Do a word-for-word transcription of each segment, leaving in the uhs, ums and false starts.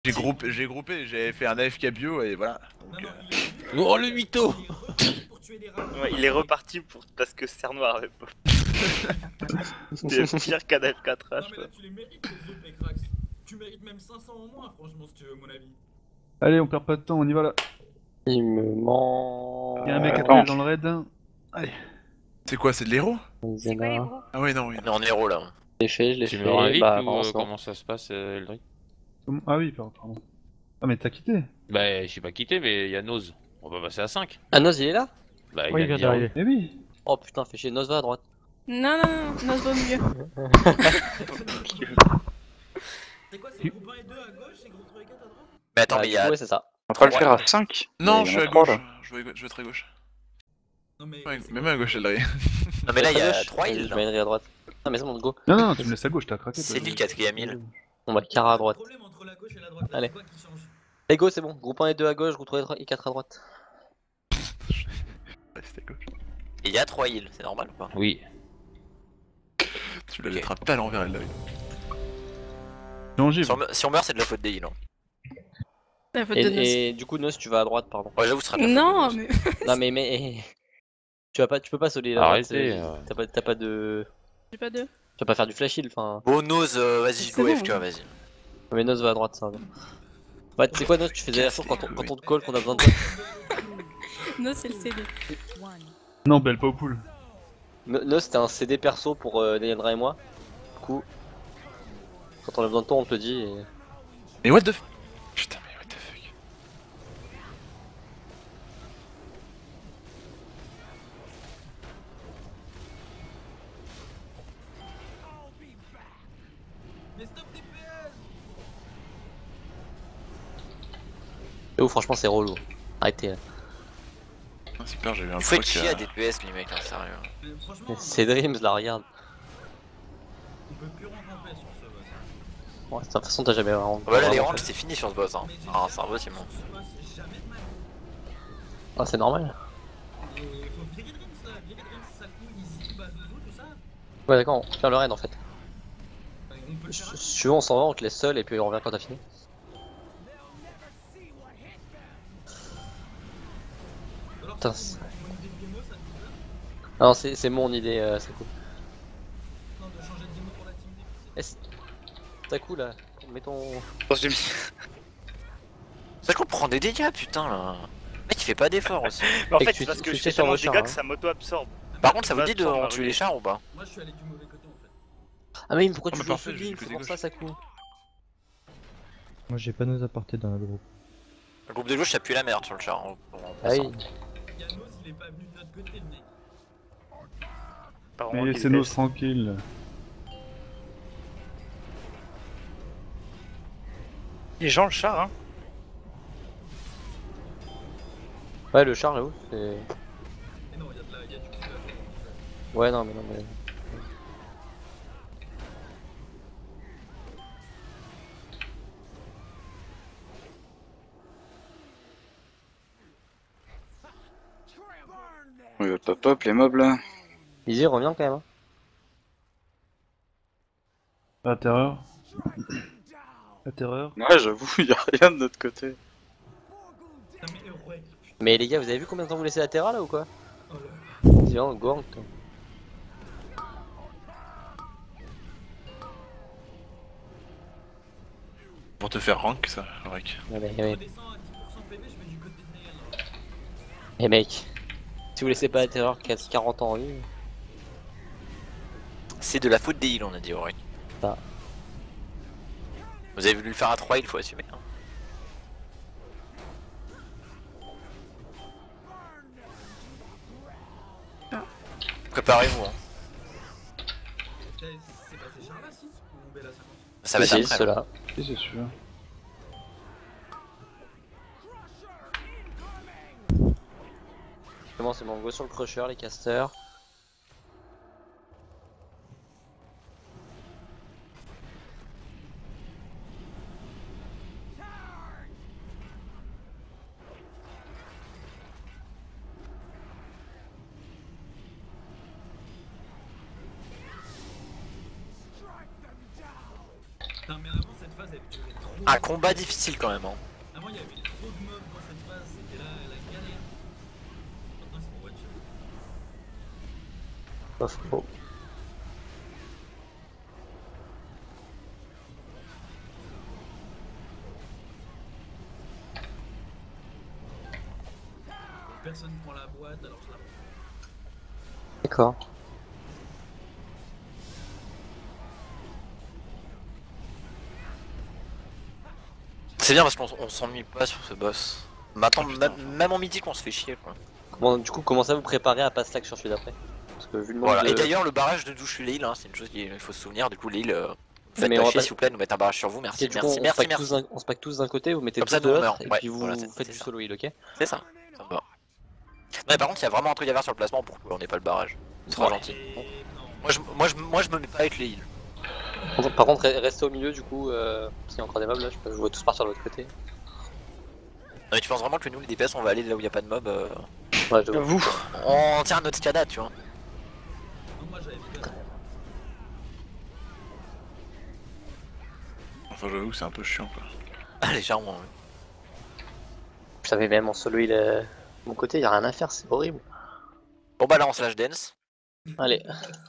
J'ai groupé, j'ai groupé, j'ai fait un A F K bio et voilà. Donc, euh... Oh le mytho. Ouais, il est reparti pour... parce que Serre Noir avait pas. C'était pire qu'un F quatre H. Non mais là tu les mérites les O P Krax. Tu mérites même cinq cents en moins franchement si tu veux mon avis. Allez, on perd pas de temps, on y va là. Il me manque. Il y a un mec à Attends. tuer dans le raid. Allez. C'est quoi, c'est de l'héros? C'est quoi les gros? Ah ouais, non, oui. On est en héros là. Je l'ai fait, je l'ai Tu fait. me réinvites Bah, ou non, euh, c'est bon. comment ça se passe, euh, Eldrick? Comment- Ah oui, pardon. pardon. Ah mais t'as quitté. Bah, j'ai pas quitté, mais il y a Nose. On va passer à cinq. Ah, Noz, il est là? Bah, il Oui, a il vient dit d'arriver. Eh oui. Oh putain, fais chier, Noz va à droite. Non, non, non, Nos vaut mieux. C'est quoi, c'est groupe un et deux à gauche et groupe trois et quatre à droite? Mais attends, Bah, mais il du y a. coup, ouais, c'est ça. On va le faire à cinq. Non, Il je y suis en à a trois, gauche. là. Je vais, je vais être à gauche. Non mais... Ouais, c'est même quoi à gauche, Eldrick. Non, mais là, il y À a gauche. trois Vas-y, îles. Je mènerai à droite. Non, mais c'est bon, go. Non, non, tu me laisses à gauche, t'as craqué. toi. C'est lui le quatrième île. On va Kara à droite. Le problème entre la gauche et la droite là, Allez. c'est quoi qui change? Et go, c'est bon. Groupe un et deux à gauche, groupe trois et quatre à droite. Restez à gauche. Il y a trois îles, c'est normal ou pas? Oui. Tu la Ok. jetteras pas à l'envers, Eldrick. Non, j'y Si vais. on, me- si on meurt, c'est de la faute des îles. Hein. La faute de Nos. Et, et du coup, Noz, tu vas à droite, pardon. Ouais, j'avoue, ce sera de la faute Non, de Nose. mais Non, mais, mais. Tu vas pas, tu peux pas soler là. Arrêtez, euh. T'as pas, t'as pas de. j'ai pas deux. Tu vas pas faire du flash heal, enfin. Bon, Nose, euh, vas-y, C'est go bon. F K, vas-y. Mais Noz va à droite, ça va. Bah, tu sais quoi, Noz, tu faisais la chose quand on, quand on te call, qu'on a besoin de toi. Nos, c'est le C D. Non, belle pas au pool. No- Noz, c'était un C D perso pour euh, Daniel et moi. Du coup, quand on a besoin de toi, on te le dit. Et... Mais what the f... Putain, mais what the fuck. Mais stop D P S! Et où, franchement, c'est relou. Arrêtez. là. Ah, super, j'ai eu un Il faut être proc, chier à euh, D P S, les mecs, hein, sérieux. Mais franchement, C'est Dreams, là, regarde. on peut plus rentrer en paix sur ce boss. Ouais, de toute façon, t'as jamais vraiment. Ah bah là, les vraiment ranges, fait. c'est fini sur ce boss. Hein. Mais j'ai Ah, jamais c'est impossible. sur ce boss, j'ai jamais de mal. Ah, c'est normal. Et faut virer Dreams là, virer Dreams, Sakou, Easy, Bazouzou, tout ça. Ouais, d'accord, on fait le raid en fait. On peut le faire. Si tu veux, on s'en va, on te laisse seul et puis on revient quand t'as fini. Alors, Putain, c'est c'est- mon idée de démo, ça te dit pas? Ah non, c'est c'est mon idée, euh, c'est cool. Non, de changer de démo pour la team difficile. Eh, c'est- T'as cool là, mets ton. Oh, j'ai mis- C'est qu'on prend des dégâts, putain là. Le mec, il fait pas d'effort aussi. Mais en Et fait, que tu- c'est parce que tu je sais fais sur tellement le de char, dégâts hein. que ça m'auto-absorbe. Par contre, ça vous Va dit de prendre on ma tue les ruée. chars ou pas? Moi, je suis allé du mauvais côté en fait. Ah, mais pourquoi Ah, tu mais joues au parfait, j'ai Link, que c'est des pour ça, gauches. ça coûte. Moi j'ai pas nos apportés dans le groupe. Le groupe de gauche, ça pue la merde sur le char. En, en Ah oui. passant. Yanos, il est pas venu de notre côté, le mec. Apparemment Mais qu'il laissez-nous teste. tranquilles. Les gens, le char, hein. Ouais, le char est où? C'est- Mais non, il y a de la, il y a du coup de la- Ouais, non, mais non, mais. On va pop up les mobs là. Easy, reviens quand même. Hein. La terreur. La terreur. Ouais, j'avoue, y a rien de notre côté. Putain, mais héroïque, putain. Mais les gars, vous avez vu combien de temps vous laissez la Terra là ou quoi? Oh là là. Tiens, go en toi. Pour te faire rank, ça, Rek. Ouais, mais, Je mais, redescends à dix pour cent P V, je vais du côté de Naël. là. mais mec, si vous laissez pas la terreur qui a quarante ans en vie. C'est de la faute des îles, on a dit, Aurélien. Ça. Vous avez voulu le faire à trois, il faut assumer. Hein. Préparez-vous. Hein. C'est c'est passé Charles là, si? Ou Bella cinquante? Ça va être Si, après. ceux-là. Si, c'est sûr. Comment c'est bon, go sur le crusher, les casters. Putain, mais avant cette phase elle durait trop. Un combat difficile quand même. Hein. Avant il y avait trop de mobs dans cette phase, c'était là la galère. Maintenant ils sont one shot. Pas faux. Personne prend la boîte alors je la prends. D'accord. C'est bien parce qu'on on s'ennuie pas sur ce boss. Maintenant, même, même en mythique, on se fait chier quoi. Comment, du coup, commencez à vous préparer à passer l'action sur celui d'après. Parce que vu le nombre Voilà. de... Et d'ailleurs, le barrage de douche Lille, hein, c'est une chose qu'il faut se souvenir. Du coup, Lille, euh, faites Mais pas on va chier pas- s'il vous plaît, nous mettre un barrage sur vous. Merci, Et du coup, merci, on, merci, se pack merci. tous d'un- on se pack tous d'un côté, vous mettez Comme tous ça, de nous, on l'autre, meurt. et Ouais, puis vous voilà, c'est- faites c'est du ça. solo heal, ok? C'est ça. Ça me va. Ouais, par contre, il y a vraiment un truc à faire sur le placement pour qu'on ait pas le barrage. Ce sera Ouais. gentil. Et non. Moi je, moi, je, moi, je me mets pas avec les heals. Par contre, re- restez au milieu du coup, euh, parce qu'il y a encore des mobs là, je, peux- je vois tous partir de l'autre côté. Non, mais tu penses vraiment que nous, les D P S, on va aller là où il y a pas de mob euh... Ouais, je vois. Vous On tient notre scada, tu vois. Non, moi j'avais fait. Enfin, j'avoue que c'est un peu chiant quoi. Ah, légèrement, ouais. Putain, mais même en solo heal, euh, de mon côté, y a rien à faire, c'est horrible. Bon, bah là, on slash dance. Allez,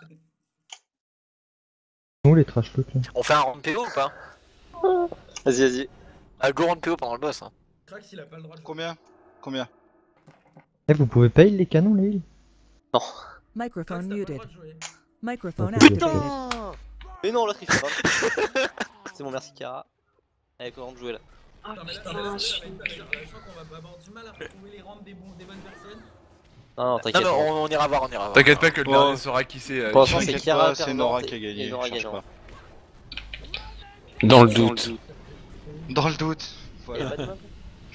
Où les trash loot là? On fait un round P O ou pas? vas-y, vas-y. Ah, go round P O pendant le boss. Hein. Krax il a pas le droit de jouer. Combien Combien Eh, vous pouvez pas heal les canons, les heals? Krax, Microphone t'as pas le muted. droit de jouer. Microphone Ok. activated. Putain! Mais non, l'autre il fait pas. C'est mon merci Kara. Avec le de jouer là. Oh Non, mais là, putain, ça va je être suis ça va être ça. Je crois qu'on va avoir du mal à retrouver les rangs des, bons, des bonnes personnes. Non, non, Non, t'inquiète. mais on, on ira voir, on ira voir. T'inquiète pas que le Bon. dernier saura qui c'est. euh, Pour l'instant, qui- c'est T'inquiète Kara, pas, c'est perdante Nora et- qui a gagné, et Nora cherche gagnant. pas. Dans le Dans le doute. doute. Dans le doute. Y'a Voilà. pas de mob?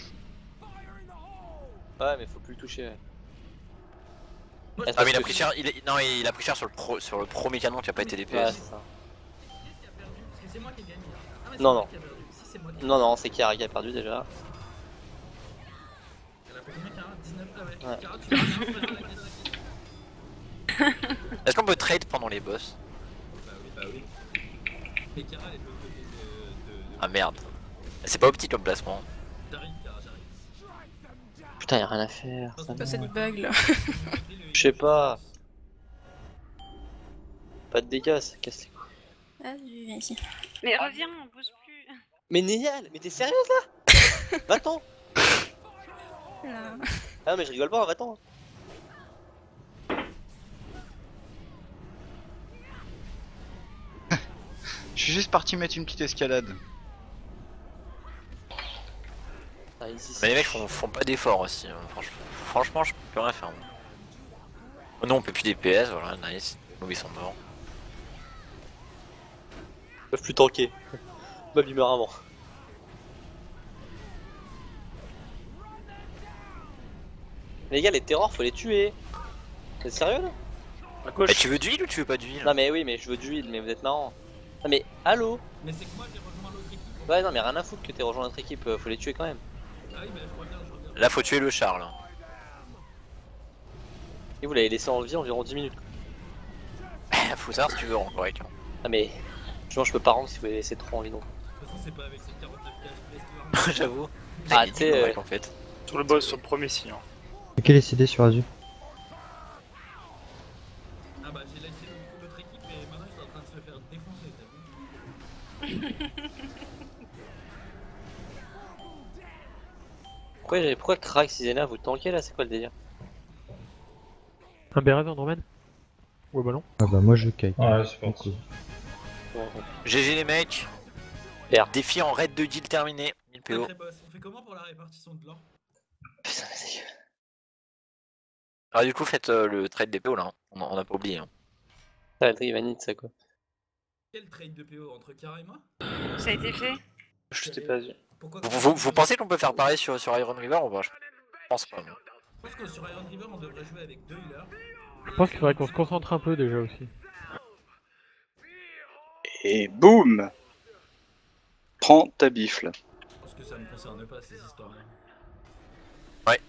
Ouais, mais faut plus le toucher. Ouais. Moi, Est-ce Ah, mais il a que- pris cher, il est- non, il a pris cher sur le, pro... sur le premier canon qui a pas été Ouais, D P S. c'est ça. qui est-ce qui a perdu? Parce que c'est moi qui ai gagné. hein. Ah, mais c'est Non, moi non. qui a perdu. Si, c'est moi qui ai Non, non, c'est Kara qui a perdu déjà. Elle a fait combien, Kara? dix-neuf? Ah ouais. Ouais. Kara, tu vas bien, vas-y, la quête, la quête. Est-ce qu'on peut trade pendant les boss? Bah oui, bah oui. Mais Kara elle est de l'autre côté de. de, de... Ah merde. C'est pas optique comme placement. J'arrive, Kara, j'arrive. Putain, y'a rien à faire. ça pas va. cette bug là. Je sais pas. Pas de dégâts, ça casse les couilles. Vas-y, vas-y. Mais reviens, on bouge plus. Mais Néal, mais t'es sérieuse là? Va-t'en! Là. Ah, mais je rigole pas, va-t'en! Je suis juste parti mettre une petite escalade. Ah, ici, Mais les mecs font, font pas d'efforts aussi. Hein. Franchement, franchement, je peux plus rien faire. moi. Oh non, on peut plus D P S, voilà, nice. Nous ils sont morts. Ils peuvent plus tanker. Mob il meurt avant. Les gars, les terrors, faut les tuer. T'es sérieux là? À gauche. Mais tu veux du heal ou tu veux pas du heal? Non, mais oui, mais je veux du heal, mais vous êtes marrant. Non, mais allô? Mais c'est que moi j'ai rejoint l'autre équipe. Ouais, non, mais rien à foutre que t'aies rejoint notre équipe, euh, faut les tuer quand même. Ah oui, bah je reviens, je reviens. Là faut tuer le char là. Et vous l'avez laissé en vie environ dix minutes. Faut savoir si tu veux encore avec. Ah, mais. Justement, je peux pas rendre si vous les laissez trop en vie non. De toute façon, c'est pas avec ces quarante-neuf K H P. J'avoue. Ah, Il est tu sais, correct, euh, en fait. Sur le boss, sur le premier signe. hein. Ok, les C D sur Azure. Ah bah j'ai laissé l'autre- l'autre équipe et maintenant ils sont en train de se faire défoncer, t'as vu? Pourquoi, j'ai- pourquoi Krax Isena vous tankez là? C'est quoi le délire? Un Bérav Andromède? Ou au ballon? Ah bah moi je kite. Ouais, c'est pas cool. G G les mecs. R. Défi en raid de deal terminé. mille P O. Sacré boss, on fait comment pour la répartition de l'or? Putain, vas-y. Alors du coup faites euh, le trade des P O là. hein. On, on a pas oublié. Hein. Ça va être Ivanite, ça quoi. Quel trade de P O entre Kara et moi? Ça a été fait. Je t'ai pas vu. Pourquoi Vous, vous, vous pensez qu'on peut faire pareil sur, sur Iron River ou pas? Je pense pas. moi. Je pense que sur Iron River on devrait jouer avec deux healers. Je pense qu'il faudrait qu'on se concentre un peu déjà aussi. Et boum! Prends ta bifle. Je pense que ça me concerne pas ces histoires là. Ouais.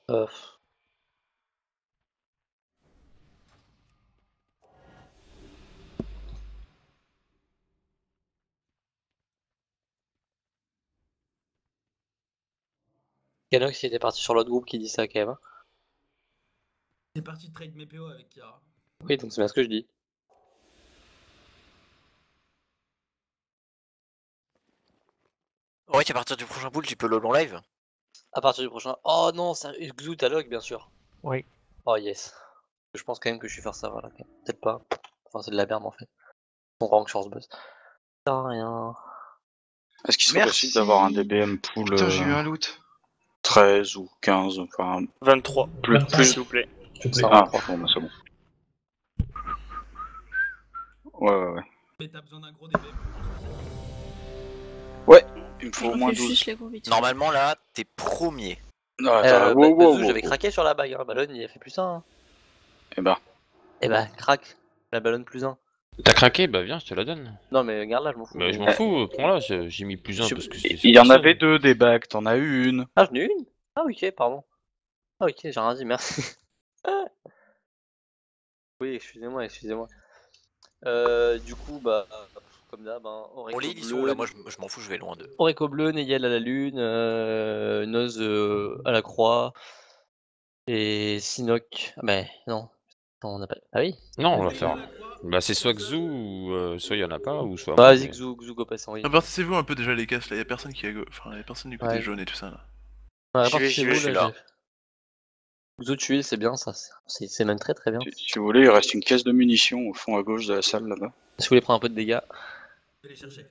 Euh... Canox il était parti sur l'autre groupe qui dit ça quand même. Hein. C'est parti de trade mes P O avec Kiara. Oui, donc c'est bien ce que je dis. Ouais, qu'à partir du prochain pool, tu peux le long live. À partir du prochain. Oh non, c'est Xu t'as log bien sûr. Oui. Oh yes. Je pense quand même que je suis faire ça, voilà. Peut-être pas. Enfin, c'est de la merde en fait. On rank sur ce buzz. Putain, rien. Est-ce qu'il serait Merci. possible d'avoir un D B M pool Putain, j'ai eu euh, un loot. treize ou quinze, enfin. vingt-trois. Plus, plus. S'il vous plaît. Ça Ah, va. bon, bah c'est bon. Ouais, ouais, ouais. Mais t'as besoin d'un gros D B M. Ouais, il me faut Je au moins refuse douze. juste les gros vite. Normalement, là, t'es premier. Non, attends, Euh, wow, bah, wow, Xu, wow, j'avais wow. craqué sur la bague, hein. Ballon il a fait plus un. Hein. Eh bah. Eh bah, craque. La ballonne plus un. T'as craqué? Bah viens, je te la donne. Non mais garde là, je m'en fous. Bah je m'en Mais- fous, prends-la, j'ai j'ai mis plus un Je- parce que c'est. Il y en avait deux des bacs, t'en as eu une. Ah, j'en ai une. Ah ok, pardon. Ah ok, j'ai rien dit, merci. Oui, excusez-moi, excusez-moi. Euh, du coup, bah, comme d'hab, hein, Bon, Oreco les ils sont bleu, là, moi je, je m'en fous, je vais loin d'eux. Oreco bleu, Neyel à la lune, euh, Noz euh, à la croix, et Sinoc. Ah bah non, on n'a pas. Ah oui. Non, on va faire. Bah c'est soit Xu ou euh, soit il y en a pas ou soit. Vas-y, mais- Xu, Xu go passer en ligne. Répartissez-vous un peu déjà les casses là, y'a personne qui a go... Enfin, y'a personne du côté Ouais. jaune et tout ça là. Ouais, J'y vais, répartissez-vous, j'y vais, je suis là, là. j'ai- Xu tuer, c'est bien ça, c'est- c'est c'est même très très bien. Si, si vous voulez, il reste une caisse de munitions au fond à gauche de la salle là-bas. Si vous voulez prendre un peu de dégâts. Je vais les chercher.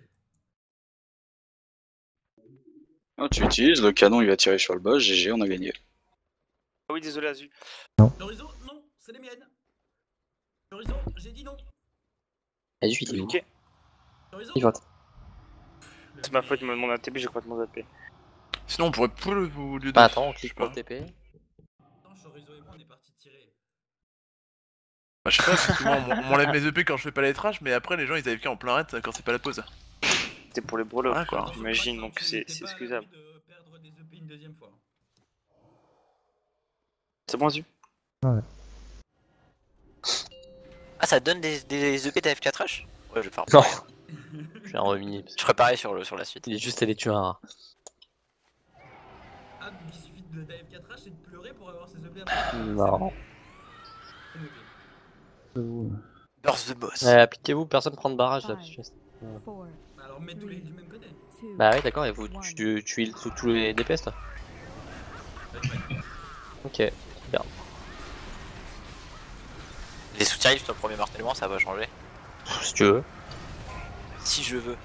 Ah, tu utilises, le canon il va tirer sur le boss, G G, on a gagné. Ah oui, désolé, Azu. Chorizo, non, c'est les miennes. Chorizo, j'ai dit non. Et lui, il est où Ok. Chorizo. Il va. C'est ma faute, il m'a demandé un T P, j'ai complètement zappé. Sinon on pourrait pull au lieu de. Bah attends, on je sais clique pour pas. le T P. Attends, Chorizo et moi on est partis tirer. Bah, je sais pas, parce que moi on on m'enlève mes E P quand je fais pas les trash, mais après les gens ils avaient qu'à en plein raid quand c'est pas la pause. C'était pour les breloques, Voilà, quoi. quoi. J'imagine, donc c'est c'est excusable. De perdre des E P une deuxième fois. C'est bon, Azu? Ah, ça donne des, des E P de F quatre H? Ouais, je vais faire. Non. Je vais en remis. Je ferai pareil sur, le, sur la suite. Il est juste allé tuer un rat. Ah, donc il suffit de d'A F quatre H et de pleurer pour avoir ses E P après. Non. C'est noté. Burst the boss. Ouais, appliquez-vous, personne prend de barrage là. parce que- Alors mets tous les du même côté. Bah ouais, d'accord, et vous tu, tu, tu heal sous tous les D P S toi. Ok, bien. Les soutiens sur le premier martèlement, ça va changer. Si tu veux. Si je veux.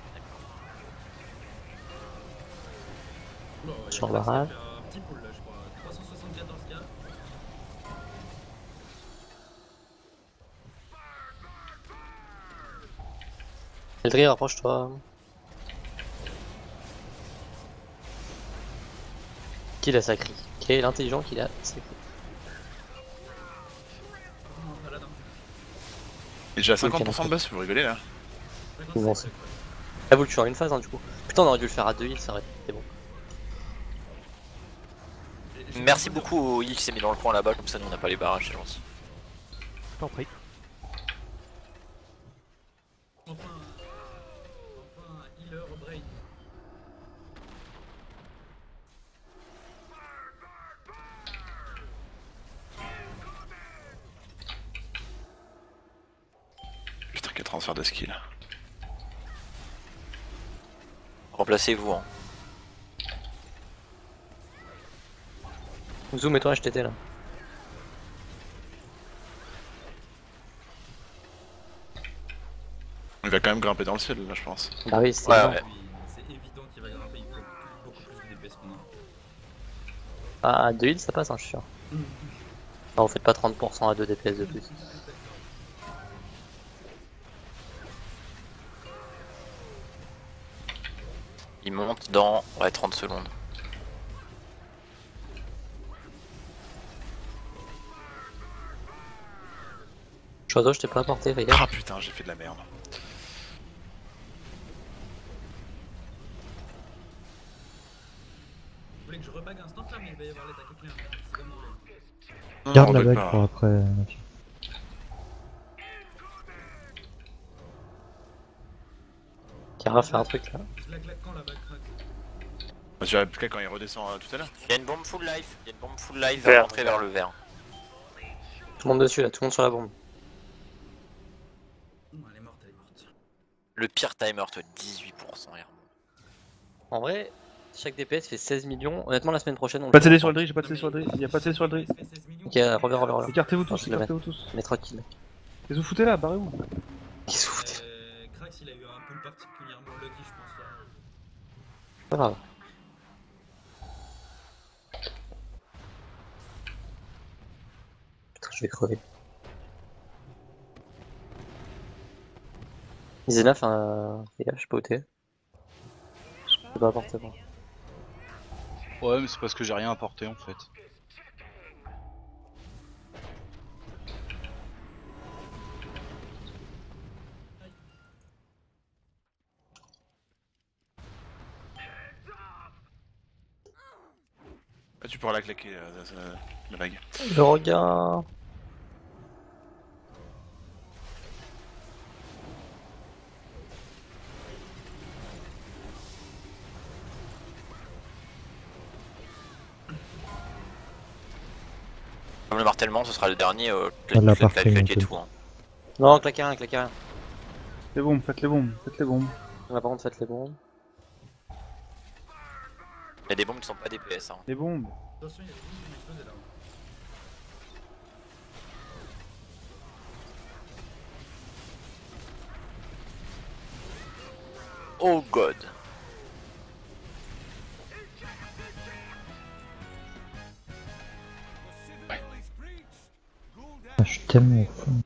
Bon, ouais, Sur ça barrage. fait un petit pool là, je crois. trois cent soixante-quatorze K. Eldri, rapproche-toi. Qui l'a sacré? Qui est l'intelligent qui l'a sacré? Non, pas là, non. Et déjà à cinquante pour cent de buzz, vous rigolez là. Bon, c'est- Ah, vous le tuez en une phase hein, du coup. Putain, on aurait dû le faire à deux heals, ça aurait été bon. Merci beaucoup au heal qui s'est mis dans le coin là-bas, comme ça nous on n'a pas les barrages, c'est gentil. Je t'en prie. Enfin, enfin, healer brain. Putain, quel transfert de skill. Remplacez-vous, hein. Zoom et toi H T T là. Il va quand même grimper dans le ciel là, je pense. Bah oui, c'est Ouais, évident. ouais. C'est évident qu'il va grimper, il faut beaucoup plus de D P S qu'on a. Ah, à deux heals ça passe, hein, je suis sûr. Non, vous faites pas trente pour cent à deux D P S de plus. Il monte dans ouais, trente secondes. Choiseau, je t'ai pas apporté, regarde. Ah putain, j'ai fait de la merde. Vous voulez que je rebag instant là, mais il va y avoir l'attaque nucléaire. C'est comme dans le- Non, Garde non, la on va bague pas. pour après. euh, Kara fait un truc là. Je la claque quand la bague craque. Bah, je vais quand il redescend euh, tout à l'heure. Il y a une bombe full life, il y a une bombe full life Vert. vers rentrer vers le vert. Tout le monde dessus là, tout le monde sur la bombe. Non, elle est morte, elle est morte. Le pire timer, toi, dix-huit pour cent. Hermon. En vrai, chaque D P S fait seize millions. Honnêtement, la semaine prochaine, on Pas de le C D fait sur le encore. drill, j'ai pas de C D sur le drill, y'a pas de C D sur le drill. Ok, reviens, reviens, reviens. Écartez-vous Non, tous, je le mets. écartez-vous tous. Mais tranquille. Qu'est-ce que vous foutez là, barrez-vous. Qu'est-ce que vous foutez? Euh, Krax, il a eu un pull particulièrement lucky, je pense. Là. Pas grave. Putain, je vais crever. Zena fait un... Fais gaffe, je suis pas O T. Je peux pas apporter moi. Ouais, mais c'est parce que j'ai rien apporté en fait. Ah, tu pourras la claquer, euh, ça- ça- la bague. Le regard. Comme le martèlement, ce sera le dernier, euh, Elle l'a claquer pas fait, claquer non tout. Hein. Non, claquez rien, claquez rien. Les bombes, faites les bombes, faites les bombes. On a par contre fait les bombes. Il y a des bombes qui sont pas D P S. Hein. Les bombes. Attention, il y a des bombes qui vont exploser là. Oh god. Ah, je suis tellement au fond.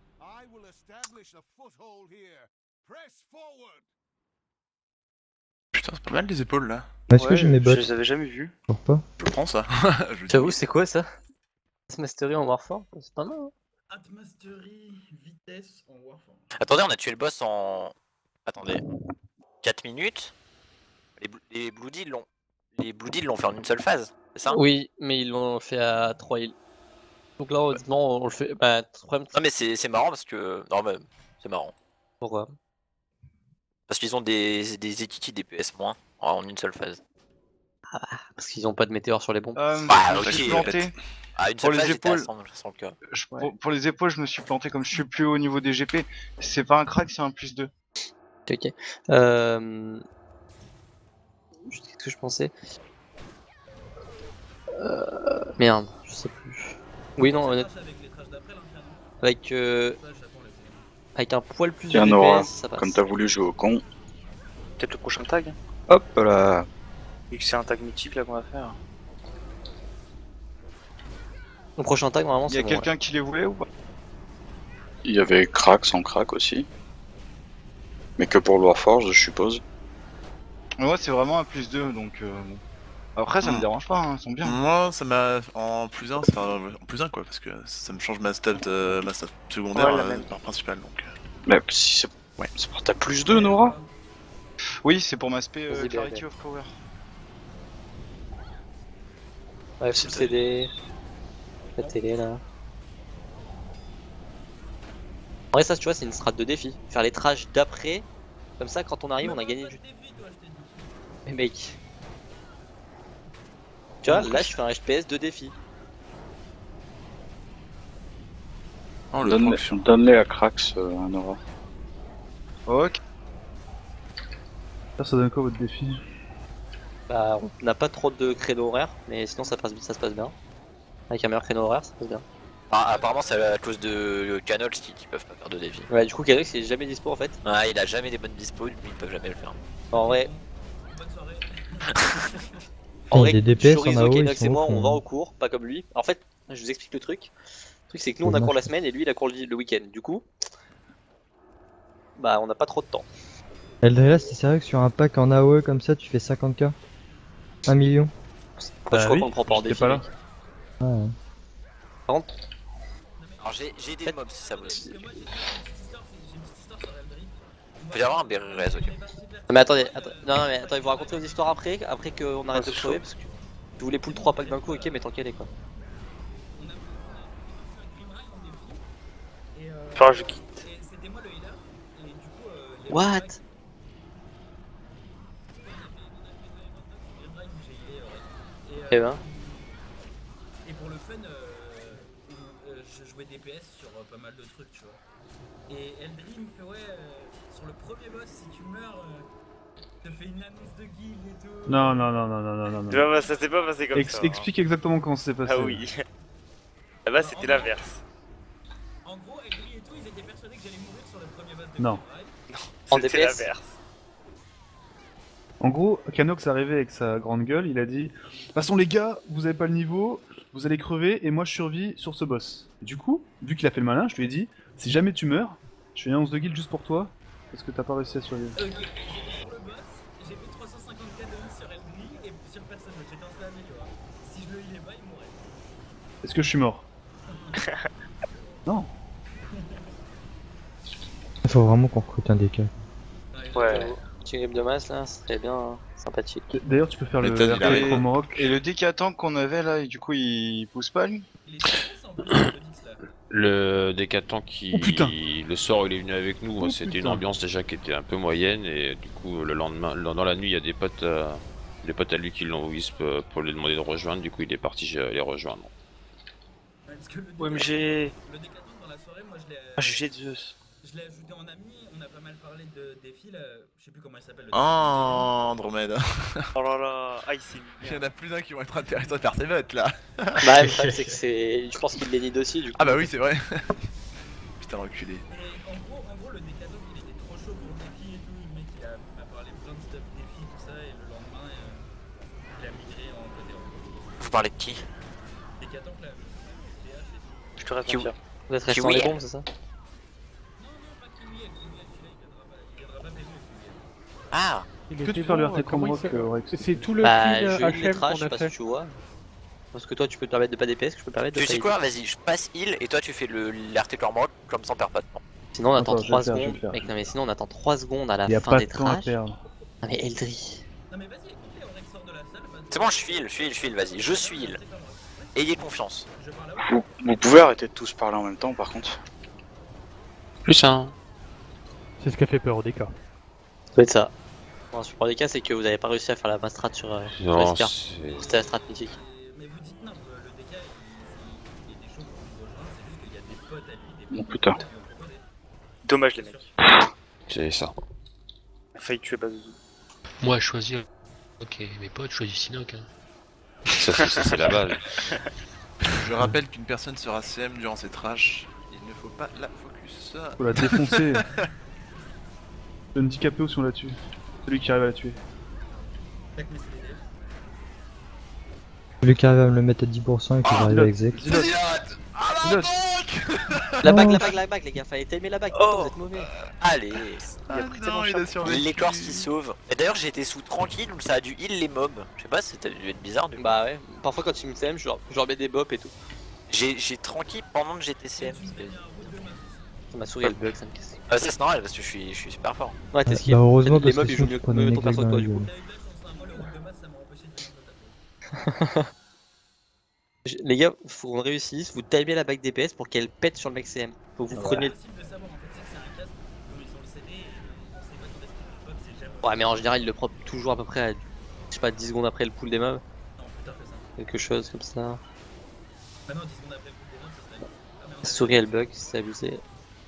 Putain, c'est pas mal les épaules là. Est-ce que j'ai mes bottes? Je les avais jamais vus. Toujours pas. Je prends ça. Je dis J'avoue, oui. c'est quoi ça? Mastery en Warfare? C'est pas mal. Hein. Atmastery, vitesse en Warfare. Attendez, on a tué le boss en. Attendez. quatre minutes. Les, bl- les Bloody l'ont. Les Bloody l'ont fait en une seule phase, c'est ça? Oui, mais ils l'ont fait à trois îles. Donc là, honnêtement, on le fait. Bah, problème. Non, mais c'est c'est marrant parce que. Non, mais c'est marrant. Pourquoi? Parce qu'ils ont des, des étiquettes D P S moins en une seule phase. Parce qu'ils ont pas de météore sur les bombes. Euh, Bah, je me ok, suis euh, planté. Ah, une Pour seule les phase, j'étais à épaules. cent, cent le cas. Je- Ouais. pour, pour les épaules, je me suis planté comme je suis plus haut au niveau des G P. C'est pas un crack, c'est un plus deux. Ok, ok. Euh... Qu'est-ce que je pensais? Euh... Merde, je sais plus. Oui, non, honnêtement. Avec les trashs d'après, l'inferno. Avec, euh... Ça, j'attends les avec un poil plus de Tiens, D P Nora, S, ça passe. comme t'as voulu jouer au con. Peut-être le prochain tag. Hop là. Vu que c'est un tag mythique là qu'on va faire. Le prochain tag, normalement, Il y a c'est bon. quelqu'un qui les voulait ou pas? Il y avait crack sans crack aussi. Mais que pour le Warforge, je suppose. Ouais, c'est vraiment un plus deux donc. Euh, bon. Après, ça me Hmm. dérange pas, hein, ils sont bien. Moi, ça m'a en plus un, enfin en plus un quoi, parce que ça me change ma stat, euh, ma stat secondaire Ouais, la euh, même. par principale donc. euh. Mais si c'est Ouais. c'est pour ta plus deux, Nora? Oui, c'est pour m'aspect Vas-y, euh, Clarity B A B. of Power. Ouais, full C D. La télé, là. En vrai, ça, tu vois, c'est une strat de défi. Faire les trash d'après. Comme ça, quand on arrive, on a gagné du... Mais mec... Tu vois, là, je fais un H P S de défi. Oh, le Donne- fonction. Donne-les à Krax, euh, Nora. Ok. Ça, ça donne quoi votre défi? Bah, on n'a pas trop de créneaux horaires, mais sinon, ça, passe, ça se passe bien. Avec un meilleur créneau horaire, ça se passe bien. Ah, apparemment, c'est à cause de Canols qui, qui peuvent pas faire de défi. Ouais, du coup, Kadrix, il est jamais dispo, en fait. Ah, il a jamais des bonnes dispos, lui, ils peuvent jamais le faire. En vrai... Bonne soirée. En Et vrai, les D P S en Chorizo, A O, ils Kanox sont et moi, au fond, on va hein. au cours, pas comme lui. En fait, je vous explique le truc. Le truc, c'est que nous, on a Dommage. cours la semaine et lui, il a cours le le week-end. Du coup, bah, on n'a pas trop de temps. Eldrella, c'est sérieux que sur un pack en A O E comme ça, tu fais cinquante K? un million? Bah, je crois oui, qu'on le prend pas en j'étais défi. pas là. mec. Ouais. Par contre, Alors, j'ai j'ai des mobs si ça vous. Parce que moi, j'ai une petite histoire, c'est- j'ai une petite histoire sur Real Madrid. Il peut y avoir un Berrez, ok. non, mais attendez, attends, non, non, mais attendez, vous racontez vos histoires après, après qu'on arrête Ah, de c'est crever, parce que je voulais pull trois packs d'un coup, ok, mais tant qu'elle est quoi. Enfin, je quitte. Et c'était moi le healer. Et du coup, euh, les What? drives- les drives où j'ai healé, ouais. Et, euh, Eh ben. Et pour le fun, euh, euh, je jouais D P S sur euh, pas mal de trucs, tu vois. Et Eldry me fait ouais, euh, sur le premier boss, si tu meurs, euh, te fais une annonce de guild et tout. Non, non, non, non, non, non, non. non. Tu vois, ça s'est pas passé comme Ex- ça. hein. Explique exactement comment ça s'est passé. Ah oui. Là-bas, c'était l'inverse. En gros, Eldry et tout, ils étaient persuadés que j'allais mourir sur le premier boss de Non. Guild. En C'était D P S. l'inverse. En gros, Canox arrivait avec sa grande gueule, il a dit de toute façon les gars, vous avez pas le niveau, vous allez crever et moi je survis sur ce boss. Du coup, vu qu'il a fait le malin, je lui ai dit si jamais tu meurs, je fais une annonce de guild juste pour toi parce que t'as pas réussi à survivre. Ok, j'étais sur le boss, j'ai fait trois cent cinquante K de heal sur Eldry et sur personne d'autre, j'étais en stade amélioré. Si je le healais pas, il mourrait. Est-ce que je suis mort? Non. Il faut vraiment qu'on recrute un D K. Ouais. Petit grip de masse là, ce serait bien hein, sympathique. D'ailleurs, tu peux faire le Méthode, R il arrive. T Chrome Rock. Et le décatant qu'on avait là, et du coup il pousse pas lui? Il était stressé en plus, le Dix là. Le décatant qui. Oh, putain. Le soir où il est venu avec nous, Oh, c'était une putain. ambiance déjà qui était un peu moyenne et du coup le lendemain, dans la nuit, il y a des potes, euh, des potes à lui qui l'ont wisp euh, pour lui demander de rejoindre. Du coup, il est parti euh, les rejoindre. Ouais, parce que le Ouais, mais décathlon- j'ai. Le décathlon dans la soirée, moi je l'ai. Ah, j'ai Zeus. Je l'ai ajouté en ami, on a pas mal parlé de défis là, je sais plus comment il s'appelle le Oh, Andromède. Oh là là. Ah, il s'est Il y en a plus d'un qui vont être intéressants de faire ces votes là. Bah, le problème c'est que c'est. Je pense qu'il les lead aussi du coup. Ah bah oui, c'est vrai. Putain, l'enculé. Et en gros, en gros, le décathlon il était trop chaud pour le défi et tout, le mec il a- m'a parlé plein de stuff défi, tout ça, et le lendemain euh, il a migré en côté en Vous parlez de qui? décathlon là, P H et tout. Je te reste Qui- entière. Vous êtes resté dans Kiwi. les bombes, c'est ça? Non, non, pas Kiwi, elle, Kiwi, elle, celui-là il viendra pas, il viendra pas P V, Kiwi. Ah, Il Que était tu faire le bon, R T comment Chrome il Rock, s'appelle euh, Rex? C'est tout le Bah, clean je H les M trash, qu'on je sais a pas fait. si tu vois. Parce que toi tu peux te permettre de pas D P S, que je peux te permettre de tu pas sais heal. quoi? Vas-y, je passe heal et toi tu fais le l'R T Clamrock comme ça on perd pas de temps. Sinon on attend Attends, je vais trois le faire, je vais secondes. le faire. Mec, non mais sinon on attend trois secondes à la Il y a fin pas des de temps à trash. perdre. Non mais Eldry. Non mais vas-y, écoutez, on sort de la salle. va- C'est bon, je suis heal, je suis heal, je suis heal, vas-y, je suis heal. Ayez confiance. Je parle là où? Vous, vous pouvez arrêter de tous parler en même temps par contre. Plus un. C'est ce qui a fait peur au D K. Ça doit être ça. Bon, sur le cas c'est que vous avez pas réussi à faire la main strat sur, euh, sur Non, Esper. c'est. C'était la strat mythique. Et- Mais vous dites non, le D K il, il- il était chaud pour vous rejoindre, c'est juste qu'il y a des potes à lui, des Oh, potes putain. qui lui ont proposé. Dommage, les mecs. C'est ça. Il a failli tuer Bazou. Moi, je choisis. Ok, mes potes, je choisis Sinoc. Hein. Ça, c'est ça, c'est la base. Je rappelle qu'une personne sera C M durant cette trash. Il ne faut pas la focus. Faut la défoncer. Le handicapé ou si on la tue. Celui qui arrive à la tuer. Tac, mais c'est des devs. Celui qui arrive à me le mettre à dix pour cent et qui va arriver avec Zek. Zilote. Zilote. La Oh. bague, la bague, la bague, les gars, fallait t'aimer la bague. Oh. Vous êtes mauvais. Allez, Ah non, il a survécu. l'écorce qui sauve. Et d'ailleurs j'ai été sous tranquille donc ça a dû heal les mobs. Je sais pas, c'était dû être bizarre du coup. Bah ouais, parfois quand ils me C M, je leur, je leur mets des bops et tout. J'ai j'ai tranquille pendant que j'étais C M. Ma souris elle bug, ça me casse. Ah, ça c'est normal parce que je suis, je suis super fort. Ouais, t'es Bah, skill. heureusement Les parce mobs que ils jouent sinon mieux tu prenais mieux des ton perso que dans toi la du coup. gueule. T'as eu de la chance, hein, moi le route de masse ça m'a empêché de finir le tapo. Je- Les gars, faut qu'on réussisse, vous timez la bague D P S pour qu'elle pète sur le mec C M. Faut que vous C'est preniez. impossible de savoir en fait, c'est que c'est un casque dont ils ont le C D et on sait pas quand est-ce qu'il le pop, c'est jamais. Ouais, mais en général, il le prend toujours à peu près à, je sais pas, dix secondes après le pull des mobs. Non, plus tard que ça. Quelque chose comme ça. Bah non, dix secondes après le coup des notes, ça serait. Ah, mais on La a- souris elle bug, c'est abusé.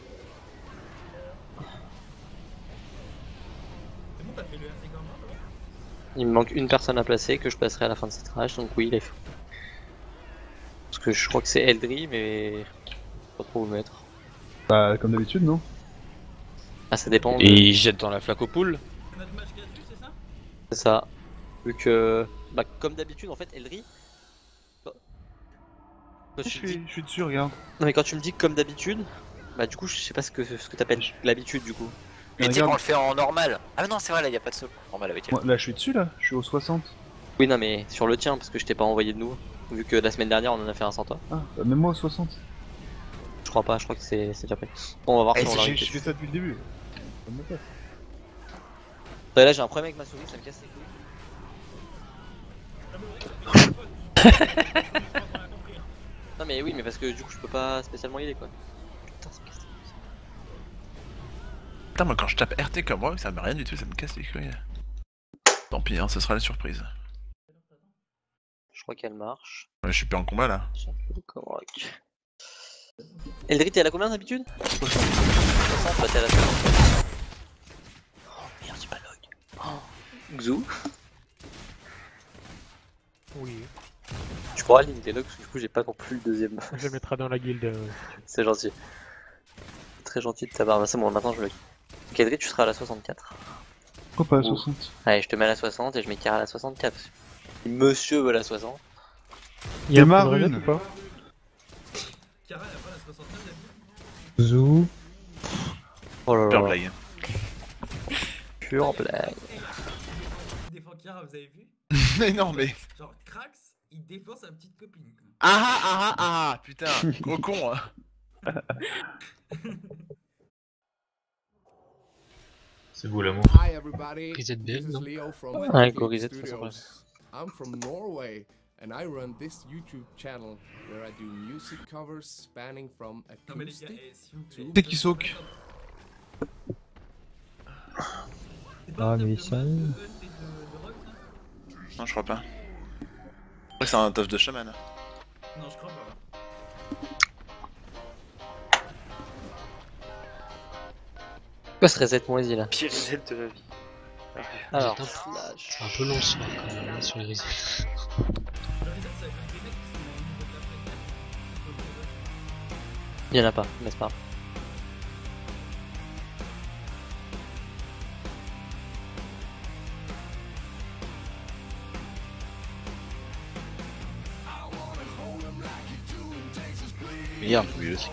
C'est bon, t'as fait le R T comme moi, toi? Il me manque une personne à placer que je placerai à la fin de cette rage, donc oui, il est fou. Parce que je crois que c'est Eldry, mais. Pas trop où mettre. Bah, comme d'habitude, non? Ah, ça dépend. de- Et il jette dans la flaque aux poules. C'est notre match casu, c'est ça? C'est ça. Vu que. Bah, comme d'habitude, en fait, Eldry. Quand Je tu me dis... suis, je suis dessus, regarde. Non, mais quand tu me dis comme d'habitude, bah, du coup, je sais pas ce que, ce que t'appelles l'habitude, du coup. Mais tu sais qu'on Regarde. le fait en normal. Ah mais non c'est vrai là y a pas de saut normal avec elle. Moi, là, je suis dessus, là. Je suis au soixante. Oui, non, mais sur le tien, parce que je t'ai pas envoyé de nouveau. Vu que la semaine dernière, on en a fait un sans toi. Ah, bah, même moi au soixante. Je crois pas, je crois que c'est c'est déjà prêt. Bon, on va voir Eh, si on c'est- l'a J'ai réussi. je fais ça depuis le début. Ça me passe. Ouais, là, j'ai un problème avec ma souris, ça me casse les couilles. Non, mais oui, mais parce que du coup, je peux pas spécialement y aller quoi. Putain, ça me casse les couilles. Putain, moi quand je tape R T comme moi, ça me rien du tout, ça me casse les couilles. Tant pis, hein, ce sera la surprise. Je crois qu'elle marche. Ouais, je suis plus en combat là. Eldrit, t'es à la combien d'habitude? soixante, bah t'es à la soixante. Oh merde, j'ai pas log. Oh. Xou. Oui. Tu pourras limiter log parce que du coup j'ai pas non plus le deuxième. Je le mettrai dans la guilde. Euh... C'est gentil. Très gentil de ta part. Bah c'est bon, maintenant je le. Ok, Eldrit, tu seras à la soixante-quatre. Pourquoi pas à soixante? Allez, je te mets à la soixante et je mets Kara à la soixante-quatre. Si monsieur veut la soixante. Il y a ma une rune ou pas? Kara, elle a pas la soixante-neuf d'habitude? Zou. Oh là Pure là. blague. Pure blague. Il défend Kara, vous avez vu? Mais non, mais. Genre, Krax, il défend sa petite copine. Quoi. Ah ah ah ah ah putain, gros con hein. C'est beau l'amour. Hi everybody. Reset This bien, is non? Leo from Ouais, Twitch go reset, Studios. ça I'm from Norway and I run this YouTube channel where I do music covers spanning from Non mais les gars, acoustic eh, s'il vous plaît. to C'est qui soak? Ah, mais ça. Non, je crois pas. Je crois que c'est un tof de chaman. Non, je crois pas. Pourquoi ce reset moisi là? Pire reset de la vie. Alors, C'est un- flash. C'est un peu long ce soir quand même hein, sur les resets. Le reset, c'est avec des mecs qui sont au niveau de la fenêtre. Il y en a pas, mais c'est pas grave. Merde, oui aussi.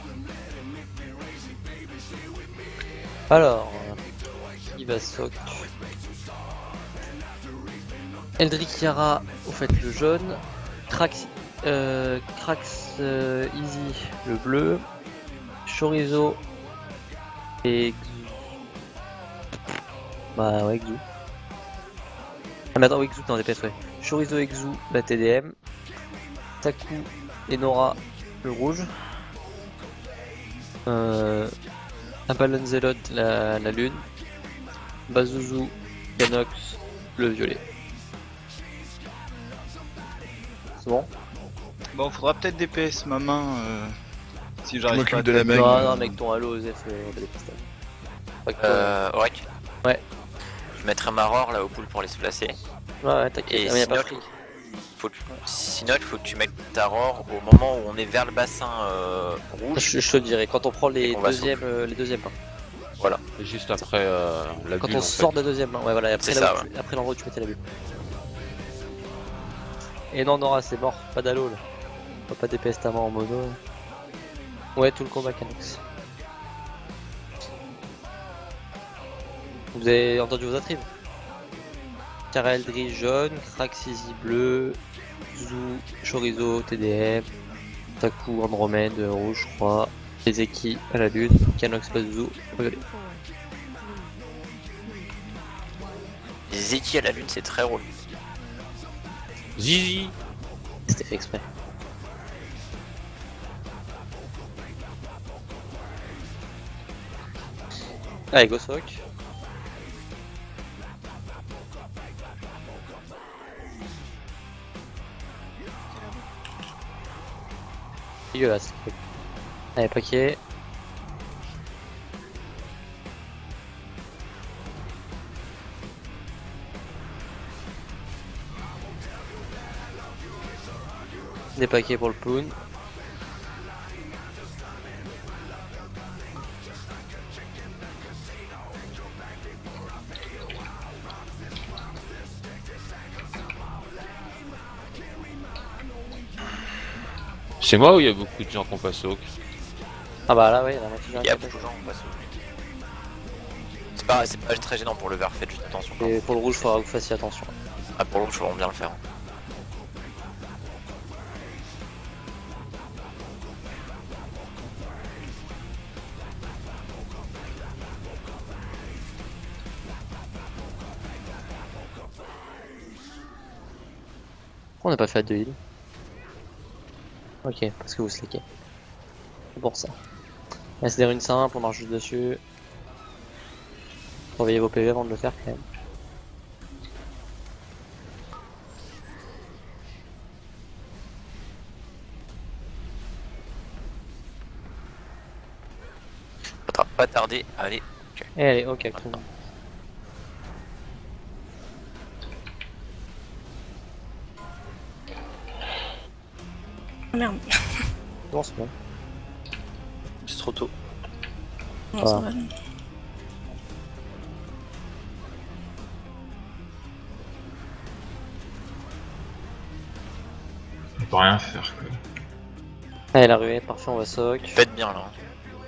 Alors, il va soc. Eldrick Yara, au fait le jaune. Krax, euh, Krax euh, Easy, le bleu. Chorizo et Xu. Bah ouais, Xu. Ah mais attends, oui, Xu t'es en D P S, ouais. Chorizo et Xu, la T D M. Taku et Nora, le rouge. Euh, Apollon Zelot, la, la lune. Bazuzu, Canox, le violet. C'est bon? Bon, faudra peut-être D P S ma main euh, si j'arrive m'occupe pas à de la taper. bague. Non, non, mec, ton halo, Osef, euh, on va les pistoles. Euh, Aurek. Ouais. Je mettrai Maror là au pool pour les se placer. Ouais, ouais, t'inquiète, Et ah, mais y a pas Sinot, pris. faut que... Sinot, faut que tu mettes ta Aurore au moment où on est vers le bassin euh, rouge. Je, je te dirais, quand on prend les Et qu'on va deuxièmes, euh, les deuxièmes mains. Voilà. Et juste après euh, la Quand bulle, on en sort fait. de la deuxième main, ouais, voilà, et après, C'est là ça, où tu- après l'endroit où tu mettais la bulle. Et non, Nora, c'est mort, pas d'halo là. On va pas D P S ta main en mono. Ouais, tout le combat Canox. Vous avez entendu vos attributs? Kara Eldri jaune, Krax Easy bleu, Zu, Chorizo, T D M, Taku Andromède rouge, je crois, Ezeki à la lune, Canox Bazuzu violet. Les Zeki à la lune, c'est très drôle. Zizi. C'était fait exprès. Allez, go sock. Dégueulasse. Allez, paquet. Des paquets pour le poon. C'est moi ou il y a beaucoup de gens qui ont pas soak? Ah bah là, ouais, la moitié Il y a beaucoup de gens qui passent au C'est pas, c'est pas très gênant pour le vert, faites juste attention. Et pour le rouge, il faudra que vous fassiez attention. Ah, pour le rouge, faut vraiment bien le faire. Pourquoi on n'a pas fait de heal? Ok, parce que vous slackez. C'est pour ça. Là, c'est des runes simples, on marche juste dessus. Surveillez vos P V avant de le faire quand même. Faudra pas tarder. Allez. Ok. Et allez, ok, tout le monde. Merde. Non, c'est bon. C'est trop tôt. Non, Ah. ça va. On peut rien faire quoi. Allez, la ruée, parfait, on va soc. Faites bien là.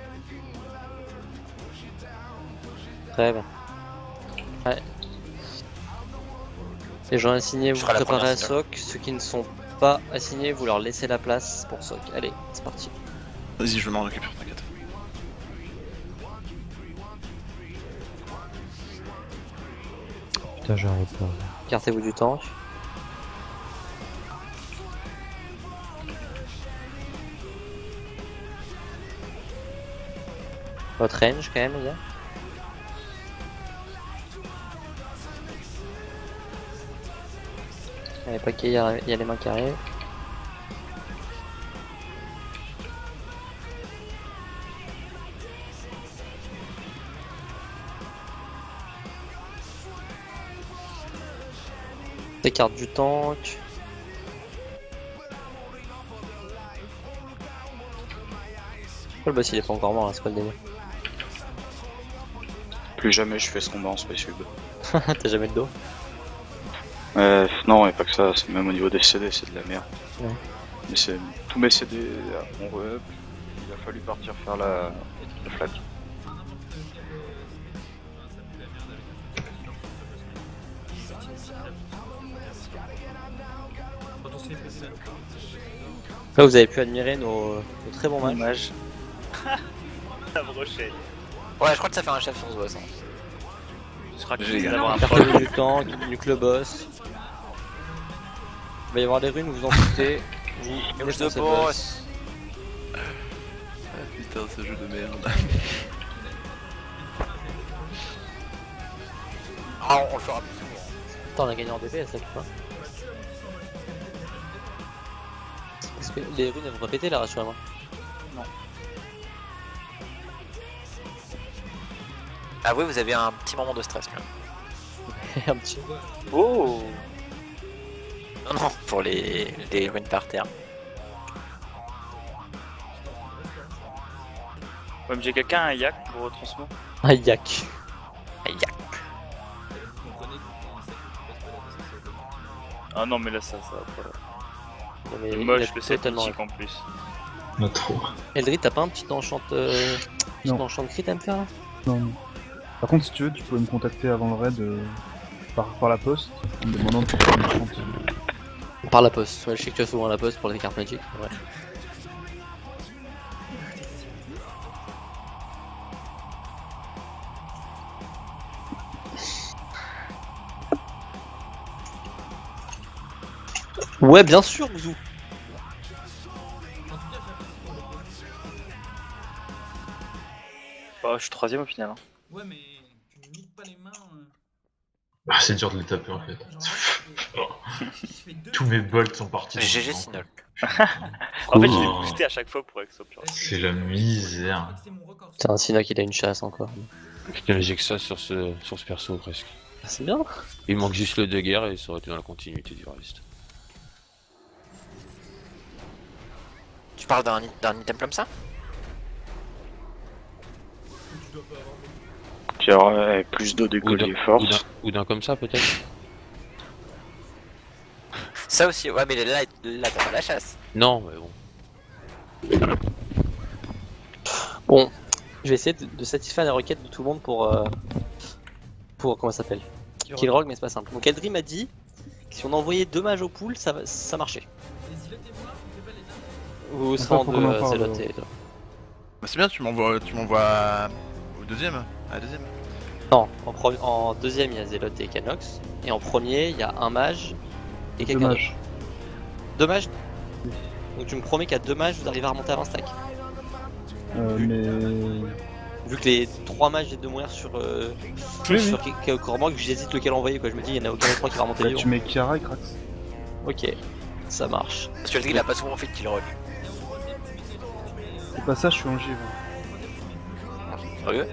Très bien. Ouais. Les gens assignés, vous Je ferai la préparez à première signal. soc. Ceux qui ne sont pas assignés, vous leur laissez la place pour soc. Allez, c'est parti. Vas-y, je m'en occupe, t'inquiète. Putain, j'arrive pas. Écartez-vous du tank. Votre range quand même, les gars. Allez, paquet, il y, a- il y a les mains qui arrivent. Écarte du tank. Oh, le boss il est pas encore mort là, c'est quoi le délire? Plus jamais je fais ce combat en space sub. T'as jamais le dos? Euh, non, et pas que ça, c'est même au niveau des C D, c'est de la merde. Ouais. Mais c'est tous mes C D ont re-up, il a fallu partir faire la, la flag. Là vous avez pu admirer nos, nos très bons matchs. Dommage. La brochette. Ouais, je crois que ça fait un chef sur ce boss. Hein. Je crois que J'ai j'ai gagné. d'avoir un Écartez-vous du tank, nuque le boss. Il va y avoir des runes, vous en foutez. Vous Nuke défoncez the le boss. boss. Ah putain, ce jeu de merde. Ah, on le fera plus souvent. Attends, on a gagné en D P S là, tu vois. Parce que les runes elles vont pas péter là, rassurez-moi. Non. Ah oui, vous avez un petit moment de stress là. Un petit. Oh. Non, non, pour les, les runes par terre. Ouais, mais j'ai quelqu'un un yak pour retransmo. Un yak. Un yak. Ah non, mais là ça, ça va pas. Non, mais C'est il moche, a le set totalement mythique en plus. Pas trop. Eldrid, t'as pas un petit enchant euh... petit Non. enchant crit à me faire là? Non, non. Par contre, si tu veux, tu peux me contacter avant le raid euh, par, par la poste en me demandant de faire une chante. Par la poste, ouais, je sais que tu as souvent la poste pour les cartes magiques, ouais. Ouais, bien sûr, Ouzou. Bah, je suis troisième au final. Hein. Ouais, mais tu me niques pas les mains. euh. Ah, c'est dur de les taper en fait. Tous mes bolts sont partis. G G dans le Sinol. En fait, je l'ai Oh. boosté à chaque fois pour que ça soit plus rapide. C'est la misère. C'est un Sinoc, il a une chasse encore. Putain, j'ai que ça sur ce, sur ce perso presque. Ah, c'est bien. Il manque juste le de guerre et ça aurait été dans la continuité du reste. Tu parles d'un d'un item comme ça? Qui aurait plus de Ou décollé d'un- force. ou d'un- Ou d'un comme ça peut-être. Ça aussi, ouais, mais là, là t'as pas la chasse. Non, mais bon. Bon, je vais essayer de, de satisfaire les requêtes de tout le monde pour. Euh, pour. Comment ça s'appelle? Killrogue, mais c'est pas simple. Donc Eldry m'a dit que si on envoyait deux mages au pool, ça, va- ça marchait. Vous serez en faut deux, qu'on en euh, parle, Zélote ouais. et toi. Bah c'est bien, tu m'envoies tu m'envoies au deuxième. À la deuxième. Non, en, pro- en deuxième il y a Zélote et Canox, et en premier il y a un mage et quelqu'un d'autre. Dommage. Deux mages. Donc tu me promets qu'à deux mages vous arrivez à remonter à vingt stacks. Euh, mais. Vu que les trois mages viennent de mourir sur, euh, Oui, sur oui. K- Cormorant, que j'hésite lequel envoyer quoi. Je me dis, il y en a aucun des trois qui va remonter Bah, vivant. tu mets Kiara et Krax. Ok, ça marche. Parce que le il a pas souvent fait de kill roll. C'est pas ça, je suis en G. Sérieux?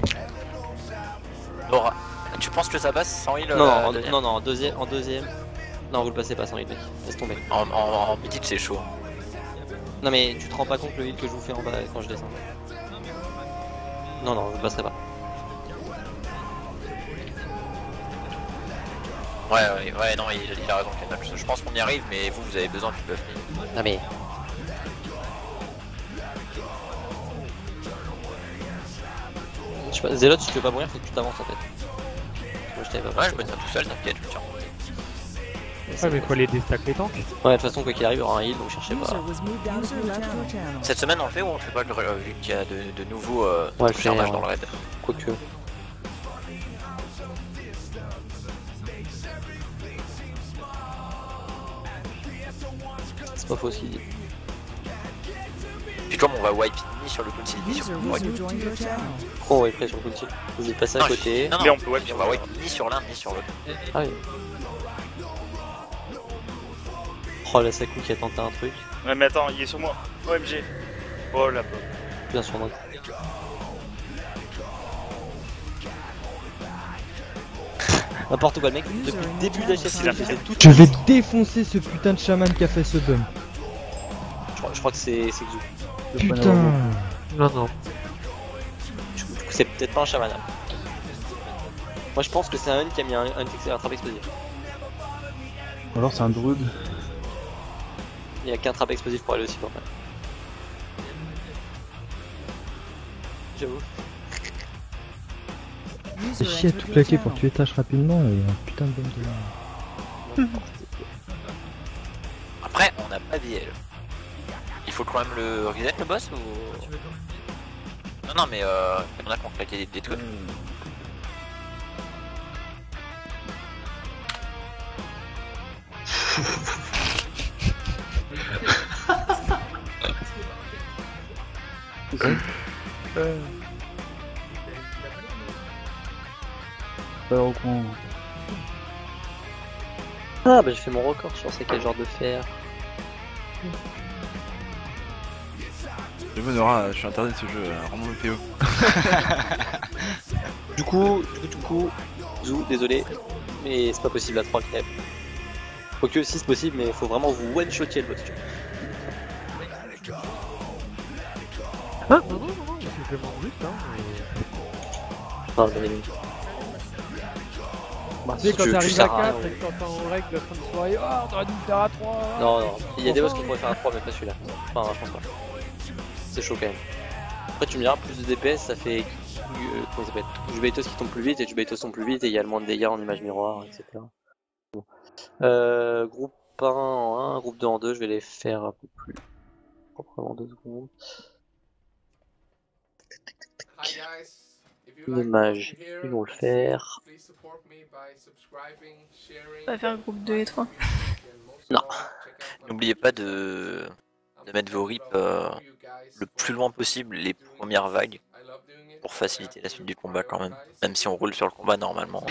Laura, tu penses que ça passe sans heal? Non, euh, en, deuxième non, non, en deuxième, en deuxième. Non, vous le passez pas sans heal, mec. Laisse tomber. En, en, en petite, c'est chaud. Non, mais tu te rends pas compte le heal que je vous fais en bas quand je descends. Non, non, vous le passerez pas. Ouais, ouais, ouais, non, il, il a raison, Kenal. Je pense qu'on y arrive, mais vous, vous avez besoin du buff. Ah, mais. Je sais pas, Zélot, si tu veux pas mourir, faut que tu t'avances en fait. Moi, je t'avais pas. Ouais, je me tiens tout seul, t'inquiète, je me tiens. Ouais, mais faut aller déstack les tanks. Ouais, de toute façon, quoi qu'il arrive, il y aura un heal, donc cherchez pas. Cette semaine, on le fait ou on le fait pas, euh, vu qu'il y a de, de nouveaux euh, Ouais, le faire, personnages ouais. dans le raid? Quoique. C'est pas faux ce qu'il dit. Puis comme on va wipe ni sur le coup ni sur le wipe. Oh, ouais, prêt sur le coup de tir. Vous êtes passé à Non, côté. Non, non, Mais on peut wipe on sur va le wipe ni sur l'un ni sur l'autre. Ah oui. Oh, la Saku qui a tenté un truc. Ouais, mais attends, il est sur moi. O M G. Oh là-bas. Bien sûr, moi. N'importe quoi, le mec, depuis le début de la chasse, il a fait tout. Je vais défoncer ce putain de chaman qui a fait ce bum. Je crois, je crois que c'est c'est Xu. Putain. Non, non. Du coup, c'est peut-être pas un chaman. hein. Moi, je pense que c'est un qui a mis un, un, un trap explosif. Alors c'est un druide. Il y a qu'un trap explosif pour aller aussi loin. J'avoue. C'est chier à tout claquer pour tuer tâche rapidement et un putain de bombe de... Après, on n'a pas d'I L. Il faut quand même le reset le boss ou... Non, non, mais euh, il y en a qui ont claqué des, des trucs. Pas au courant. Ah, bah j'ai fait mon record, je pensais quel genre de fer. Je veux Nora, je suis interdit de ce jeu, rends-moi le P O. Du coup, du coup, du coup, Zou, désolé, mais c'est pas possible à trois crêpes. Quoique si c'est possible, mais il faut vraiment vous one-shotier le boss. Ah, non, non, non, non, c'est vraiment juste, hein. Mais... Ah, j'en ai mis. Bah, tu sais, quand tu- tu t'arrives à sers à quatre rien, et que t'entends en règle la fin de soirée, oh, on aurait dû le faire à trois. Non, non, il y a des boss qu'on pourrait faire à trois, mais pas celui-là. Enfin, je pense pas. C'est chaud quand même. Après, tu me diras, plus de D P S, ça fait. Euh, comment ça s'appelle Jubeitos qui tombe plus vite, et Jubeitos tombe plus vite, et il y a le moins de dégâts en image miroir, et cetera. Bon. Euh, groupe un en un, groupe deux en deux, je vais les faire un peu plus proprement deux secondes. Hi guys. If you Les like mages, what you hear, ils vont le faire. please support me by subscribing, sharing. On va faire le groupe deux et trois. Non. N'oubliez pas de... de mettre vos rips euh, le plus loin possible les premières vagues pour faciliter la suite du combat quand même. Même si on roule sur le combat normalement.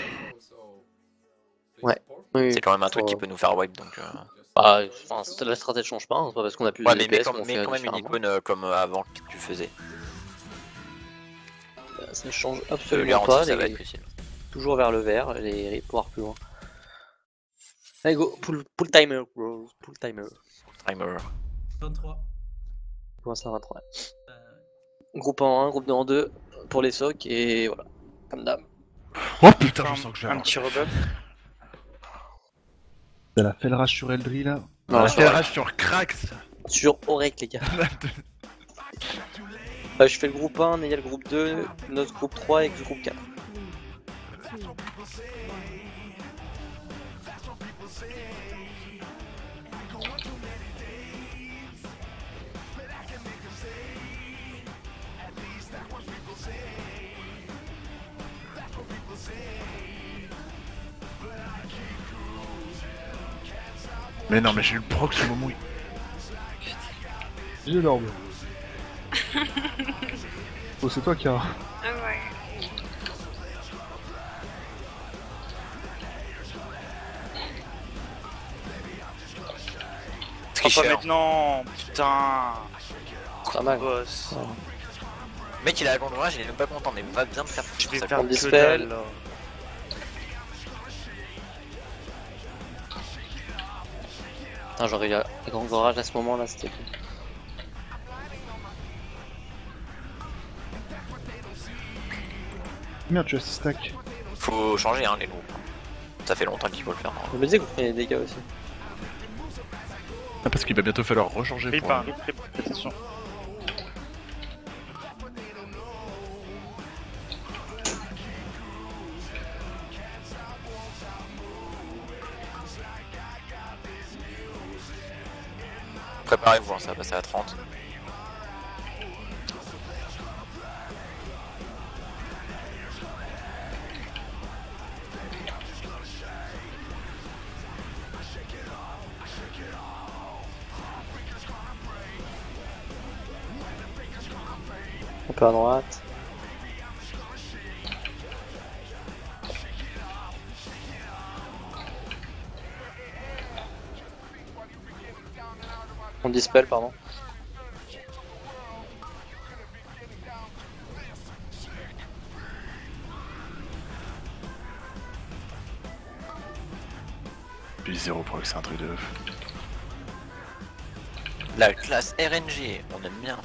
Ouais. Oui, C'est quand même un truc faut- qui peut nous faire wipe donc. Euh... Bah, enfin, la stratégie change pas, hein, c'est pas parce qu'on a plus Ouais, de mais, D P mais S quand, qu'on mais fait quand même une différemment. icône euh, comme euh, avant que tu faisais. Bah, ça change Je absolument garantis pas. que ça les- va être utile. Toujours vers le vert, les rips pour voir plus loin. Allez go, pull, pull timer, bro, pull timer. Timer. vingt-trois. Comment ça, vingt-trois? Groupe en un, groupe deux en deux, pour les socs, et voilà, comme d'hab. Oh putain, je sens que j'ai Un petit rebuff. Elle a fait le rage sur Eldri là. On a Non, fait sur, rage sur Krax. sur Orek, les gars. Euh, je fais le groupe un, Neya le groupe deux, notre groupe trois et le groupe quatre. Mais non, mais j'ai eu le proc ce moment où il... J'ai l'orbe. Oh, c'est toi, Kara. Ah ouais. Oh, pas maintenant, putain. Pas mal. Boss. Ouais. Le mec il a la grande orage, il est même pas content, mais va bien me faire Je vais ça faire compte. que dispel. dalle, là. Putain, j'aurais eu la la grande orage à ce moment là, c'était cool. Merde, tu as six stacks. Faut changer hein les loups. Ça fait longtemps qu'il faut le faire. Je me disais que vous prenez des dégâts aussi. Ah, parce qu'il va bientôt falloir rechanger Rip, pour... hein, rip, rip, attention. Préparez-vous, hein, ça va passer à trente. Un peu à droite. On dispel, pardon. Puis zéro pour que c'est un truc de ouf. La classe R N G, on aime bien.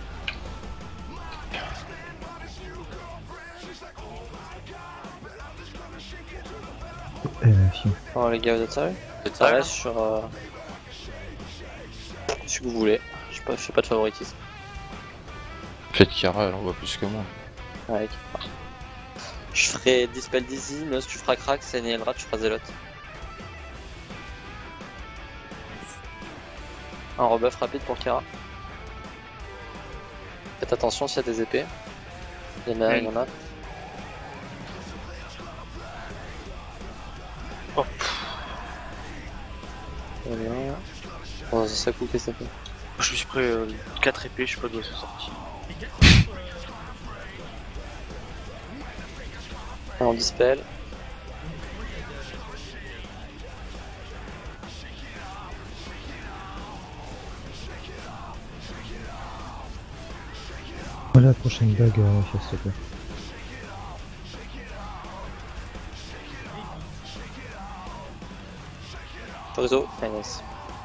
Euh, fion. Oh les gars, vous êtes sérieux? Vous êtes Ça sérieux, reste sur... Euh... ce que vous voulez. Je sais pas, je fais pas de favoritisme. Peut-être Kara, elle en voit plus que moi. Ouais, je ferai Dispel Dizzy, Nos tu feras Crack, Sani Elrad tu feras Zealot. Un rebuff rapide pour Kara. Faites attention s'il y a des épées. Il y en a, il y en a. Oh. Voilà. Oh, ça coupe, qu'est-ce que ça fait? Je me suis pris euh, quatre épées, je sais pas d'où elles sont sorties. On dispel. Voilà la prochaine bague, euh, s'il te plaît. Réseau, ah, nice.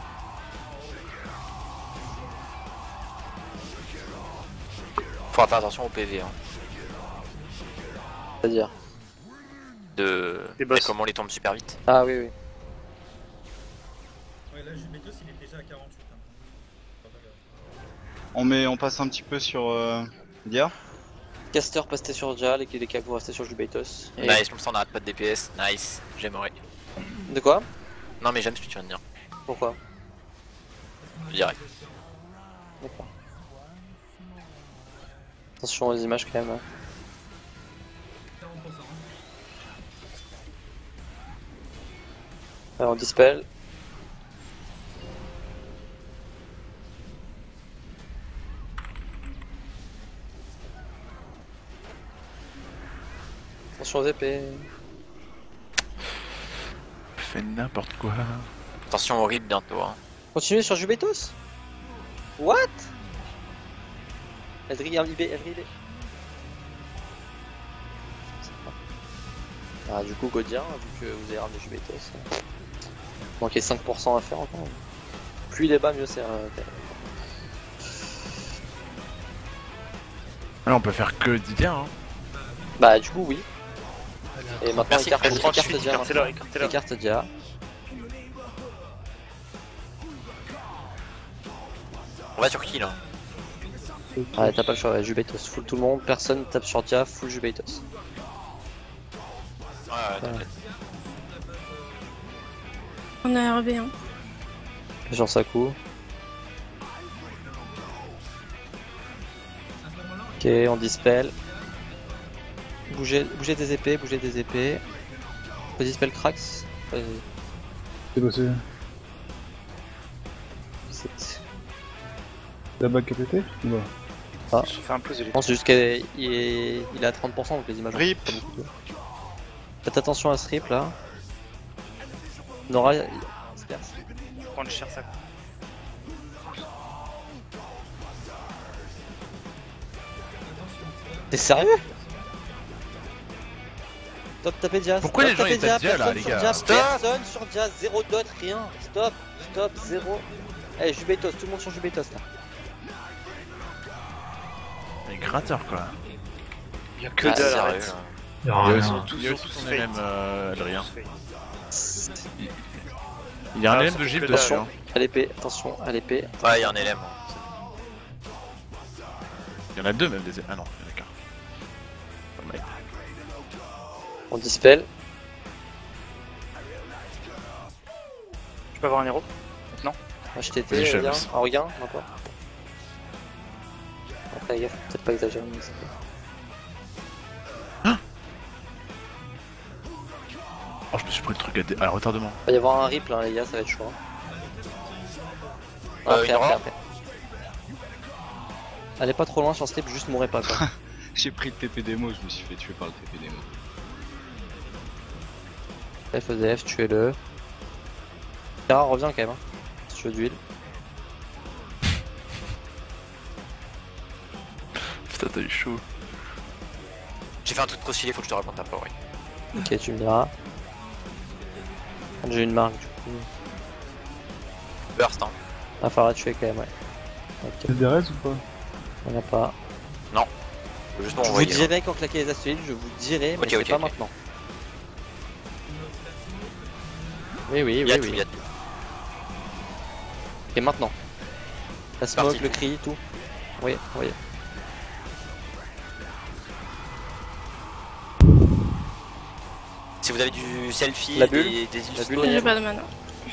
Faut faire attention au P V. Hein. C'est-à-dire De. Des boss. Et comment on les tombe super vite. Ah oui, oui. Ouais, là, Jubetos il est déjà à quarante-huit. Hein. On, met, on passe un petit peu sur euh, Dia. Caster passer sur Dia, les les Kaku rester sur Jubetos. Et... Nice, comme ça on n'arrête pas de D P S. Nice, j'aimerais. De quoi? Non, mais j'aime ce que tu viens de dire. Pourquoi? Je dirais. D'accord. Attention aux images quand même. Hein. Alors on dispel. Attention aux épées. Fais n'importe quoi. Attention au rip bientôt. Hein. Continuez sur Jubetos. What? Eldri, R I B, R I B. Ah, du coup, Godien, vu que vous avez ramené Jubetos. Manquez cinq pour cent à faire encore. Plus il est bas, mieux c'est. Euh, Là, on peut faire que Didier. Hein. bah, du coup, oui. Et maintenant, Merci, écarte, Fred, écarte trente-huit, Dia. écartez-la, maintenant. écartez-la. Écarte Dia. On va sur qui là? Ah, t'as pas le choix, ouais, Jubetos. Full tout le monde, personne tape sur Dia, full Jubetos. Ouais, ouais, t'inquiète. On a R V, hein. Sur Saku. Ok, on dispel. Bougez, bougez des épées, bougez des épées. On dispel Cracks. Vas-y. C'est bossé. C'est- La bague qui a pété? Bah. pas. Je fais un plus de Je pense juste qu'il est... il est à trente pour cent donc les images. Rip. Pas beaucoup de- Faites attention à ce rip là. Nora, il se perce. Prendre cher ça. T'es sérieux? Top tapez Dia. Pourquoi Stop, les gens, tapez ils tapent Dia, là, personne les sur gars? Dia, Stop. Personne sur Dia, zéro dot, rien. Stop, stop, zéro. Allez, Jubetos, tout le monde sur Jubetos là. Les gratteurs quoi. Y'a que Ah, dalle, sérieux, arrête. là. Il y a Il y a rien. aussi, il y a aussi son L M, euh, Adrien. Tous Il y a un Ah, L M ça de fait Gilles que dessus. dalle. Hein. À l'épée, attention, à l'épée. Ouais, il y a un L M. Il y en a deux même des. Ah non, il y en a qu'un. Oh, mec. On dispel. Je peux avoir un héros? Non. H T Les T, chefs. regain, un regain, non pas. Après, gaffe, peut-être pas exagérer, mais c'est pas. Oh, je me suis pris le truc à, dé... à retardement. Il va y avoir un rip là, les gars, ça va être chaud. hein. Euh, Après, une après, aura après. Allez pas trop loin sur ce rip, juste mourrez pas quoi. J'ai pris le T P démo, je me suis fait tuer par le T P démo. F E D F, tuez-le. Kara, reviens quand même, hein. Si tu veux d'huile. Putain, t'as eu chaud. J'ai fait un truc trop stylé, faut que je te raconte après, ouais. Ok, tu me diras. J'ai une marque du coup. Burst, hein. Va falloir la tuer quand même, ouais. Ok. C'est des res ou pas? On a pas. Non. Faut juste Je vous m'envoyer. dirai quand claquer les astuces, je vous dirai, mais Ok, c'est ok, pas ok. maintenant. Oui, oui, Il y a oui, tout, oui. il y a tout. Et maintenant. La smoke, Parti. le cri, tout. Oui, oui. Si vous avez du selfie, La des, bulle. des La illustres, bulle, J'ai pas de mana.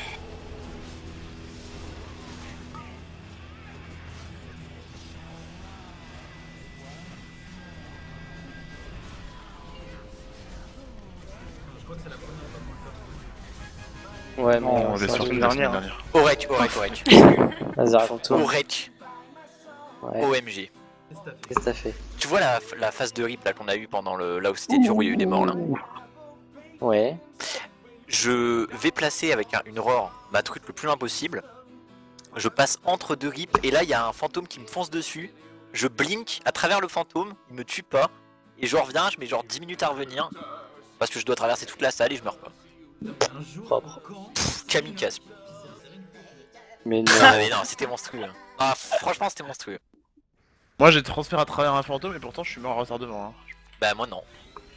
Ouais, mais Non, on j'ai s'en sorti fout. la semaine dernière. Orec, Orec, Orec. Vas-y, raconte-toi. Orec. Ouais. O M G. Qu'est-ce que t'as fait? Tu vois la, la phase de rip là qu'on a eu pendant le. Là où c'était dur, où il y a eu des morts là. Ouais. Je vais placer avec un- une roar ma truc le plus loin possible. Je passe entre deux rips et là il y a un fantôme qui me fonce dessus. Je blink à travers le fantôme, il me tue pas. Et je reviens, je mets genre dix minutes à revenir. Parce que je dois traverser toute la salle et je meurs pas. Propre. Pff, kamikaze. Mais non. Ah mais non, c'était monstrueux. Ah franchement c'était monstrueux. Moi j'ai transféré à travers un fantôme et pourtant je suis mort à retardement. Hein. Bah moi non.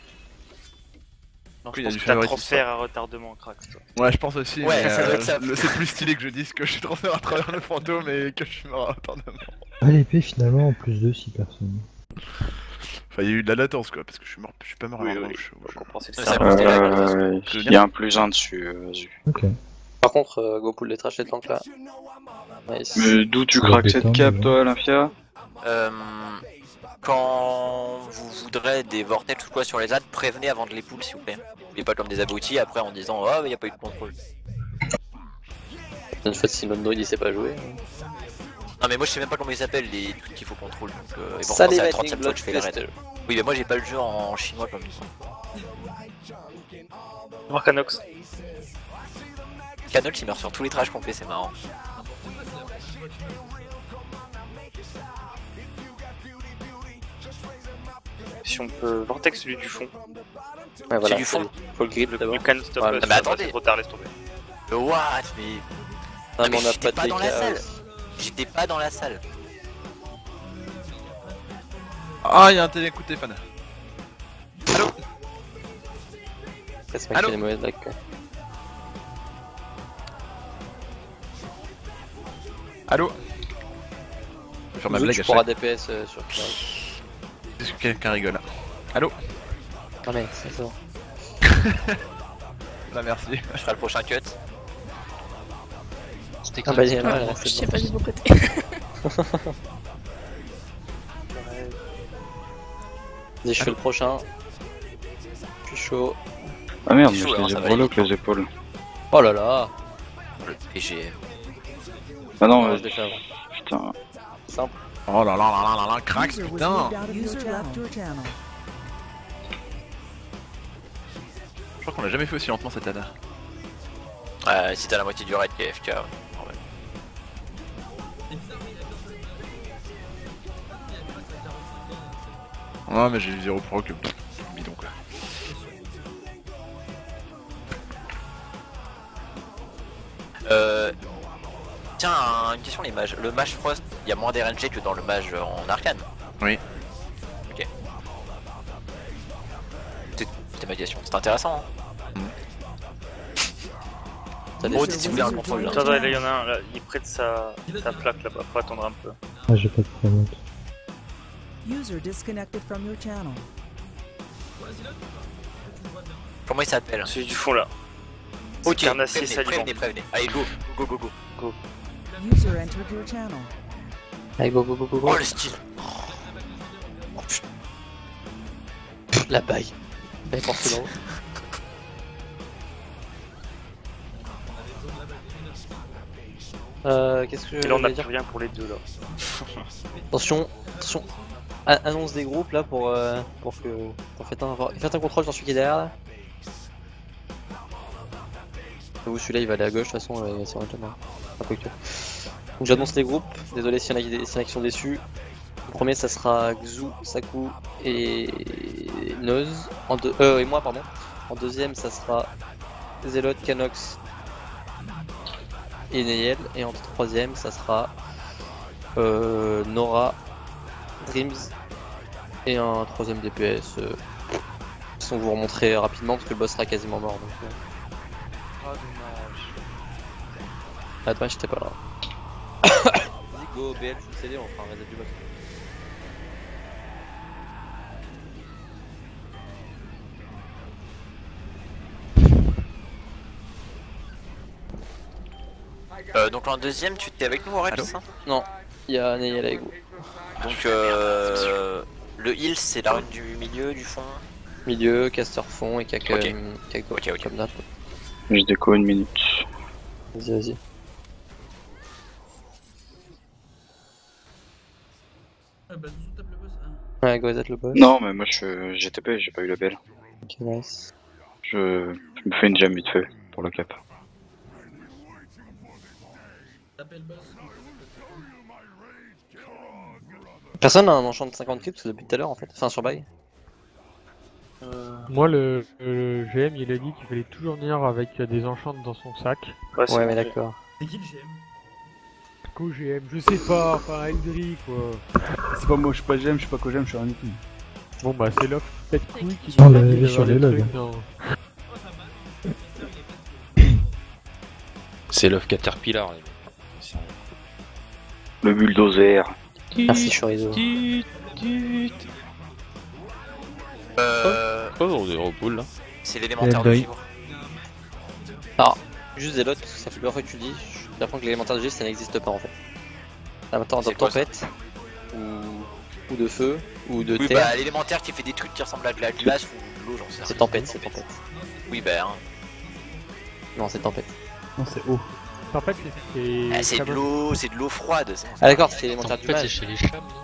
Non, Oui, je il y a pense du que t'as favoritisme. transfert à retardement, Crax, toi. Ouais, je pense aussi. Ouais, mais, ça doit euh, être ça. le- c'est plus stylé que je dise que je suis transféré à travers le fantôme et que je suis mort à retardement. Ah, l'épée finalement en plus de six personnes. Enfin, il y a eu de la latence quoi, parce que je suis mort, je suis pas mort à Oui, la oui, manche. je peux comprendre, c'est le Ouais, ça cerveau. montait là, de toute façon. Euh, Je veux il y dire. a un plus un dessus, euh, vas-y. Ok. Par contre, euh, go pull les trash les tanks là. Nice. Mais d'où tu Pour craques la cette détente, cape, déjà. toi, Lafia? Euh, quand vous voudrez des vortex ou quoi sur les ânes, prévenez avant de les pull s'il vous plaît. Et pas comme des abrutis après en disant oh mais y a pas eu de contrôle. Une fois si notre druide il sait pas jouer. Non mais moi je sais même pas comment ils s'appellent les trucs qu'il faut contrôle donc euh, et pourtant Salut c'est la Lightning trentième fois que je fais la raid. Bloodfest. Oui mais moi j'ai pas le jeu en chinois comme Marcanox. Canol il meurt sur tous les trash qu'on fait, c'est marrant. Si on peut vortex celui du fond. Ouais, voilà. C'est du fond. Faut le grip d'abord. You can stop Voilà. us. Ah, mais attendez. C'est trop tard, laisse tomber. Le what mais. Non, mais mais on a j'étais pas pas de dans la dégâts, salle. ouais. J'étais pas dans la salle. Ah, il y a un télé coup de téléphone. Allô? Après, ce mec Allô fait des mauvaises blagues quoi. Allô? Je vais faire ma Zou, blague tu à pourras chaque... D P S euh, sur Est-ce que quelqu'un rigole? Allô? Ah mais c'est ça. Bah merci. Je ferai le prochain cut. C'était Ah quand bah même. il est là, là, Je c'est sais bon. pas du bon côté. Vas-y, je fais le prochain. Je suis chaud. Ah merde, C'est mais chaud, je hein, les ai ça va brûlés aller. avec les épaules. Oh là là. Le P G. Ah non, Ouais, euh, je l'ai fait avant. putain. Simple. Oh là là là là là là, Krax, putain. User left your channel. Je crois qu'on l'a jamais fait aussi lentement cette année. Euh, si t'as la moitié du raid qui est F K, ouais. Ouais, mais j'ai eu zéro proc, pff, bidon quoi. Euh... Tiens, une question les mages. Le mage Frost, il y a moins d'R N G que dans le mage en arcane. Oui. Ok. C'était médiation, c'est intéressant. Hein. Ça bon, si vous voulez un contrôle. Attends, là, il y en a un, là, il est près de sa, sa plaque là-bas, faut attendre un peu. Ah, j'ai pas de problème. User disconnected from your channel. Comment il s'appelle? Celui du fond là. Ok, Carnassier prévenez, Salivant. prévenez, prévenez. Allez, go, go, go, go. Go. User entered your channel. Allez, go, go, go, go, go. Oh, le style. Oh, putain. La baille. Elle est portée dans l'eau. Euh, qu'est-ce que Et là, on je a vais plus dire rien pour les deux là. Attention, attention. A- annonce des groupes là pour, euh, pour que. Pour faites un, faites un contrôle sur celui qui est derrière là. Vous, celui-là il va aller à gauche de toute façon, euh, c'est vrai que un peu que. Donc j'annonce les groupes, désolé s'il y en a qui, s'il y en a qui sont déçus. Le premier ça sera Xu, Saku et Noz. En deux, euh, et moi pardon. En deuxième ça sera Zelot, Canox et Neyel. Et en troisième ça sera euh, Nora, Dreams et un troisième D P S. Euh, on vous remontrer rapidement parce que le boss sera quasiment mort. Donc, euh... Ah dommage. Ah dommage j'étais pas là. Vas-y go B L, full C D, on fera un reset du boss. Euh, donc en deuxième, tu t'es avec nous en règle, c'est ça? Non, il y a Neyel avec vous. Donc euh, le heal c'est la rune du milieu, du fond. Milieu, caster fond et caca Ok. caca Ok, ok. comme d'hab. Je déco une minute. Vas-y, vas-y. Ah bah, Zouzou tape le boss. Ah. Ouais, go reset le boss. Non, mais moi je j'ai T P, j'ai pas eu la belle. Ok, nice. Je, je me fais une jam vite fait pour le cap. Tapez le boss. Personne n'a un enchant de cinquante clips depuis tout à l'heure en fait, enfin sur bail. Euh... Moi, le, le G M, il a dit qu'il fallait toujours venir avec des enchantes dans son sac. Ouais, Ouais, mais d'accord. C'est qui le G M? Co-G M, je sais pas, enfin Eldri quoi. C'est pas moi, je suis pas G M, je suis pas co-G M, je suis rien du tout. Bon bah c'est l'offre peut-être couille qui On nous a l'a dit vu d'avoir sur des les logs. trucs dans- C'est l'œuf Caterpillar. les mecs. Le bulldozer. Merci Chorizo. Euh, Oh, on est au pool là. c'est l'élémentaire de Boy. givre. Alors, juste Zelot, parce que ça fait plusieurs fois que tu le dis, j'apprends que l'élémentaire de givre ça n'existe pas en fait. L'élémentaire de C'est quoi, ça tempête, ou... ou de feu, ou de Oui, terre. bah l'élémentaire qui fait des trucs qui ressemblent à de la glace ou de l'eau, j'en sais rien. C'est tempête, c'est tempête. Oui, bah hein. Non, c'est tempête. Non, c'est haut. En fait, c'est. Ah, c'est de l'eau, c'est de l'eau froide. c'est- Ah d'accord, c'est l'élémentaire du Tempête, c'est mage. chez les chams, non?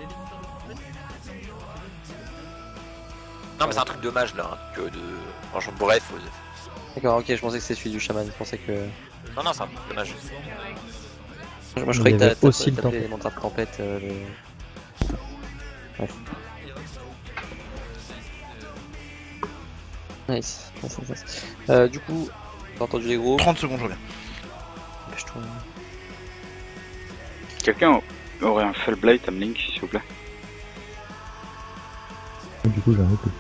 Non, mais c'est un truc de mage là, hein, que de. Franchement, bref. euh, D'accord, ok, je pensais que c'était celui du chaman, je pensais que... Non, non, c'est un truc de mage. Moi je Il croyais y que avait t'as aussi le t'appelais tempête. l'élémentaire de tempête. Euh, le... Bref. Nice, nice, nice, nice. Euh, du coup, t'as entendu les gros. trente secondes, je reviens. Dépêche-toi. Quelqu'un aurait un Fell Blight à me link s'il vous plaît? Du coup, j'ai arrêté.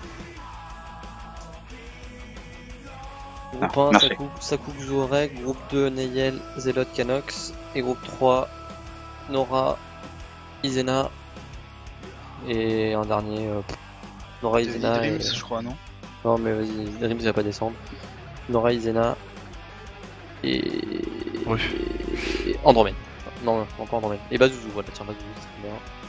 Groupe Ah, un, merci. Saku, Saku Xorek, groupe deux, Neyel, Zelot, Canox, et groupe trois, Nora, Izena, et un dernier, euh, pff, Nora, Izena, Dreams, et... je crois, non? Non mais vas-y, Dreams il va pas descendre. Nora, Izena, et... Oui. et... Andromède. Non, non, pas Andromède. Et Bazouzou, voilà, tiens, Bazouzou, c'est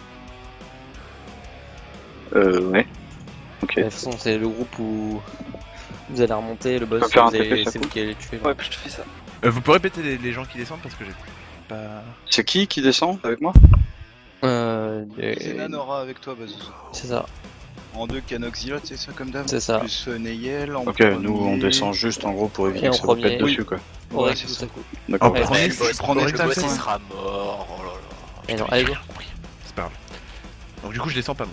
bien. Euh, ouais. Ok. De toute façon, c'est le groupe où vous allez remonter, le boss, peux faire un vous allez- T P, ça c'est vous coupe. qui allez le tuer. Ouais, je te fais ça. Euh, vous pouvez répéter les, les gens qui descendent parce que j'ai pas. C'est qui qui descend avec moi? Euh, Euh, et- Zenan aura avec toi, Bazou. C'est ça. En deux, Canoxilot, c'est ça comme d'hab. C'est ça. Plus euh, Neyel. En Ok, premier... nous on descend juste en gros pour éviter Et que en ça vous premier, pète oui. dessus quoi. Ouais, Ouais, c'est c'est ça. ça. Cool. D'accord. Ouais, Ouais, premier, le boss, prends des le boss, tapes, il hein. sera mort. Oh là là. Et non, Putain, allez j'ai go. rien compris. C'est pas grave. Donc du coup je descends pas moi.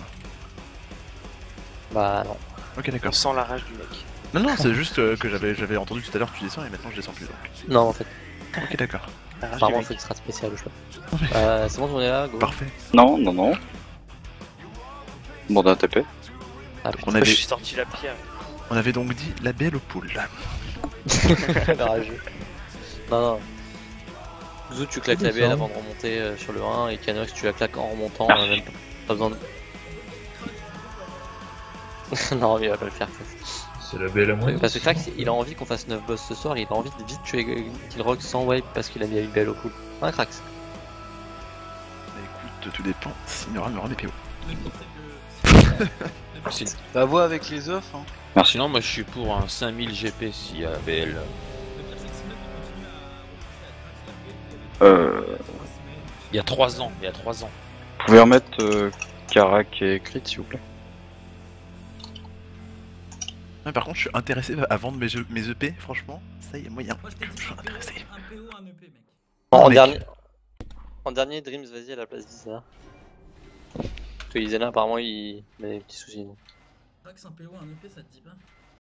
Bah non. Ok On d'accord. sent la rage du mec. Non non c'est juste euh, que j'avais j'avais entendu tout à l'heure que tu descends et maintenant je descends plus donc. Non en fait. Ok d'accord. La rage Apparemment du il faut mec. une strat spéciale je sais pas. Euh, c'est bon on est là, go. Parfait. Non, non, non. Bon, d'un T P. Ah Donc, putain, on Je avait, suis sorti la pierre. on avait donc dit la belle au poule. le rageux. Non non. Zou tu claques la B L avant de remonter euh, sur le un et Canox tu la claques en remontant, euh, même pas, pas besoin de... non mais il va pas le faire. C'est la belle à moi. Parce que Crax il a envie qu'on fasse neuf boss ce soir, il a envie de vite tuer Killrock sans wipe parce qu'il a mis une belle au pool. Hein Crax? Bah écoute, tout dépend s'il y aura des P O. Bah, vois avec les offres. Hein. Merci. Sinon, moi je suis pour un cinq mille G P s'il y a B L. Euh... Il y a trois ans, il y a trois ans. Vous pouvez remettre euh, Karak et Crit s'il vous plaît. Ouais, par contre je suis intéressé à vendre mes, jeux- mes E P, franchement, ça y est moyen. Moi je t'ai dit Je suis un intéressé. P O, un P O, un E P, mec. En mec. dernier... En dernier Dreams vas-y à la place d'Isena. Parce que Isena apparemment il... il a des petits soucis. donc. Crax, un P O, un E P, ça te dit pas?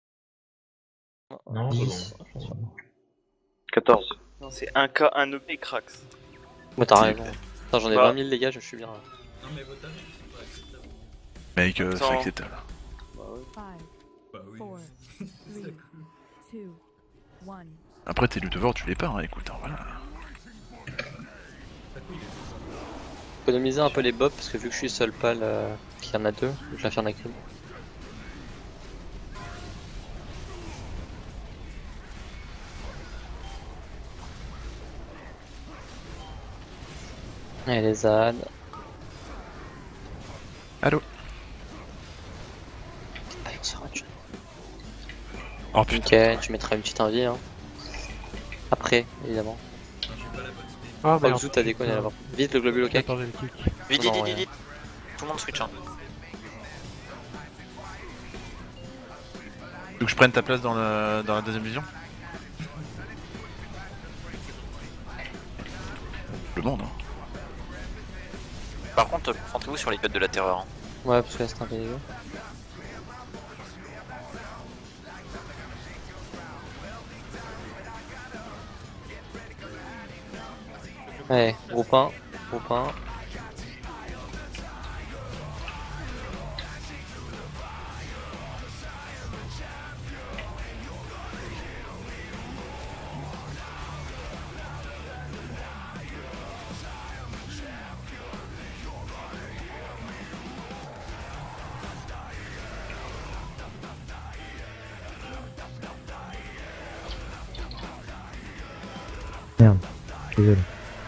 Non, dix. c'est bon. quatorze. Non, c'est un K, un E P, Crax. Moi t'as raison. Putain j'en ai Bah. vingt mille les gars, je suis bien là. Non mais vos tarifs sont pas acceptables. Mec, euh, c'est Attends. acceptable. Bah ouais. Bah oui. Four, three, two, one. Après tes lootovers tu les pars, hein, écoute, hein, voilà. Économiser un peu les bobs parce que vu que je suis seul pal euh, qu'il y en a deux, je vais faire la crime. Et les ânes. Allô. Ah, il sera tué. Oh putain. Ok, tu mettras une petite invie hein. Après, évidemment. Ah Oh, merde. Zou t'as déconné là-bas. Vite le globule au cake. Attends, j'ai le kick. Vite, Non, vite, rien. vite, vite. Tout le monde switch. Hein. Tu veux que je prenne ta place dans, le... dans la deuxième vision? Le monde, hein. Par contre, concentrez-vous sur les codes de la terreur. Hein. Ouais, parce que là c'est un peu dégueu. Ouais, groupe un, groupe un. Merde, désolé.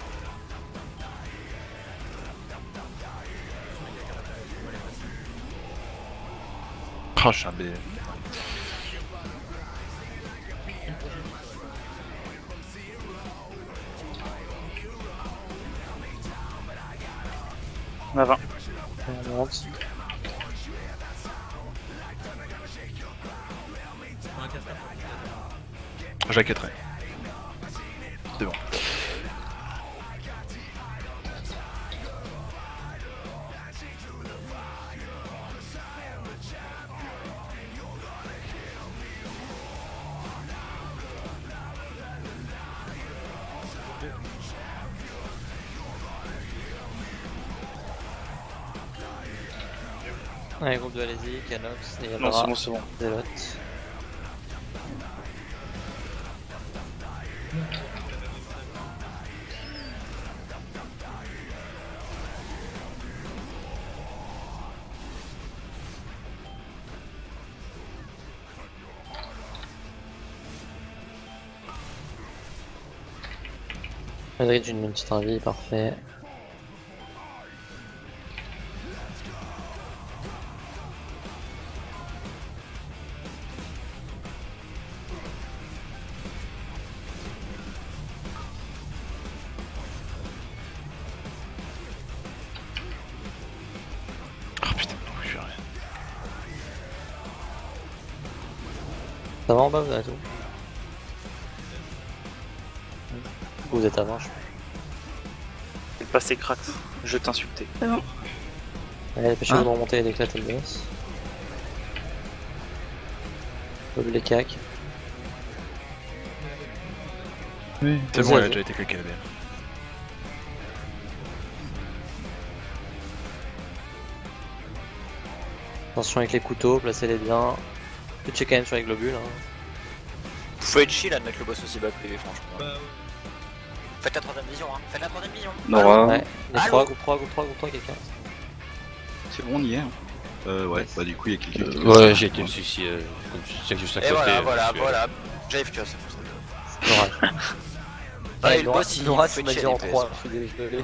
Oh, je suis un B. On a vingt. On monte. J'inquiéterai. C'est bon. Ouais, groupe de allez-y, Canox, et Non, c'est bon, c'est bon. Zealot. Madrid, j'ai une petite envie, parfait. Ça va en bas, vous avez tout. Vous êtes avant, je crois. Fais passer Krax, je t'insultais. C'est bon. Allez, dépêchez-vous Ah. de remonter et d'éclater le boss. Bob les cacs. Oui. C'est bon, elle a déjà été claquée la B R. Attention avec les couteaux, placez-les bien. Touchez quand même sur les globules. Hein. Faut être chill à mettre le boss aussi bas que P V, franchement. Faites la troisième vision, hein. Faites la troisième vision. Nora. Ouais, les Allô trois, groupe trois, groupe trois, groupe trois, quelqu'un. C'est bon, on y est. hein. Euh, ouais, bah du coup, il y a quelqu'un qui. Ouais, j'ai été aussi, si, euh, comme tu sais, juste à Et côté. voilà, euh, voilà, parce que- voilà. J'avais fait c'est pour ça. Nora. Ah, et Ouais, le Nora, boss, il Nora, fait tu m'as chier dit en les P S, trois, quoi. je suis désolé.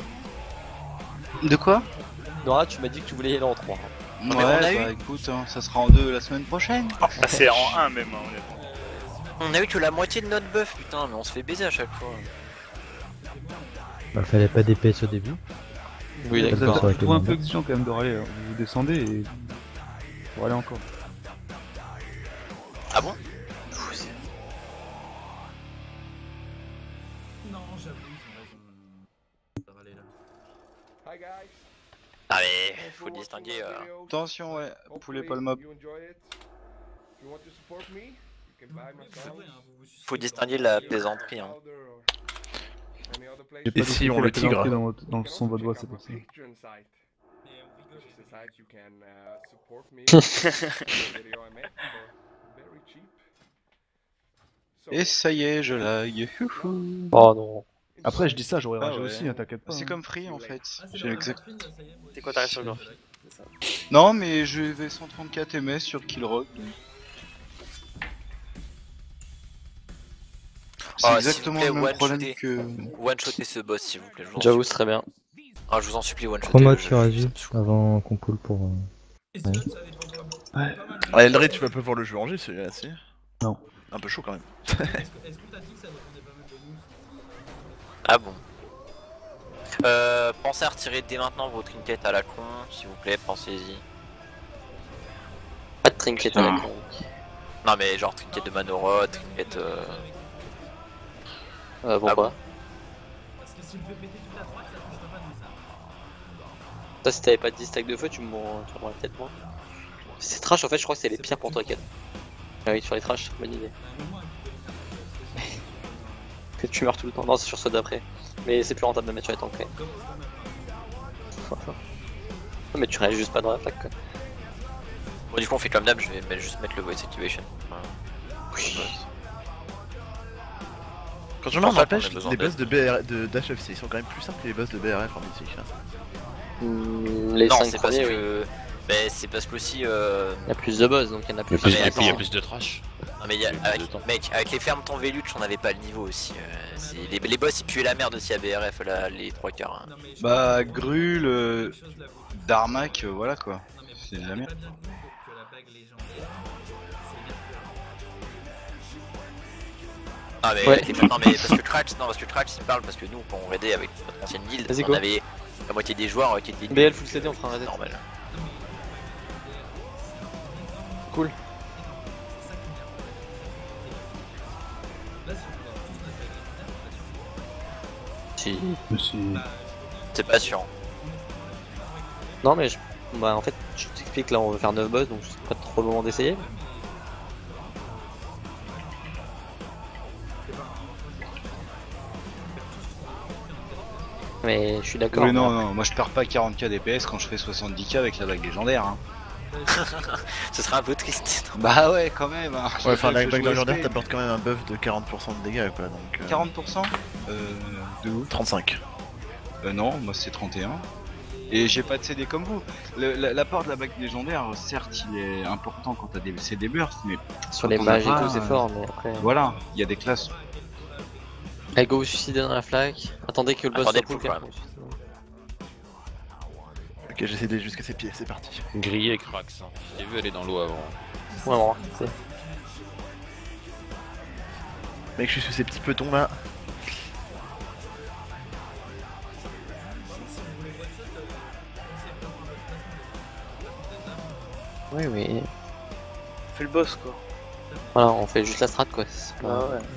De quoi? Nora, tu m'as dit que tu voulais y aller en trois. Ouais, mais on a bah eu. écoute, hein, ça sera en deux la semaine prochaine. Ah, c'est en un même, hein, honnêtement. On a eu que la moitié de notre buff, putain, mais on se fait baiser à chaque fois. Bah, fallait pas D P S au début. Oui, Vous d'accord. êtes un peu exigeant quand même de râler, hein. Vous descendez et... Pour aller encore. Ah bon? Non, j'avoue, ils ont raison. Ça va aller là. Hi guys. Ah mais faut distinguer. Euh... Attention, ouais, poulet pas le mob. Faut distinguer la plaisanterie. Hein. J'ai Et pas si de on cliquer le avec tigre l'entrée dans, votre- dans le son de votre voix, c'est pour ça. Et ça y est, je lag. Youhou. Oh non. Après, je dis ça, j'aurais Ah ragé ouais. aussi, hein, t'inquiète pas. C'est hein. comme Free en fait. Ah, c'est J'ai la exact- Graphin, ça y est, moi C'est aussi, quoi ta j'ai- réaction, Graphin? c'est ça. Non, mais je vais cent trente-quatre M S sur Killrock. donc. C'est Ah, exactement s'il vous le plaît, même problème one-shotter. que. One-shotter ce boss, s'il vous plaît. je vous en J'avoue, supplie. c'est très bien. Ah, je vous en supplie, one-shotter. Promote je- sur je- Azu avant qu'on pull pour. euh, Et ouais. sinon, ça dépend pas beaucoup. Ouais. Pas mal. Ah, Eldred, tu vas pas pouvoir le jouer en G celui-là, si? Non. Un peu chaud quand même. Est-ce que est-ce qu'on t'a dit que ça dépendait pas mal de nous? Ah bon. Euh, pensez à retirer dès maintenant vos trinkets à la con, s'il vous plaît, pensez-y. Pas de trinket à la Putain. con. Non mais genre trinket de Manora, trinket... Euh... Euh, pourquoi Ah Parce que s'il me fait péter toute la droite, ça touche pas nous ça. Toi, si t'avais pas de stack de feu, tu m'aurais peut-être moins. C'est trash en fait, je crois que c'est les pires pour toi, Ken. Ah oui, sur les trash, bonne idée. Que tu meurs tout le temps. Non, c'est sur ceux d'après. Mais c'est plus rentable de mettre sur les tanks. Mais tu réagis juste pas dans la plaque quoi. Bon du coup on fait comme d'hab, je vais mais juste mettre le Voice Activation. Voilà. Oui. Quand je Je me pense pas rappelle, qu'on ait besoin les d'aide. boss de, B R... de d'H F C ils sont quand même plus simples que les boss de B R F en mythique. Hein. Hmm, les non cinq c'est parce premiers, oui. que... Mais c'est parce que aussi... Euh... Il y a plus de boss donc il y en a Il y a plus. plus, mais et puis il y a attends. plus de trash. Non mais y a... Il y a plus avec... de temps. mec, avec les fermes temps Veluche on avait pas le niveau aussi. Euh... c'est- Les... les boss ils puaient la merde aussi à B R F là, les trois quarts. Hein. Non, mais je Bah, pense que- Grul, euh, les choses, là, vous- Darmac, euh, voilà quoi. Non, mais C'est vous la avez merde. pas bien compris que la bague légendaire, c'est bien plus rare. Ah mais, Ouais. avec les... non, mais parce que Trax, non parce que Trax il parle parce que nous quand on raidait avec notre ancienne guilde, Vas-y, on go. avait la moitié des joueurs euh, qui étaient B L full C D, on fera un raid. normal. Cool. Là, si on peut avoir tous notre bague légendaire, Si. Mais si- C'est pas sûr. Non mais je... bah en fait je t'explique là on veut faire neuf boss donc c'est pas trop le moment d'essayer. Mais je suis d'accord. Oui, non, mais- non, moi je perds pas quarante K D P S quand je fais soixante-dix K avec la bague légendaire. Hein. Ce serait un peu triste. Bah ouais, quand même. Hein. Ouais, enfin, la Je bague joue légendaire S P. t'apporte quand même un buff de quarante pour cent de dégâts quoi donc. euh, quarante pour cent euh, De où trente-cinq. Euh, non, moi c'est trente et un. Et j'ai pas de C D comme vous. Le- la- L'apport de la bague légendaire, certes, il est important quand t'as des C D burst, mais Sur quand les on mages et a pas, tout c'est euh, fort mais après... Voilà, il y a des classes. Allez go vous suicider dans la flaque. Attendez que le boss Attendez soit le cool coup, quand même. Ok, j'essaie d'aller jusqu'à ses pieds, c'est parti. Grillé Krax. Hein. J'ai vu aller dans l'eau avant. Ouais bon, c'est... Mec, je suis sous ces petits petons là. Oui oui. Fais le boss quoi. Voilà, on fait juste la strat quoi. C'est pas... Ah ouais.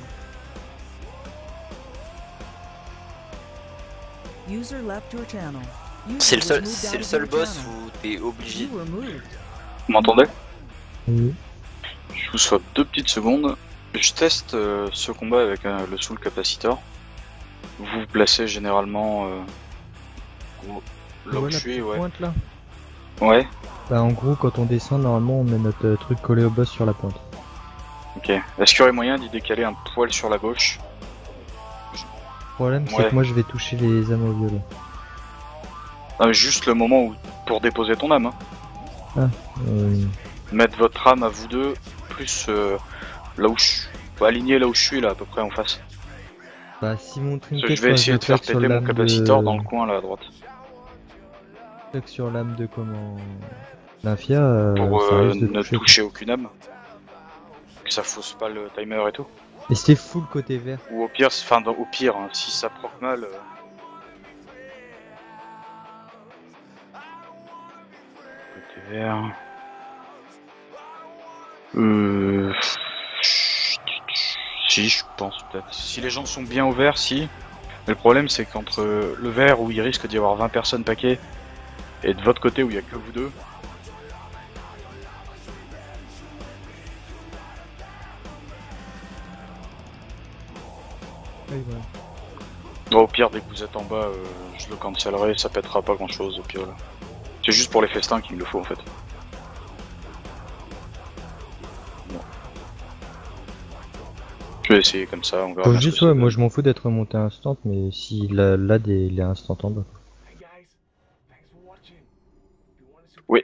User left your channel. User C'est le was seul, moved c'est out le of seul your boss channel. où t'es obligé. You were moved. Vous m'entendez? Oui. Je vous souhaite deux petites secondes. Je teste euh, ce combat avec euh, le soul capacitor. Vous vous placez généralement euh, où- Tu là vois où je la suis, petite ouais. pointe là? Ouais, Bah en gros quand on descend normalement on met notre euh, truc collé au boss sur la pointe. ok. Est-ce qu'il y aurait moyen d'y décaler un poil sur la gauche? Le problème c'est Ouais. que moi je vais toucher les âmes au violet. Ah, juste le moment où pour déposer ton âme. Hein. Ah, euh, Mettre votre âme à vous deux, plus euh, là où je suis. Faut aligner là où je suis, là, à peu près en face. bah si mon Parce que trinket je vais moi, essayer le de faire plaque sur péter mon l'âme capacitor de... dans le coin, là, à droite. plaque sur l'âme de comment... L'infia, euh, Pour ça euh, risque de ne toucher. toucher aucune âme. Que ça fausse pas le timer et tout. Et c'était full côté vert. Ou au pire, enfin, dans- au pire, hein, si ça proc mal... euh, Côté vert... Euh... Si, je pense peut-être. Si les gens sont bien au vert, si. Mais le problème, c'est qu'entre le vert où il risque d'y avoir vingt personnes paquets et de votre côté où il y a que vous deux. Oui, voilà. Bon, au pire, dès que vous êtes en bas, euh, je le cancellerai, ça pètera pas grand chose au pire. Là. C'est juste pour les festins qu'il me le faut en fait. Bon. Je vais essayer comme ça, on verra. Faut bien ce juste que ouais, ça moi donne. je m'en fous d'être monté instant, mais si la L A D il est instant en bas. Oui.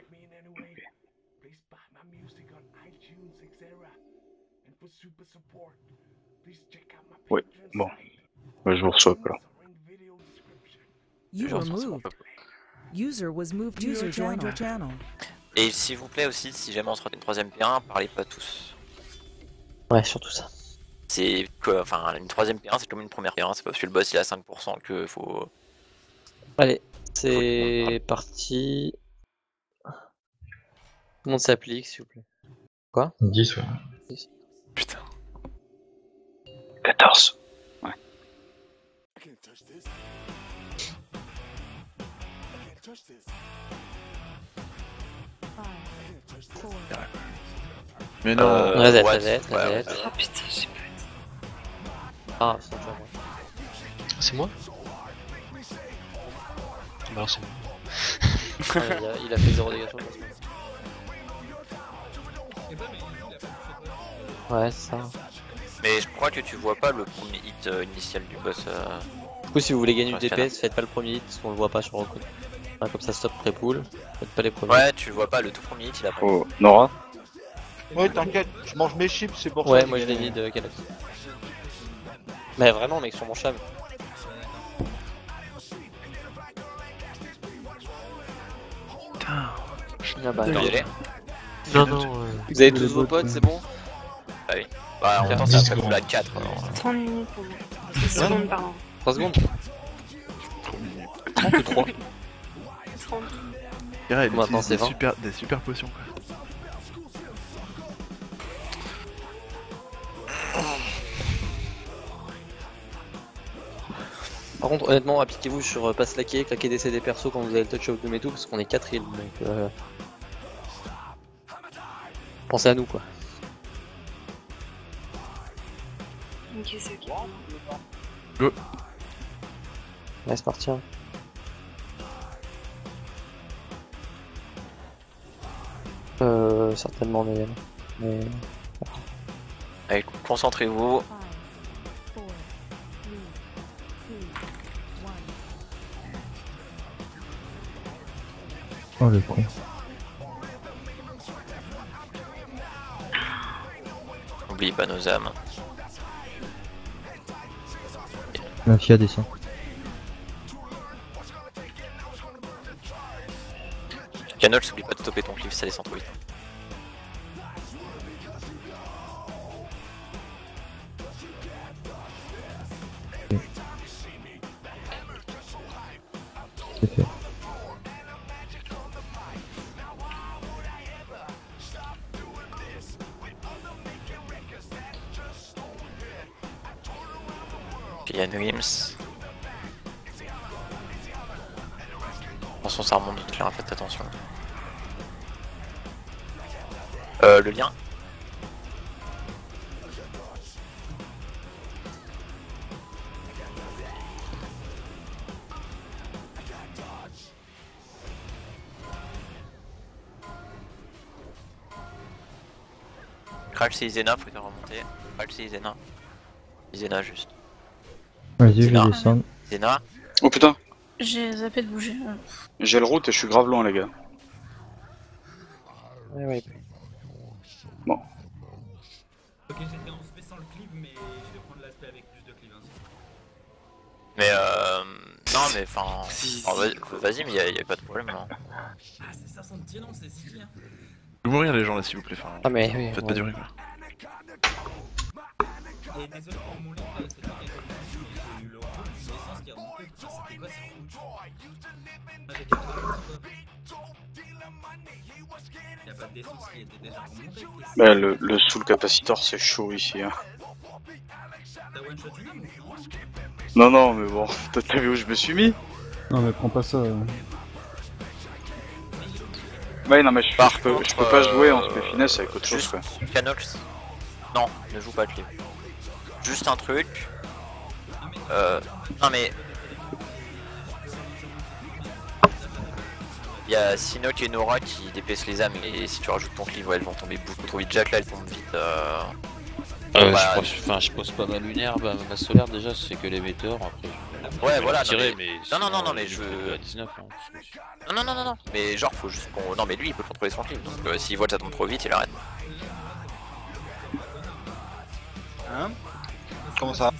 Oui, bon. Ouais, je vous reçois pas là. You were moved. User was moved to your joined your channel. Et s'il vous plaît aussi, si jamais on se retrouve une troisième P un, parlez pas tous. Ouais, surtout ça. C'est que, enfin, une troisième P un, c'est comme une première P un, c'est pas parce que le boss il a cinq pour cent que faut. Allez, c'est parti. Tout le monde s'applique, s'il vous plaît. Quoi? dix, ouais. dix. Putain. quatorze. Ouais. Mais non. Euh, Reset, what reset, Ouais, reset. ouais. Ah putain, j'ai pas. Ah, c'est déjà moi. C'est moi? Bah alors c'est moi. Ah, il, a, il a fait zéro dégâts sur le boss. Ouais, c'est ça. Mais je crois que tu vois pas le premier hit euh, initial du boss. Euh... Du coup, si vous voulez gagner sur du la D P S, faites pas le premier hit parce qu'on le voit pas sur le coup. Ah, comme ça, stop pré-pool. Faites pas les premiers. Ouais, tu vois pas le tout premier hit, il a pas. Oh, Nora. Ouais, t'inquiète, je mange mes chips, c'est pour ça. Ouais, que moi je j'ai l'ai mis gagné. de Call of. Mais vraiment, mec, sur mon cham. Putain. Ah bah, Tu veux y aller Non, non, euh... Vous avez tous vos potes, c'est bon? Ah oui. Bah, en même temps, dix c'est après secondes. vous la quatre. Alors... trente minutes pour moi. dix secondes par an. trois secondes? trente ou trois trente. Kira, il Maintenant, utilise c'est des vingt. super, des super potions quoi. Par contre, honnêtement, appliquez-vous sur euh, pas slacker, claquer des C D perso quand vous avez le touch of doom et tout, parce qu'on est quatre heals, donc euh... pensez à nous quoi. Ok, c'est ok. Go. Ouais, c'est parti. Hein. Euh, certainement mais... mais... Allez, concentrez-vous. Oh le con. N'oubliez pas nos âmes. L'infia descend. Canol, n'oublie pas de stopper ton cliff, ça descend trop vite. C'est fait. Il y a Dreams. Attention, ça remonte de clair, faites attention. Euh, le lien. Crash c'est Isena, faut faire remonter. Crash c'est Isena. Isena juste. Vas-y, je vais descendre. Isena. Oh putain. J'ai zappé de bouger. J'ai le route et je suis grave loin les gars. Ouais, ouais. Bon. Ok, j'étais en spécial le cleave, mais je vais prendre l'aspect avec plus de cleave. Hein. Mais euh... Non mais enfin... Vas-y mais y'a y a pas de problème là. Ah c'est ça son petit nom, c'est City hein. Vous mourir les gens là s'il vous plaît, enfin... Ah mais oui, faites ouais. pas durer quoi. Et désolé pour mon livre, c'est toi qui as eu le rôle du essence qui a remonté. C'était quoi ce truc? Moi j'ai capté il y a pas d'essence qui était déjà remontée. Bah le, le soul capacitor c'est chaud ici hein. T'as one shot une homme ou Non non mais bon, t'as vu où je me suis mis? Non mais prends pas ça. Euh... Ouais non mais je, Par je, peux, contre, je peux pas jouer en euh, spé finesse avec autre chose juste quoi. Canox. Non, ne joue pas de cleave. Juste un truc. Euh... Non mais... Il y a Sinok et Nora qui dépaissent les âmes et si tu rajoutes ton cleave, ouais, elles vont tomber beaucoup trop vite. Jack là elle tombe vite. Euh... Euh, bah, je, pense, enfin, je pose pas ma lunaire, bah, ma solaire déjà c'est que l'émetteur, après je... Ouais je vais voilà, la tirer, non, mais... mais... Non non non non sinon, mais euh, je... à dix-neuf, hein, parce que- Non non non non non, mais genre faut juste qu'on... Non mais lui il peut contrôler son cleave, donc euh, s'il voit que ça tombe trop vite il arrête. Hein? Comment ça?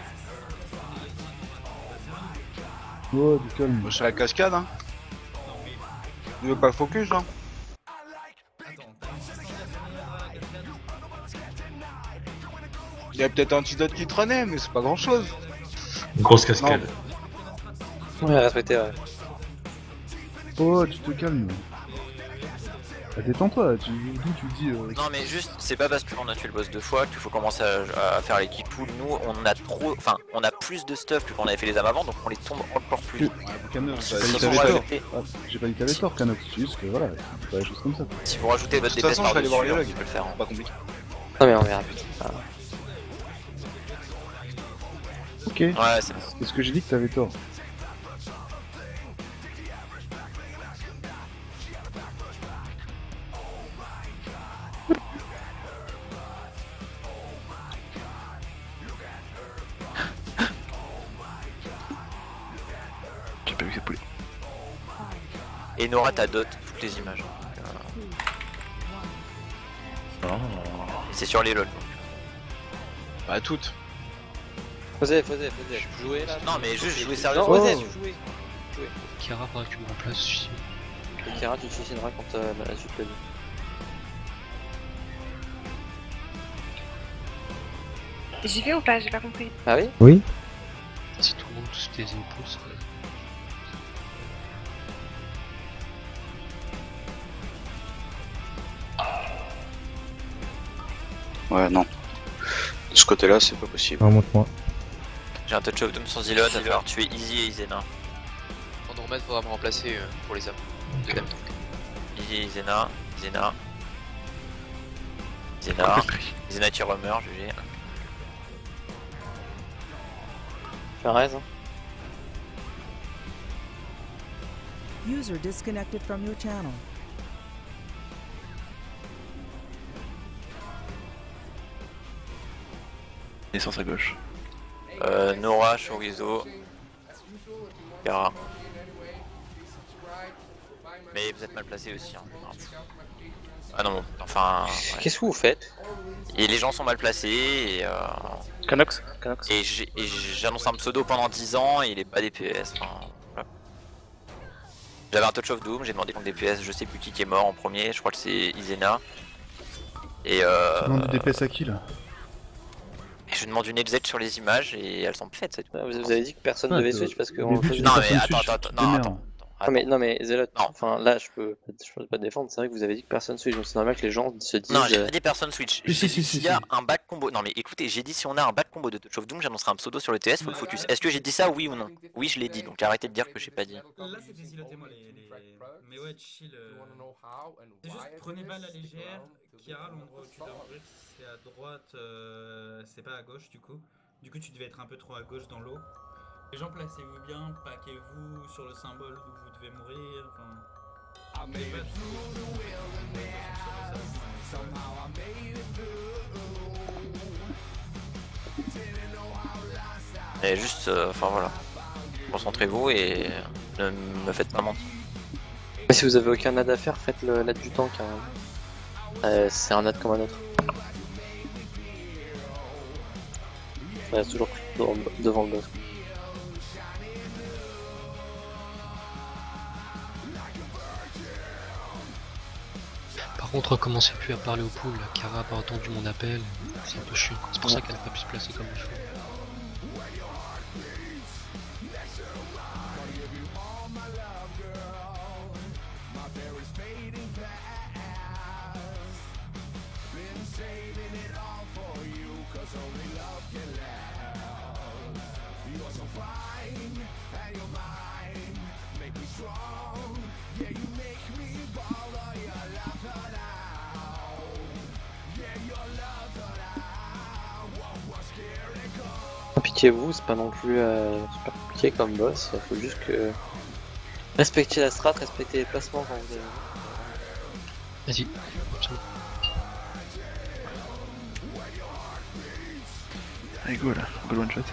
Oh du calme. Je suis à la cascade hein. Tu veux pas le focus hein? Il y a peut-être un antidote qui traînait mais c'est pas grand chose. Une grosse cascade. Ouais, respecté, ouais. Oh tu te calmes. Bah, détends-toi, tu, d'où tu dis... Euh... Non mais juste, c'est pas parce qu'on a tué le boss deux fois qu'il faut commencer à, à faire les kick pool. Nous on a trop... Enfin, on a plus de stuff que quand on avait fait les âmes avant, donc on les tombe encore plus vite. Canox, Si j'ai pas dit vous t'avais tort. rajoutez- Ah, j'ai pas dit t'avais tort Canox, c'est juste que voilà, c'est pas des choses comme ça. Si vous rajoutez votre De toute D P S façon je vais aller par-dessus, voir les hein, logs, vous pouvez le faire. hein. pas compliqué. Non mais on verra plus. Ah. Ok. Ouais c'est bon. C'est ce que j'ai dit que t'avais tort. J'ai pas vu que c'est poulet. Et Nora t'as dot toutes les images. Oh. Et c'est sur les lol. Bah toutes. Faisez, faisez, faisez. Jouez là. Non mais juste jouer Non, sérieusement. faisez, jouez. Jouez. Kira, faudra que tu me remplaces aussi. Et Kira, tu te suicideras quand euh, la suite le dit. J'y vais ou pas? J'ai pas compris. Ah oui? Oui. Si tout le monde tous tes impôts serait... Ouais non. De ce côté là c'est pas possible. Remonte-moi. J'ai un touch of doom sur Zilot, il va falloir tuer Easy et Izena. Andromède faudra me remplacer euh, pour les âmes. Deuxième temps. Easy et Izena, Izena. Izena. Izena qui remeurt, G G. Fais raise, hein. User disconnected from your channel. Naissance à gauche. Euh, Nora, Chorizo. Kara. Mais vous êtes mal placé aussi. Hein. Ah non, enfin. Ouais. Qu'est-ce que vous faites? Et les gens sont mal placés et. Euh... Canox, Canox. Et j'ai- et j'annonce un pseudo pendant dix ans et il est pas D P S. Enfin, voilà. J'avais un touch of doom, j'ai demandé contre D P S, je sais plus qui qui est mort en premier, je crois que c'est Izena. Et euh. Tu demandes du D P S à qui là? Et je demande une L Z sur les images et elles sont faites. Vous avez dit que personne Ouais, devait euh, switch parce que au on début, faisait- tu Non dis mais personne attends, switch, attends, tu non, t'énerves. attends, Non mais, non mais Zélote, enfin là je peux, je peux pas te défendre, c'est vrai que vous avez dit que personne switch, donc c'est normal que les gens se disent... Non, j'ai euh, pas dit personne switch. Si, J'ai si, dit si, s'il si, y a si. un back combo. Non mais écoutez, j'ai dit si on a un back combo de Touch of Doom, j'annoncerai un pseudo sur le T S, faut le focus. Est-ce que j'ai dit ça, oui ou non? Oui, je l'ai dit, donc arrêtez de dire que j'ai pas dit. Là c'était Zélote et moi les, les... Mais ouais, chill. euh, C'est juste prenez pas la légère. Chiara, l'endroit où tu dois ouvrir, c'est à droite, euh, c'est pas à gauche du coup. Du coup tu devais être un peu trop à gauche dans l'eau. Les gens placez-vous bien, paquez-vous sur le symbole où vous devez mourir, enfin... Et juste, euh, enfin voilà. Concentrez-vous et ne me faites pas mentir. Mais si vous avez aucun ad à faire, faites le l'ad du tank. Hein. Euh, c'est un ad comme un autre. Ça reste toujours devant, devant le boss. Par contre, recommencez plus à parler au pool. Chiara n'a pas entendu mon appel. C'est un peu chiant. C'est pour ça qu'elle n'a pas pu se placer comme il faut. Pitié-vous, c'est pas non plus euh, super compliqué comme boss, faut juste que respecter la strat, respecter les placements quand vous avez. Vas-y, Allez go là, go le one shot.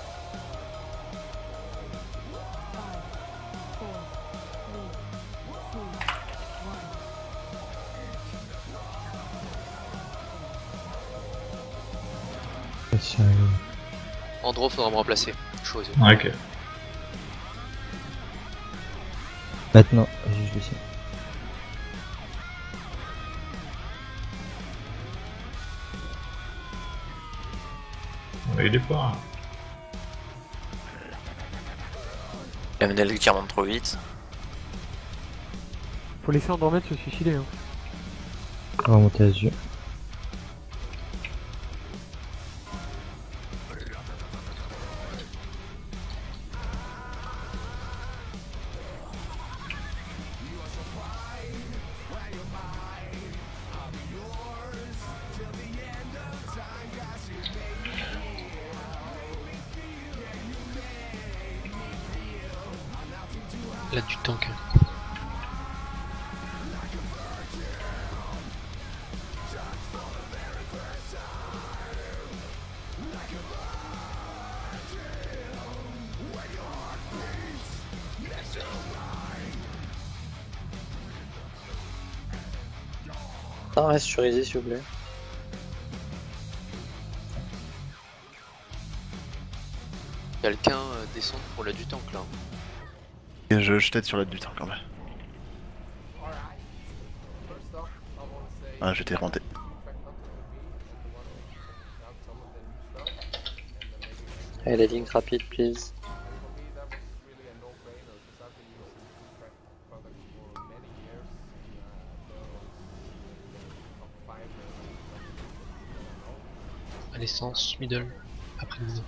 Andro, faudra me remplacer. Chose. Ouais, ok. Maintenant, je vais essayer. On a eu des points. M N L qui remonte trop vite. Faut laisser Andromède se suicider. Hein. On va monter à yeux. là du tank. Ah, reste sur Easy s'il vous plaît. Quelqu'un euh, descend pour la du tank là. Et je, je t'aide sur la du temps quand même. Ah, j'étais renté. Allez, link rapide, please. À l'essence, middle, après middle.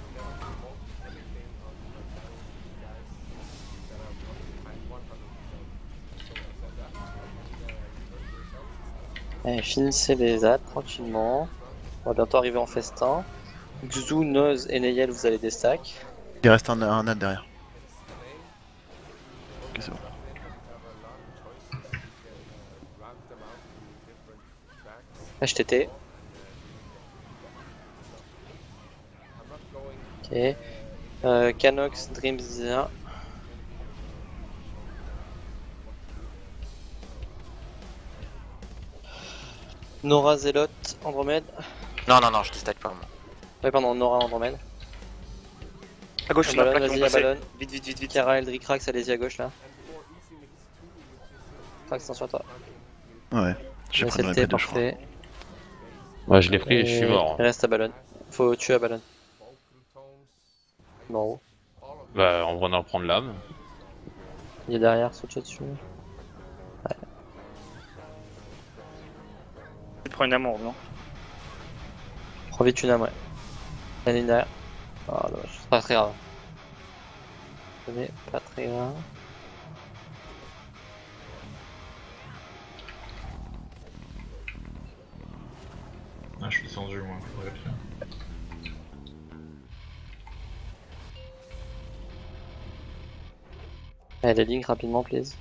Allez, finissez les ads tranquillement. On va bientôt arriver en festin. Xu, Noz et Neyel, vous allez des stacks. Il reste un, un ad derrière. Ok, c'est bon. H T T. Ok. Euh, Canox, Dreamzia. Nora, Zealot, Andromède. Non, non, non, je déstack pas moi. Ouais, pardon, Nora, Andromède. À gauche, Ballon, la plaque, vas-y, on à passait. Ballon. Vite, vite, vite, vite. Chiara, Eldrick, Rax, allez-y à gauche là. Rax, attention à toi. Ouais, j'ai pris S L T, le je crois. parfait. Ouais, je l'ai pris et je suis Et mort. il reste à Ballon. Faut tuer à Ballon. Non. Bah, on va en prendre l'âme. Il est derrière, saute dessus. Ouais. Tu prends une amour, non? Prends vite une âme, ouais. La ligne derrière. Oh dommage, c'est pas très grave. Mais pas très grave. Ah, je suis descendu moi, faudrait le faire. Allez, link rapidement, please.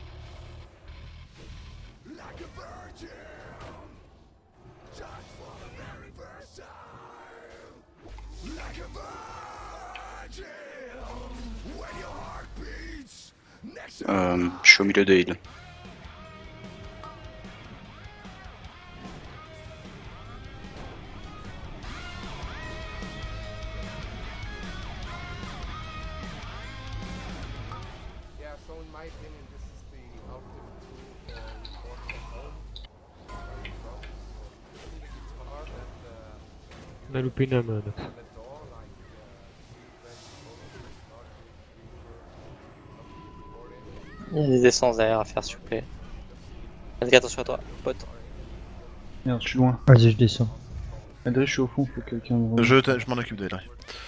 Euh, je suis au milieu de heal. Yeah, so in my opinion, this is the ultimate tool for report from home. Where you're from. So, you need a guitar and uh, On a loupé une âme, Nox. and a door like uh, Il y a des essences derrière à faire, s'il vous plaît. Faites attention à toi, pote. Merde, je suis loin. Vas-y, je descends. Adrien, je suis au fond, faut que quelqu'un me... Je, je m'en occupe de là.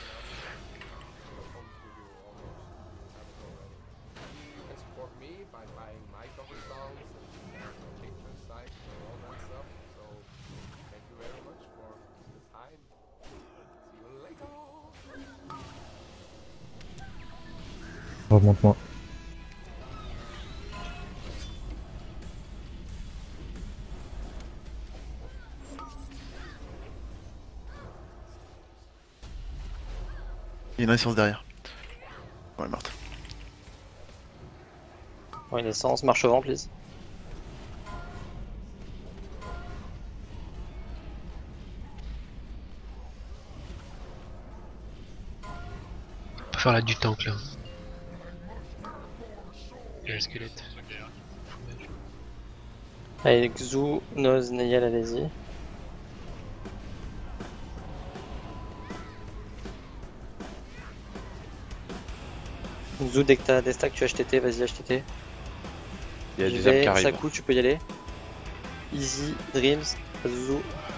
support me by buying my cover songs and take your site and all that stuff. So thank you very much for the time. See you later. Remonte-moi. Il y a une essence derrière. Ouais, morte. Bon, une essence, marche au vent, please. On peut faire la du tank là. Il y a le squelette. Allez, Xu, Noz, Neyel, allez-y. Xu, dès que t'as des stacks, tu H T T, vas-y H T T. Il y a J'y des âmes vais, qui arrivent. Saku, tu peux y aller. Easy, Dreams, Xu.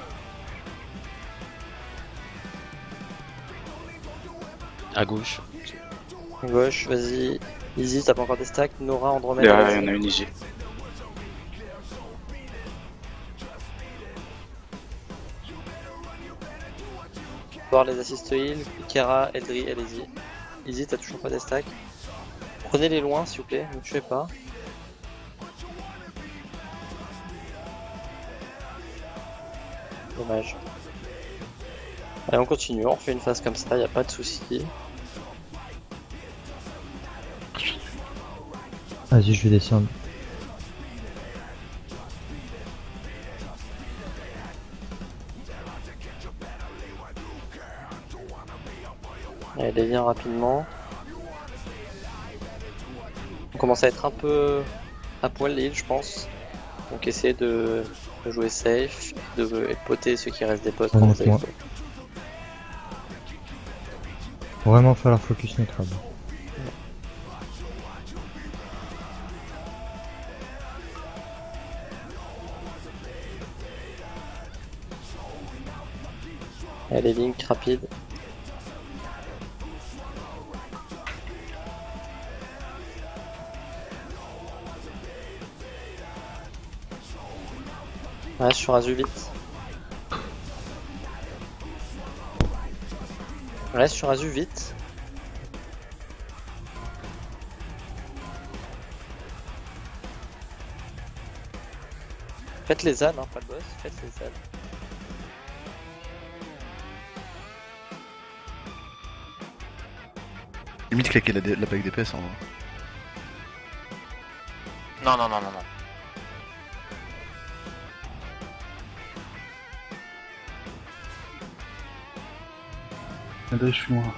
À gauche. Gauche, vas-y. Easy, t'as pas encore des stacks. Nora, Andromeda. Derrière, vas-y. il y en a une easy. Voir les assist heal, Kara, Eldri, allez-y. Easy, t'as toujours pas des stacks. Prenez les loin s'il vous plaît, ne tuez pas. Dommage. Allez, on continue, on refait une phase comme ça, y a pas de soucis. Vas-y, je vais descendre. Allez, les liens rapidement. On commence à être un peu à poil les heals, je pense. Donc essayez de, de jouer safe, de poter ceux qui restent des potes quand vous avez Remonte-moi. Vraiment falloir focus notre âme. Allez, link rapide. Reste sur Azu vite. Reste sur Azu vite. Faites les ânes, hein, pas le boss, faites les ânes. Limite claquer la, la bague d'E P S en. Non, non, non, non, non. Adrien, je suis loin.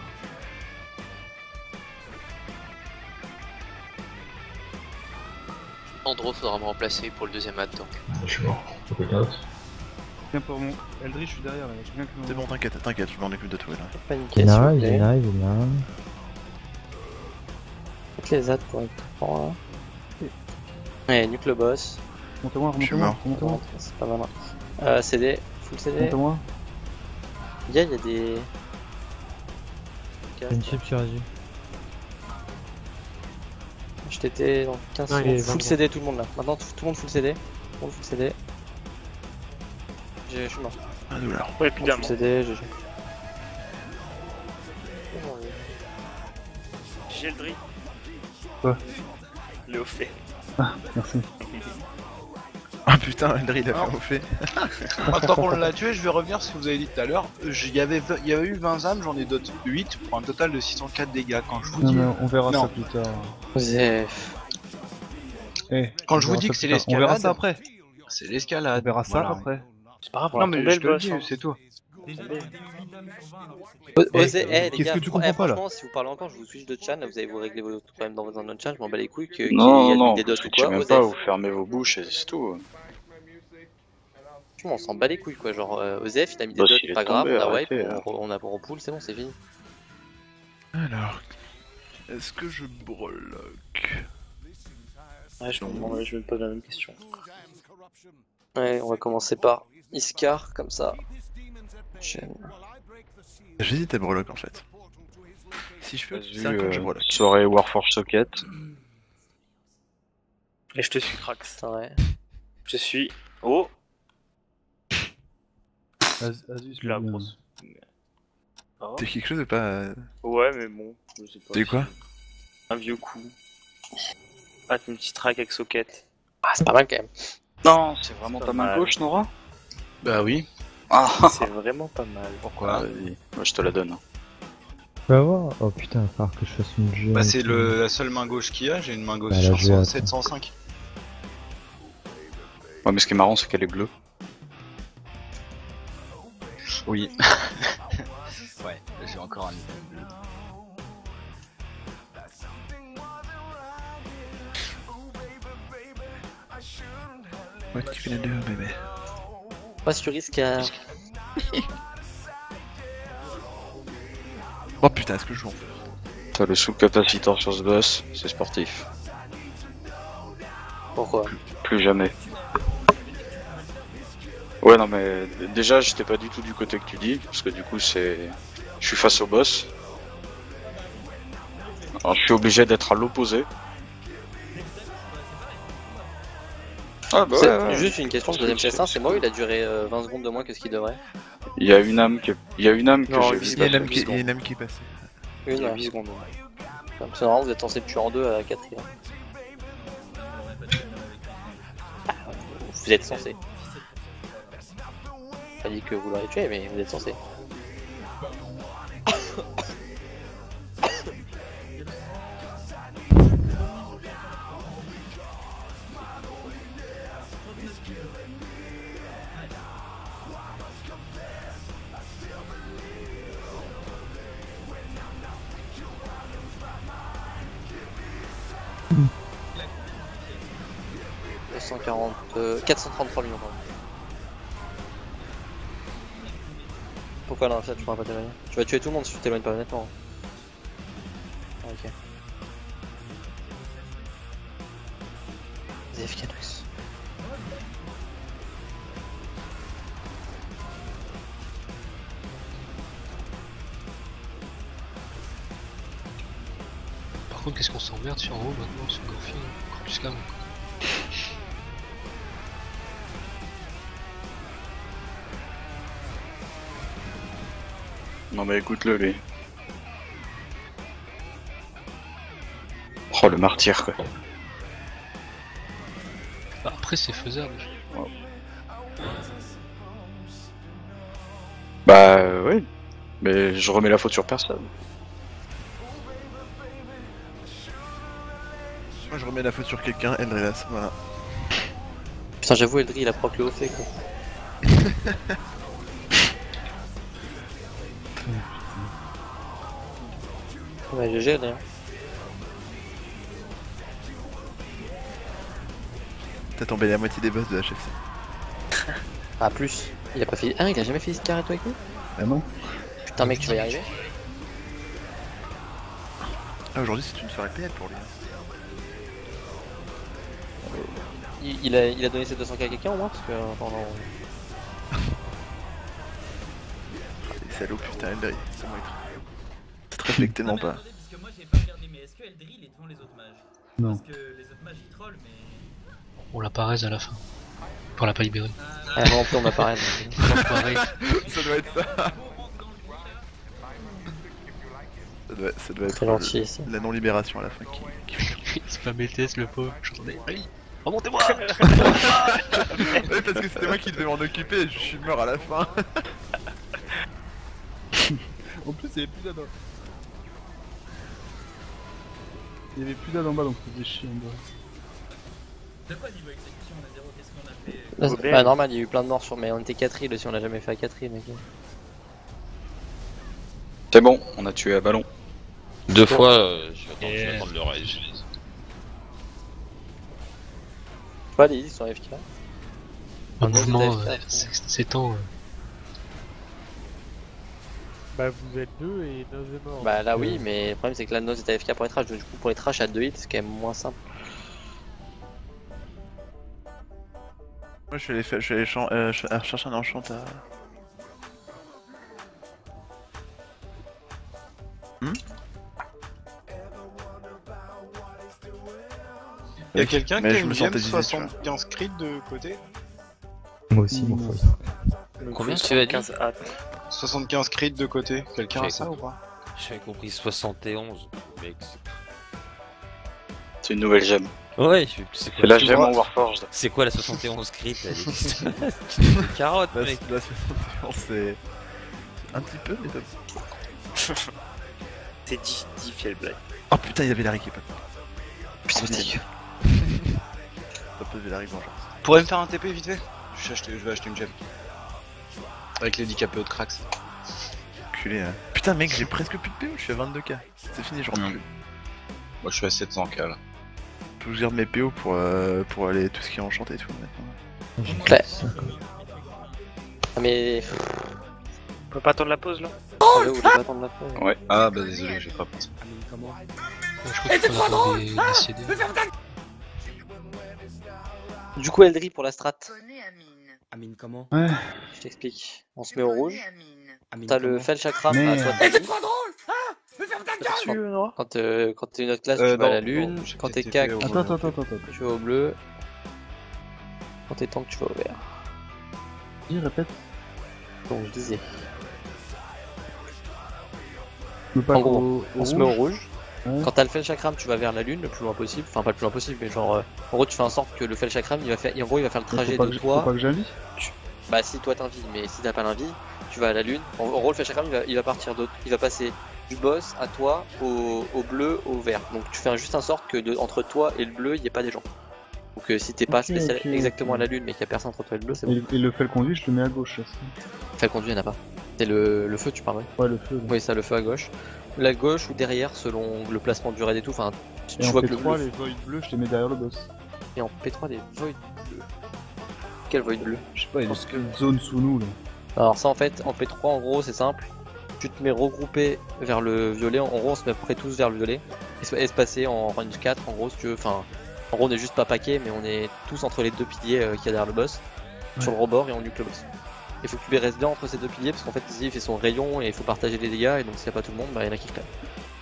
Andro faudra me remplacer pour le deuxième ad donc. Je suis mort, faut que t'arrêtes. Tiens pour mon... Eldri, je suis derrière là, j'ai quelqu'un qui me... C'est bon, t'inquiète, t'inquiète, je m'en occupe de tout là. Paniquer, Il y en s'il a un, vous il y plaît. en a un, il y en a un. Toutes les ads correctement là. Ouais, nuque le boss. Remontez-moi, Je suis remontez-moi, mort. remontez-moi. C'est pas mal. Euh, C D, full C D. Remontez-moi. Il y a, il y a des. T'as une chip sur Azure. Je t'étais dans quinze Non, il est secondes. Full vingt. C D tout le monde là. Maintenant tout, tout le monde full C D. Tout le monde full C D. J'ai- Je suis mort. Un douleur. Ouais, Tout le monde full C D, G G. J'ai le drip. Quoi? Le haut fait. Ah, merci. Ah putain, Eldri il a fait au fait. Maintenant qu'on l'a tué, je vais revenir sur ce que vous avez dit tout à l'heure. Il y avait, v- il y avait eu vingt âmes, j'en ai d'autres huit pour un total de six cent quatre dégâts. Quand je vous Non dis. mais on verra Non. ça plus tard. Osef. Eh, Quand on je vous verra dis ça que c'est plus tard. On verra l'escalade. ça après. C'est On l'escalade. verra ça Voilà. après. C'est pas grave, on Non a mais tombé je le te le boss. dis, hein. c'est tout. Déjà, il y a huit dames sur vingt alors que c'était. Osez, eh les qu'est-ce gars, que tu fr- comprends eh, pas, là franchement, si vous parlez encore, je vous switch de chan, vous allez vous régler vos problèmes dans un autre chan, je m'en bats les couilles que qu'il y Non, ait non, des dots ou switchez quoi. même pas, Osef. vous fermez vos bouches et c'est tout. Franchement, on s'en bat les couilles quoi. Genre, euh, Osef il a mis des Boss, dots, il est pas grave, tombé, on a wipe, arrêtez, on, on a on pull, c'est bon, c'est fini. Alors, est-ce que je breloque? Ouais, je me demande, je me pose la même question. Ouais, on va commencer par Iskar, comme ça. Chaîne. J'hésite à breloque en fait. Si je fais Vas-y, cinquante, je euh, breloque. soirée Warforge Socket. Et je te suis, Krax. C'est vrai. Je suis. Oh! Az- Azus, La lui, grosse. Oh. T'es quelque chose ou pas euh, Ouais, mais bon, je sais pas. T'es quoi? Un vieux coup. Ah, une petite track avec socket. Ah, c'est pas mal quand même. Non, c'est vraiment Pas ta main mal. gauche, Nora? Bah oui. Ah, C'est vraiment pas mal. pourquoi? Vas-y, moi je te la donne. Tu vas voir. Oh putain, il va falloir que je fasse une jeu. Bah c'est le, la seule main gauche qu'il y a, j'ai une main gauche Bah, la sur jeu, attends. sept cent cinq. Ouais, mais ce qui est marrant, c'est qu'elle est bleue. Oui. Ouais, j'ai encore un niveau bleu. Ouais, tu fais les deux, bébé. Pas sur Iskar. Oh putain, est-ce que je joue en fait? T'as le sous-capacitor sur ce boss, c'est sportif. Pourquoi? Plus jamais. Ouais, non, mais d- déjà, j'étais pas du tout du côté que tu dis, parce que du coup, c'est. Je suis face au boss. Alors, je suis obligé d'être à l'opposé. Ah, bah C'est ouais, ouais. juste une question de deuxième test un, c'est moi ou il a duré euh, vingt secondes de moins que ce qu'il devrait? Il y a une âme, qui... il y a une âme que Non, j'ai il vue Il y a une passer. âme qui, il y a une âme qui est passée. Une, Il y a ouais. huit secondes. Comme ça, normalement, vous êtes censé le tuer en deux à la quatrième. Vous êtes censé. Pas dit que vous l'aurez tué, mais vous êtes censé. deux cent quarante, euh, quatre cent trente-trois millions pardon. Pourquoi là, ça tu pourras pas t'éloigner? Tu vas tuer tout le monde si tu t'éloignes pas honnêtement. Ah, ok. Zef Canux. Par contre, qu'est-ce qu'on s'emmerde sur haut maintenant, sur Gorfie, encore plus qu'avant. Non, mais écoute-le, lui. Oh, le martyr, quoi. Bah, après, c'est faisable. Bah, euh, oui. Mais je remets la faute sur personne. Moi je remets la faute sur quelqu'un, Eldrelas, voilà. Putain, j'avoue, Eldri il a proc le haut fait quoi. Ouais, G G, Eldri. Hein. T'as tombé la moitié des boss de H F C. Ah, plus. Il a pas fait. Ah, il a jamais fait Iskar et toi avec lui? Ah non. Putain, mec, tu vas y arriver? Ah, aujourd'hui c'est une soirée P L pour lui. Il, il a, il a donné ses deux cents K à quelqu'un au moins parce que euh, pendant. Les salauds, putain, Eldri, ça va être. C'est très respecté, non pas. Parce que moi j'ai pas regardé, mais est-ce que Eldri il est devant les autres mages? Non. Parce que les autres mages ils trollent, mais. On l'a pas raise à la fin. On l'a pas libéré. Ah non, on m'a pas raise. Ça doit être ça. Ça doit, ça doit être très gentil, le, ça. La non-libération à la fin qui... qui... C'est pas mes tests, le pauvre. J'entendais. Oui, remontez-moi. Oui, parce que c'était moi qui devais m'en occuper et je suis mort à la fin. En plus, il y avait plus d'ad. Il y avait plus d'ad en bas, donc ça faisait chier en bas. De quoi niveau exécution on a zéro? Qu'est-ce qu'on a fait? Là, c'est pas normal, il y a eu plein de morts sur, mais on était quatre îles aussi, on l'a jamais fait à quatre îles, mec. C'est bon, on a tué à ballon. Deux fois, euh, je vais attendre, je vais attendre le rage. Pas les îles sont A F K. Un mouvement, euh, c'est temps. Euh. Bah vous êtes deux et Noz est mort. Bah là oui, mais le problème c'est que là Noz est A F K pour les trash, donc du coup pour les trash à deux hits c'est quand même moins simple. Moi je vais aller, faire, je vais aller chan euh, je vais chercher un enchant à... Hmm Y'a quelqu'un qui Mais a je une me game sentais visé, soixante-quinze crit de côté? Moi aussi, mon frère. Combien tu as dit? soixante-quinze crit de côté, quelqu'un a ça ou pas? J'avais compris soixante et onze, mec. C'est une nouvelle gemme. Ouais, c'est C'est la gemme en Warforged. C'est quoi la soixante et onze crit? Elle existe. C'est carotte, mec. La soixante et onze c'est... un petit peu, mais top. C'est dix, dix Fjellblade. Oh putain, il y avait la rééquipe. Putain, c'est dégueu. Top de la vengeance. Pourrais me faire un T P vite fait? Je vais acheter, je vais acheter une gemme. Avec les dix K P O de Krax. Culé, hein. Putain, mec, j'ai presque plus de P O, je suis à vingt-deux K. C'est fini, j'en peux plus. Moi, je suis à sept cents K là. Faut que je garde mes P O pour, euh, pour aller tout ce qui est enchanté et tout maintenant. Ouais. Ah mais... On peut pas attendre la pause là? Oh, vous voulez pas attendre la pause? Ouais. Ah bah désolé, j'ai pas pensé. Je crois qu'il faut avoir des, des C D. Du coup Eldri pour la strat. Amine comment? Ouais. Je t'explique. On se met au rouge. T'as le Fel Chakram Mais... à toi Eh, ta c'est vie. trop drôle! Ah! Me faire ta gueule! Quand, euh, quand t'es une autre classe, Euh, tu vas à non, la lune. non, j'ai Quand t'es T P cac, au tu Attends, attends, attends, attends. vas au bleu. Quand t'es tank, tu vas au vert. Dis, répète. Donc je disais. Le pack En gros, au, au on se met au rouge. rouge. Ouais. Quand t'as le Fel Chakram, tu vas vers la lune le plus loin possible. Enfin, pas le plus loin possible, mais genre. Euh, en gros, tu fais en sorte que le Fel Chakram, il va faire, en gros, il va faire le trajet Faut pas de que- toi. Faut pas que j'invite. Bah, si toi t'invites, mais si t'as pas l'invite, tu vas à la lune. En, en gros, le Fel Chakram, il va, il va partir d'autre. Il va passer du boss à toi, au, au bleu, au vert. Donc, tu fais juste en sorte que de, entre toi et le bleu, il n'y ait pas des gens. Donc, euh, si t'es pas Ok, spécial ok, exactement ok. à la lune, mais qu'il y a personne entre toi et le bleu, c'est bon. Et, et le fait le conduit, je le mets à gauche aussi. Fais le conduit, il n'y en a pas. C'est le, le feu, tu parles, ouais. Ouais, le feu. Oui, ça, le feu à gauche. La gauche ou derrière, selon le placement du raid et tout. Enfin, tu, Et tu en vois que P le trois, bleu. les voids bleus, je les mets derrière le boss. Et en P trois, les voids bleus. Quel void bleu? Je sais pas, il y a Parce des petites zones sous nous là. Alors ça en fait, en P trois en gros c'est simple, tu te mets regroupé vers le violet, en gros on se met à peu près tous vers le violet, et se- espacé en range quatre en gros si tu veux, enfin en gros on est juste pas paquet mais on est tous entre les deux piliers euh, qu'il y a derrière le boss, sur le rebord et on nuque le boss. Il faut que tu restes bien entre ces deux piliers parce qu'en fait ici il fait son rayon et il faut partager les dégâts et donc s'il n'y a pas tout le monde, bah il y en a qui crèvent.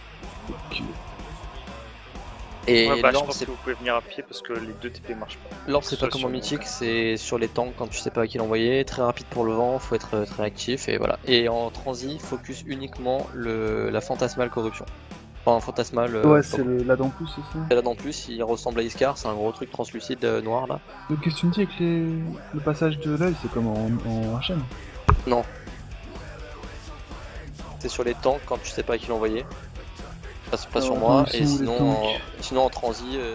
Et Ouais, bah, je l'orbe pense c'est que vous pouvez venir à pied parce que les deux T P marchent pas. L'orbe c'est pas Soit comme sur en mon mythique, cas. c'est sur les tanks quand tu sais pas à qui l'envoyer, très rapide pour le vent, faut être euh, très actif et voilà. Et en transi, focus uniquement le, la fantasmale corruption. Enfin fantasmale. euh, Ouais, c'est le- la dent plus, c'est ça. c'est là en plus, il ressemble à Iskar, c'est un gros truc translucide euh, noir là. Donc qu'est-ce que tu me dis avec les... le passage de l'œil, c'est comme en, en H M? Non. C'est sur les tanks quand tu sais pas à qui l'envoyer. Pas, pas sur Alors, moi, ils et sont où, les sinon tanks en, sinon en transi. euh,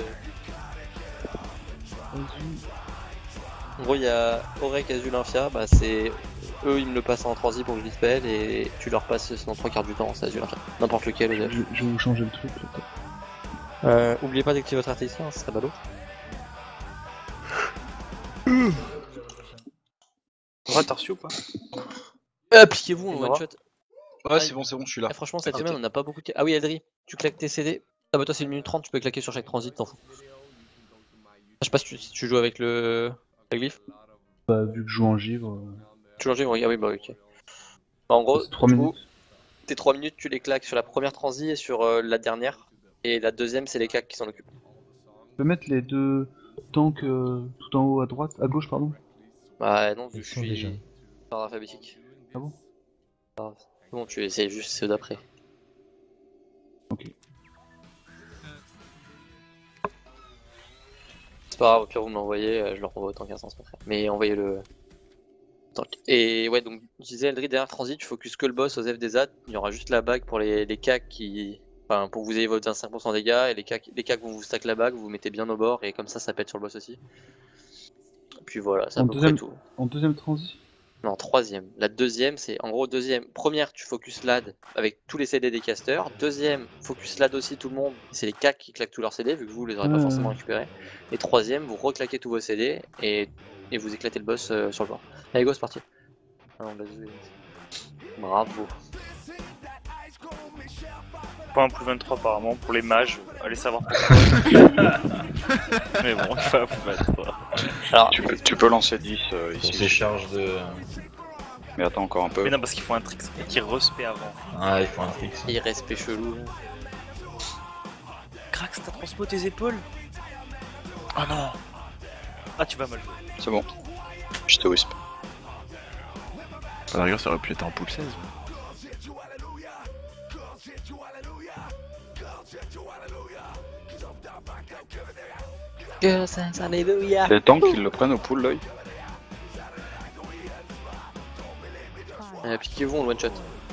En gros, il y a Orek, Azul, Infia, bah c'est eux, ils me le passent en transi pour que je dispel et tu leur passes sinon trois quarts du temps, c'est Azul, Infia. N'importe lequel. Je, je vais vous changer le truc là. Euh, oubliez pas d'activer votre artillerie, hein, ce serait ballot. On va Tarsi ou pas? Appliquez-vous en Nora one shot. Ouais, c'est bon, c'est bon, je suis là. Eh, franchement, cette Ah, semaine, ok. on n'a pas beaucoup de. Ah oui, Eldri, tu claques tes C D. Ah bah, toi, c'est une minute trente, tu peux claquer sur chaque transit, t'en fous. Je sais pas si tu, si tu joues avec le. La glyphe. Bah, vu que je joue en givre. euh, Tu joues en givre, ah oui, bah, ok. Bah, en gros, C'est trois du minutes. coup, tes trois minutes, tu les claques sur la première transi et sur euh, la dernière. Et la deuxième, c'est les cacs qui s'en occupent. Je peux mettre les deux tanks euh, tout en haut à droite, à gauche, pardon. Bah, non, vu Ils que je sont déjà. suis. Par alphabétique. Ah bon? Ah, c'est bon, tu essayes juste ceux d'après. Ok. C'est pas grave, au pire vous me l'envoyez, euh, je le renvoie autant qu'un sens, c'est pas grave. Mais envoyez le. Et ouais, donc je disais, Eldri, derrière transit, tu focus que le boss aux F des A D. Il y aura juste la bague pour les, les cacs qui. Enfin, pour que vous ayez votre vingt-cinq pour cent dégâts. Et les cacs, les cacs, vous vous stack la bague, vous vous mettez bien au bord. Et comme ça, ça pète sur le boss aussi. Et puis voilà, c'est à En peu deuxième, près tout. en deuxième transi. Non, troisième. La deuxième, c'est en gros deuxième. Première, tu focus L A D avec tous les C D des casters. Deuxième, focus L A D aussi tout le monde. C'est les cacs qui claquent tous leurs C D vu que vous les aurez Ouais, pas forcément ouais. récupérés. Et troisième, vous reclaquez tous vos C D et, et vous éclatez le boss euh, sur le bord. Allez go, c'est parti. Ah non, vas-y. Bravo. Point plus vingt-trois apparemment pour les mages, allez savoir pourquoi. Mais bon, pas plus vingt-trois. Alors, Tu peux, tu peux lancer dix euh, ici. Pour ces charges de. Mais attends encore un peu. Mais non, parce qu'il faut un trick qui respect avant. Ah, il faut un trick. Il respect chelou. Krax, t'as transpo tes épaules? Oh non. Ah, tu vas mal jouer. C'est bon. Je te wisp. À la rigueur, ça aurait pu être en pool seize. Que ça, alléluia. Les tanks, ils le prennent au pool l'œil. Euh, Piquez-vous, on le one shot.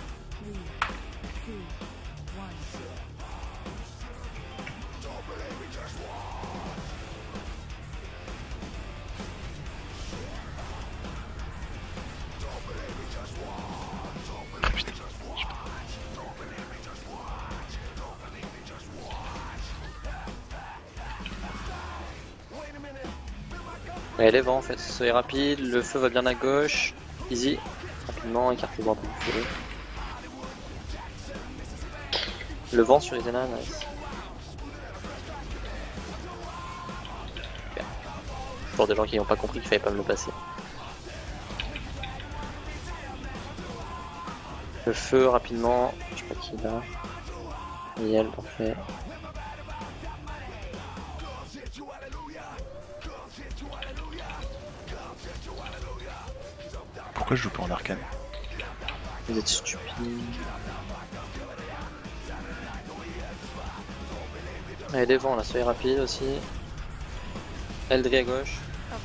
Ouais, les vents en fait, soyez rapide, le feu va bien à gauche, easy, rapidement, écartez-vous un peu du feu. Le vent sur Isena, nice. Super. Pour des gens qui n'ont pas compris qu'il fallait pas me le passer. Le feu rapidement, je sais pas qui est là. Miel, parfait. Pourquoi je joue pas en arcane? Vous êtes stupides. Allez, des vents là, soyez rapide aussi. Eldri à gauche.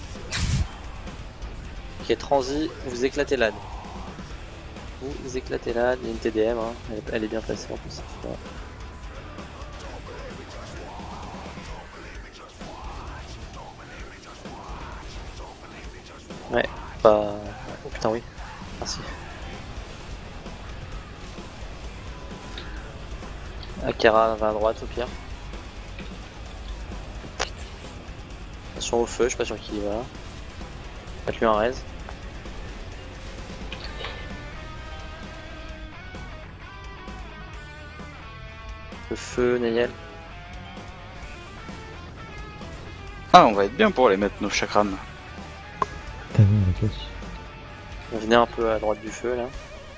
Ok, transi, vous éclatez l'A D. Vous éclatez l'A D, il y a une T D M, hein. elle, est, elle est bien placée en plus. Ouais. Ouais, bah... Oh putain oui, merci. Akara va à droite au pire. Attention au feu, je suis pas sûr qu'il y va. Faites-lui un raise. Le feu, Neyel. Ah, on va être bien pour les mettre nos chakrams. T'as vu, la caisse. Venez un peu à droite du feu là.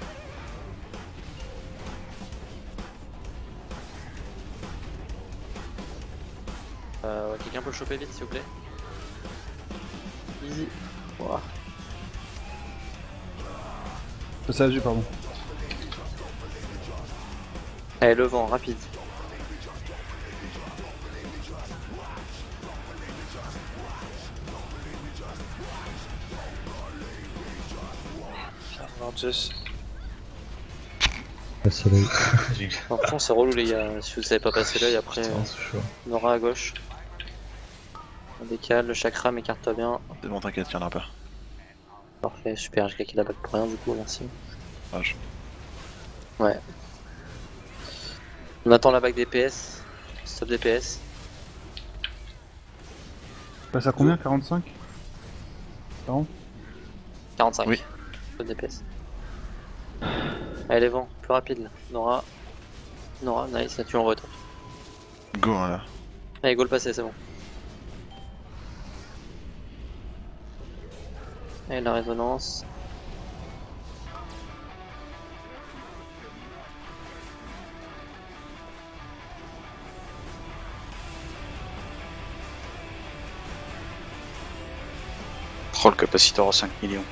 Euh, Quelqu'un peut le choper vite s'il vous plaît. Easy. Wow. Passage, pardon. Allez, le vent, rapide. Passer l'œil. Franchement, c'est relou les gars. Si vous savez pas passer l'œil, après, Putain, c'est chaud. on aura à gauche. On décale, le chakra m'écarte bien. C'est bon, t'inquiète, y'en a pas. Parfait, super, j'ai claqué la bague pour rien du coup, merci. Ah, je... Ouais. On attend la bague D P S. Stop D P S. Passe à combien? quarante-cinq? quarante? quarante-cinq. Oui. Stop D P S. Allez, les vents, plus rapide là. Nora. Nora, nice, là tu en retour. Go hein, là. Allez, go le passer, c'est bon. Allez, la résonance. Oh, le capaciteur à cinq millions.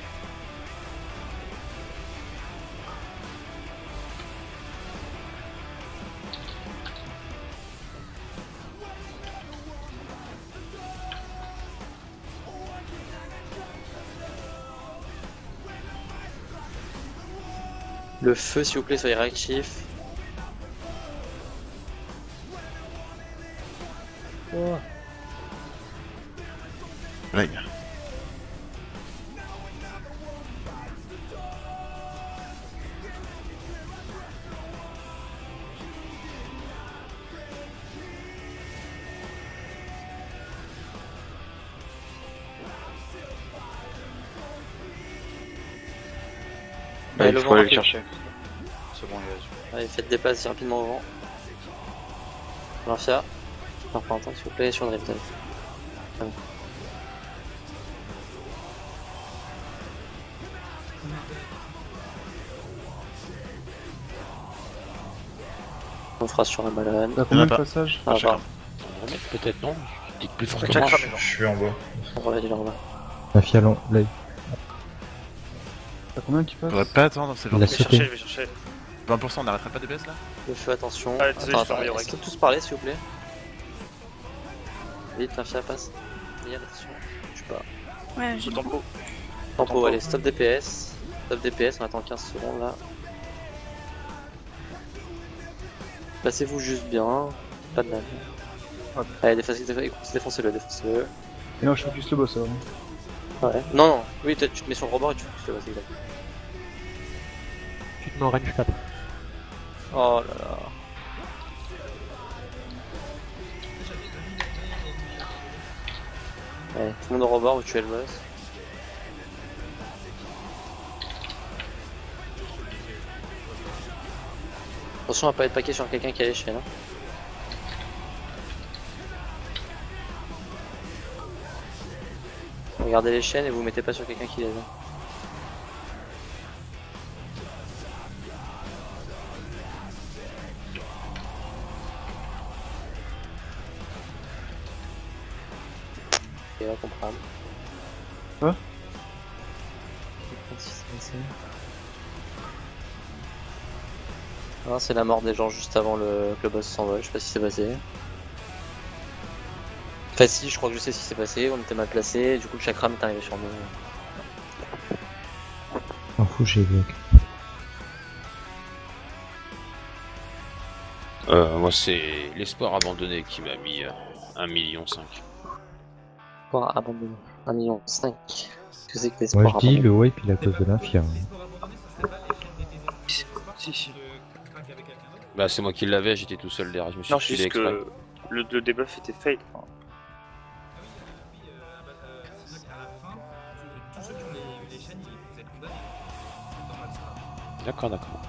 Le feu, s'il vous plaît, soyez réactif. Oh. Là, il y a. Bah, Ouais, il le faut vent aller le rapide. chercher. C'est bon, il Allez, faites des passes rapidement au vent. Mafia. Non, pas longtemps, s'il vous plaît, sur le reptile. Ah bon. On fera sur la balade. T'as combien de passages? Ah, bah. Peut-être non. Je dis plus fort que Chacun, moi. je suis en bas. On va aller en bas. Mafia long, là. T'as combien qui passe? Faudrait pas attendre, c'est Il a genre. Je vais sauté. chercher, je vais chercher. vingt pour cent, on n'arrêterait pas de D P S là? Le feu, attention. Ah, désolé, attends, je ferme les attends, oreilles. est-ce que tous parler, s'il vous plaît? Vite, Mafia passe. Vite, attention. Je sais pas. Ouais, j'ai Tempo. Tempo, allez, stop D P S. Stop D P S, on attend quinze secondes là. Placez-vous juste bien. Pas de mal. Hop. Allez, défoncez- défoncez- défoncez-le, défoncez-le. Et non, je focus le boss alors. Ouais. Non, non, oui, tu te mets sur le rebord et tu focuses le boss, exact. Tu te mets en range quatre. Oh là là. Allez, tout le monde au rebord, vous tuez le boss. Attention à pas être paqué sur quelqu'un qui a l'échelle. Hein. Regardez les chaînes et vous mettez pas sur quelqu'un qui les a. Et là, comprendre. Quoi? Ah, c'est la mort des gens juste avant le... que le boss s'envole, je sais pas si c'est passé. Enfin si, je crois que je sais ce qui s'est passé, on était mal placé, du coup le chakram est arrivé sur nous. M'en fous, j'ai vu. Euh, moi, c'est l'espoir abandonné qui m'a mis euh, un million cinq. Espoir abandonné. un million cinq. Qu'est-ce que c'est que l'espoir Moi je dis abandonné? le wipe il a cause de l'infia. Si, si. Bah, c'est moi qui l'avais, j'étais tout seul derrière, je me suis Non, filé juste exprès. que le, le debuff était fail. D'accord, d'accord.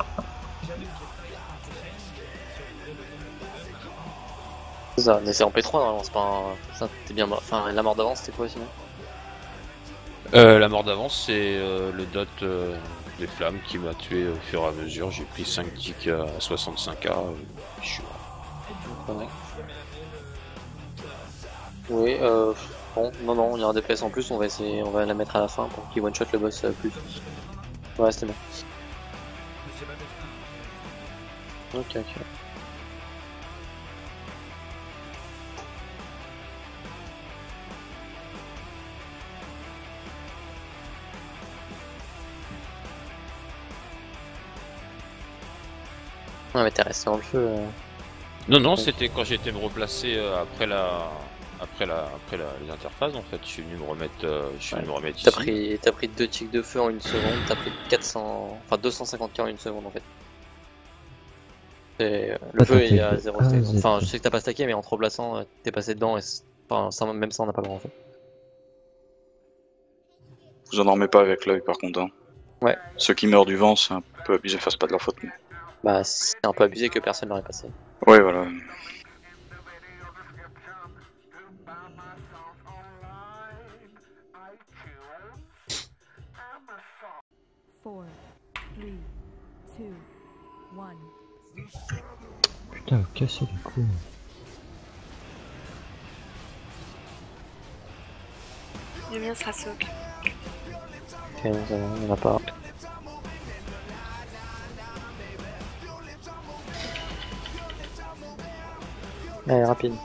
C'est ça, mais c'est en P trois normalement, c'est pas un... Ça, t'es bien mort. Enfin, la mort d'avance, c'était quoi sinon? Euh, la mort d'avance, c'est euh, le dot euh, des flammes qui m'a tué au fur et à mesure. J'ai pris cinq ticks à soixante-cinq K. Euh, je suis mort. Ouais. Oui, euh... Bon, non, non, il y a un D P S en plus, on va essayer, on va la mettre à la fin pour qu'il one-shot le boss euh, plus. Ouais, c'était bon. Ok, ok. Ouais, mais t'es resté dans le feu. Euh... Non, non, c'était quand j'étais me replacer euh, après la... Après, la, après la, les interfaces en fait, je suis venu me remettre, euh, je suis venu me remettre T'as ici. pris, t'as pris deux ticks de feu en une seconde, t'as pris quatre cents, enfin deux cent cinquante K en une seconde en fait. Et, euh, le Ah, feu t'as il y a fait- zéro ah, stack. zut. Enfin, je sais que t'as pas stacké, mais en te replaçant, euh, t'es passé dedans et c'est- enfin, ça, même ça on n'a pas le droit en fait. Vous en dormez pas avec l'œil par contre. Hein. Ouais. Ceux qui meurent du vent, c'est un Un peu abusé, enfin c'est pas de leur faute. Mais... Bah c'est un peu abusé que personne l'aurait passé. Ouais, voilà. Four, three, two, one. Putain, vous cassez les couilles. Le mien sera soak. Ok, bon, ça va, il n'y en a pas. Allez, rapide.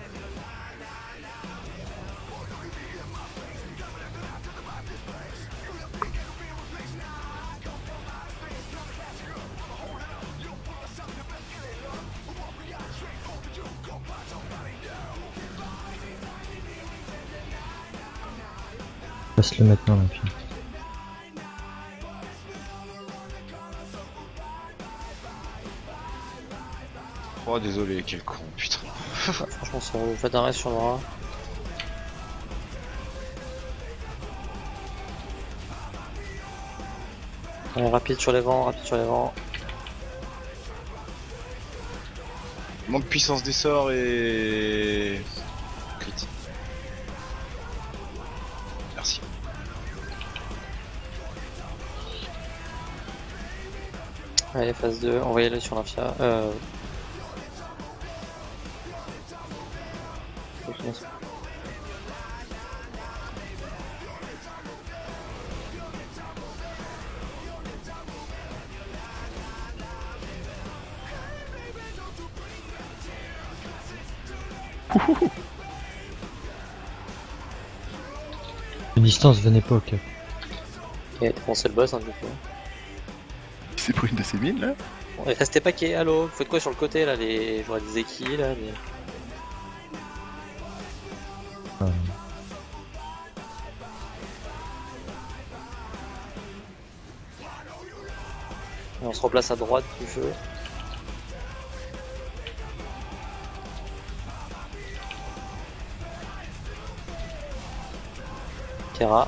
Passe-le maintenant, là, puis. Oh désolé, quel con, putain. Franchement, ça vous faites un reste sur le rat. Allez, rapide sur les vents, rapide sur les vents. Manque puissance des sorts et... Crit. Merci. Allez, phase deux, envoyez-le sur l'infia. Euh... De distance, venez pas au cap. Ok, bon, c'est le boss hein, du coup. C'est pour une de ces mines là. Bon, restez paquet, allô, vous faites quoi sur le côté là, les joueurs des équilles là les... Euh... Et on se replace à droite du feu. Kera.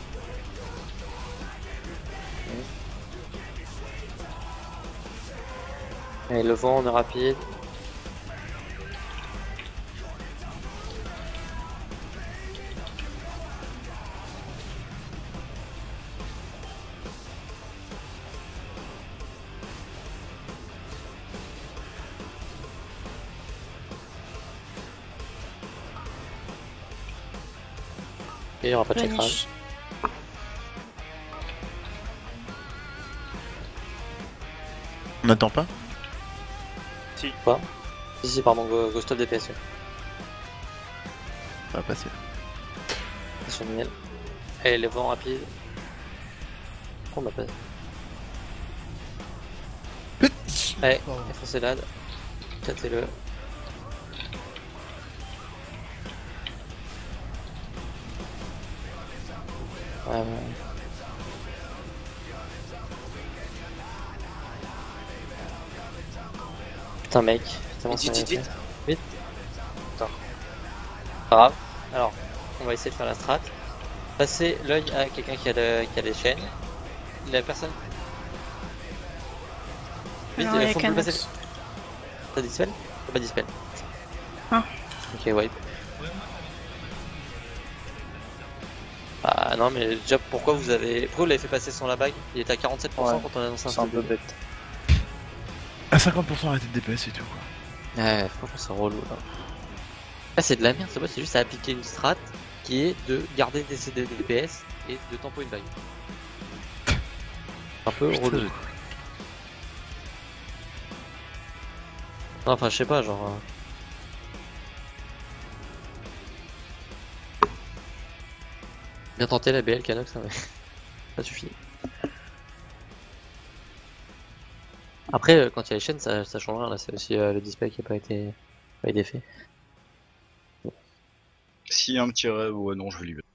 Allez, le vent, on est rapide. Et il n'y aura pas de chakras. On n'attend pas? Si. Quoi? Si, si, pardon, go, go stop D P S. Ouais. Ça va passer. Sur Miel. Allez, les vents rapides. On m'a pas. Allez, effancez l'ad. Tâtez-le. Ouais, ouais. Putain mec, putain, Vite, vite, vite. Vite. Putain. Pas grave. Alors, on va essayer de faire la strat. Passer l'œil à quelqu'un qui a le, qui a les chaînes. La personne. Vite, Alors, il il y faut a le passer. Canos. T'as dispel? T'as pas dispel. Ah. Ok, wipe. Ah non mais déjà pourquoi vous avez... Pourquoi vous l'avez fait passer sans la bague? Il était à quarante-sept pour cent Ouais, quand on a annoncé un c'est un peu peu bête. À cinquante pour cent arrêtez de D P S et tout quoi. Ouais, franchement c'est relou là. Là c'est de la merde, c'est c'est juste à appliquer une strat qui est de garder des C D D P S et de tempo une bague. Un peu Putain, relou. je- Non, enfin je sais pas genre... euh, Bien tenté la B L Canox, hein, mais ça suffit. Après, euh, quand il y a les chaînes, ça, ça change rien. Là, c'est aussi euh, le display qui n'a pas été, pas été fait. S'il y a un petit rêve, ouais, non, je vais libérer.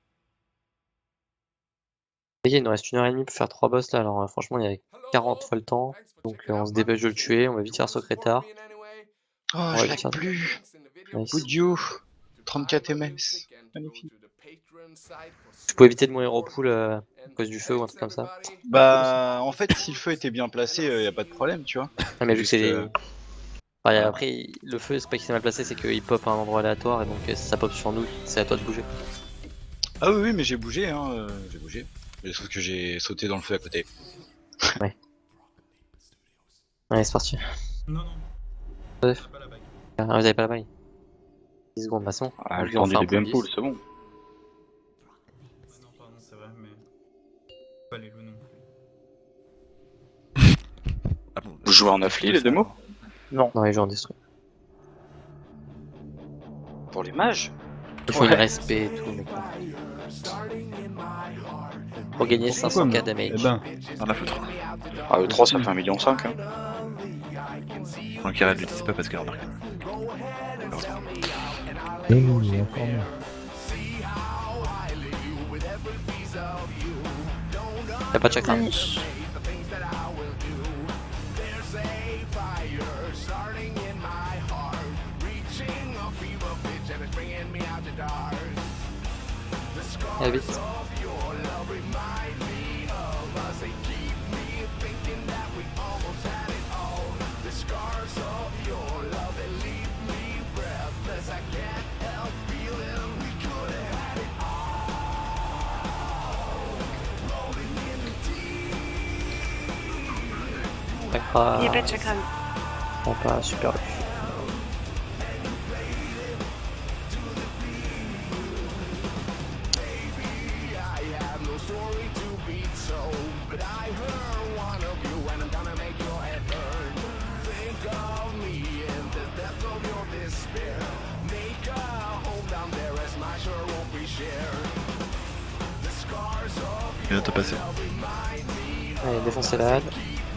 Les gars, il nous reste une heure et demie pour faire trois boss là. Alors, euh, franchement, il y a quarante fois le temps. Donc, euh, on se dépêche de le tuer. On va vite faire secrétaire. Oh, On je va lag vite faire- plus. Nice. Audio, trente-quatre M S. Magnifique. Je peux éviter de mourir au pool euh, à cause du feu ou un truc comme ça. Bah, en fait, si le feu était bien placé, euh, y a pas de problème, tu vois. Ah, mais vu que c'est les... euh, Enfin, après, le feu, c'est pas qu'il s'est mal placé, c'est qu'il pop à un endroit aléatoire et donc euh, si ça pop sur nous, c'est à toi de bouger. Ah oui, oui, mais j'ai bougé, hein, euh, j'ai bougé. Sauf que j'ai sauté dans le feu à côté. Ouais. Allez, c'est parti. Non, non. Ah, vous avez pas la bague. dix secondes, bah c'est bon. Ah, Lui, le on temps fait un il est bien pool cool, dix. c'est bon. Ouais, non, pardon, c'est vrai, mais. Pas les loups non plus. Ah bon, Vous jouez en affli les démos? Non. Non, ils jouent en destruct. Pour les mages? Il faut le respect et tout, mec. Pour gagner cinq cents K damage. Eh ben. Rien à foutre. Ah, E trois ça fait un million cinq hein. Donc elle l'utilise pas parce qu'elle a remarqué. Heureusement. Et oui, encore mieux. Y'a pas de chakra. Allez vite. Chakra. Il n'y a pas de chakra. Non, pas super. Il vient de te passer. Allez, défoncez la halle.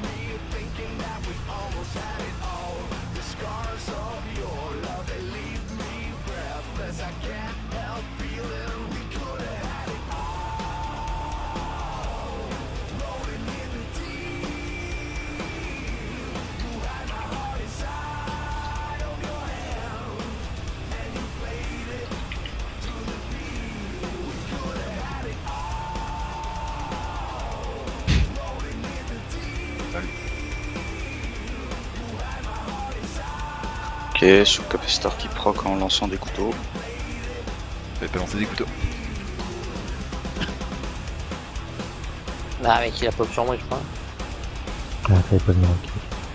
Ok, sur Capestar qui proc en lançant des couteaux. J'avais pas lancé des couteaux. Ah mec, il a pop sur moi je crois. Ah, t'avais pas de miracle.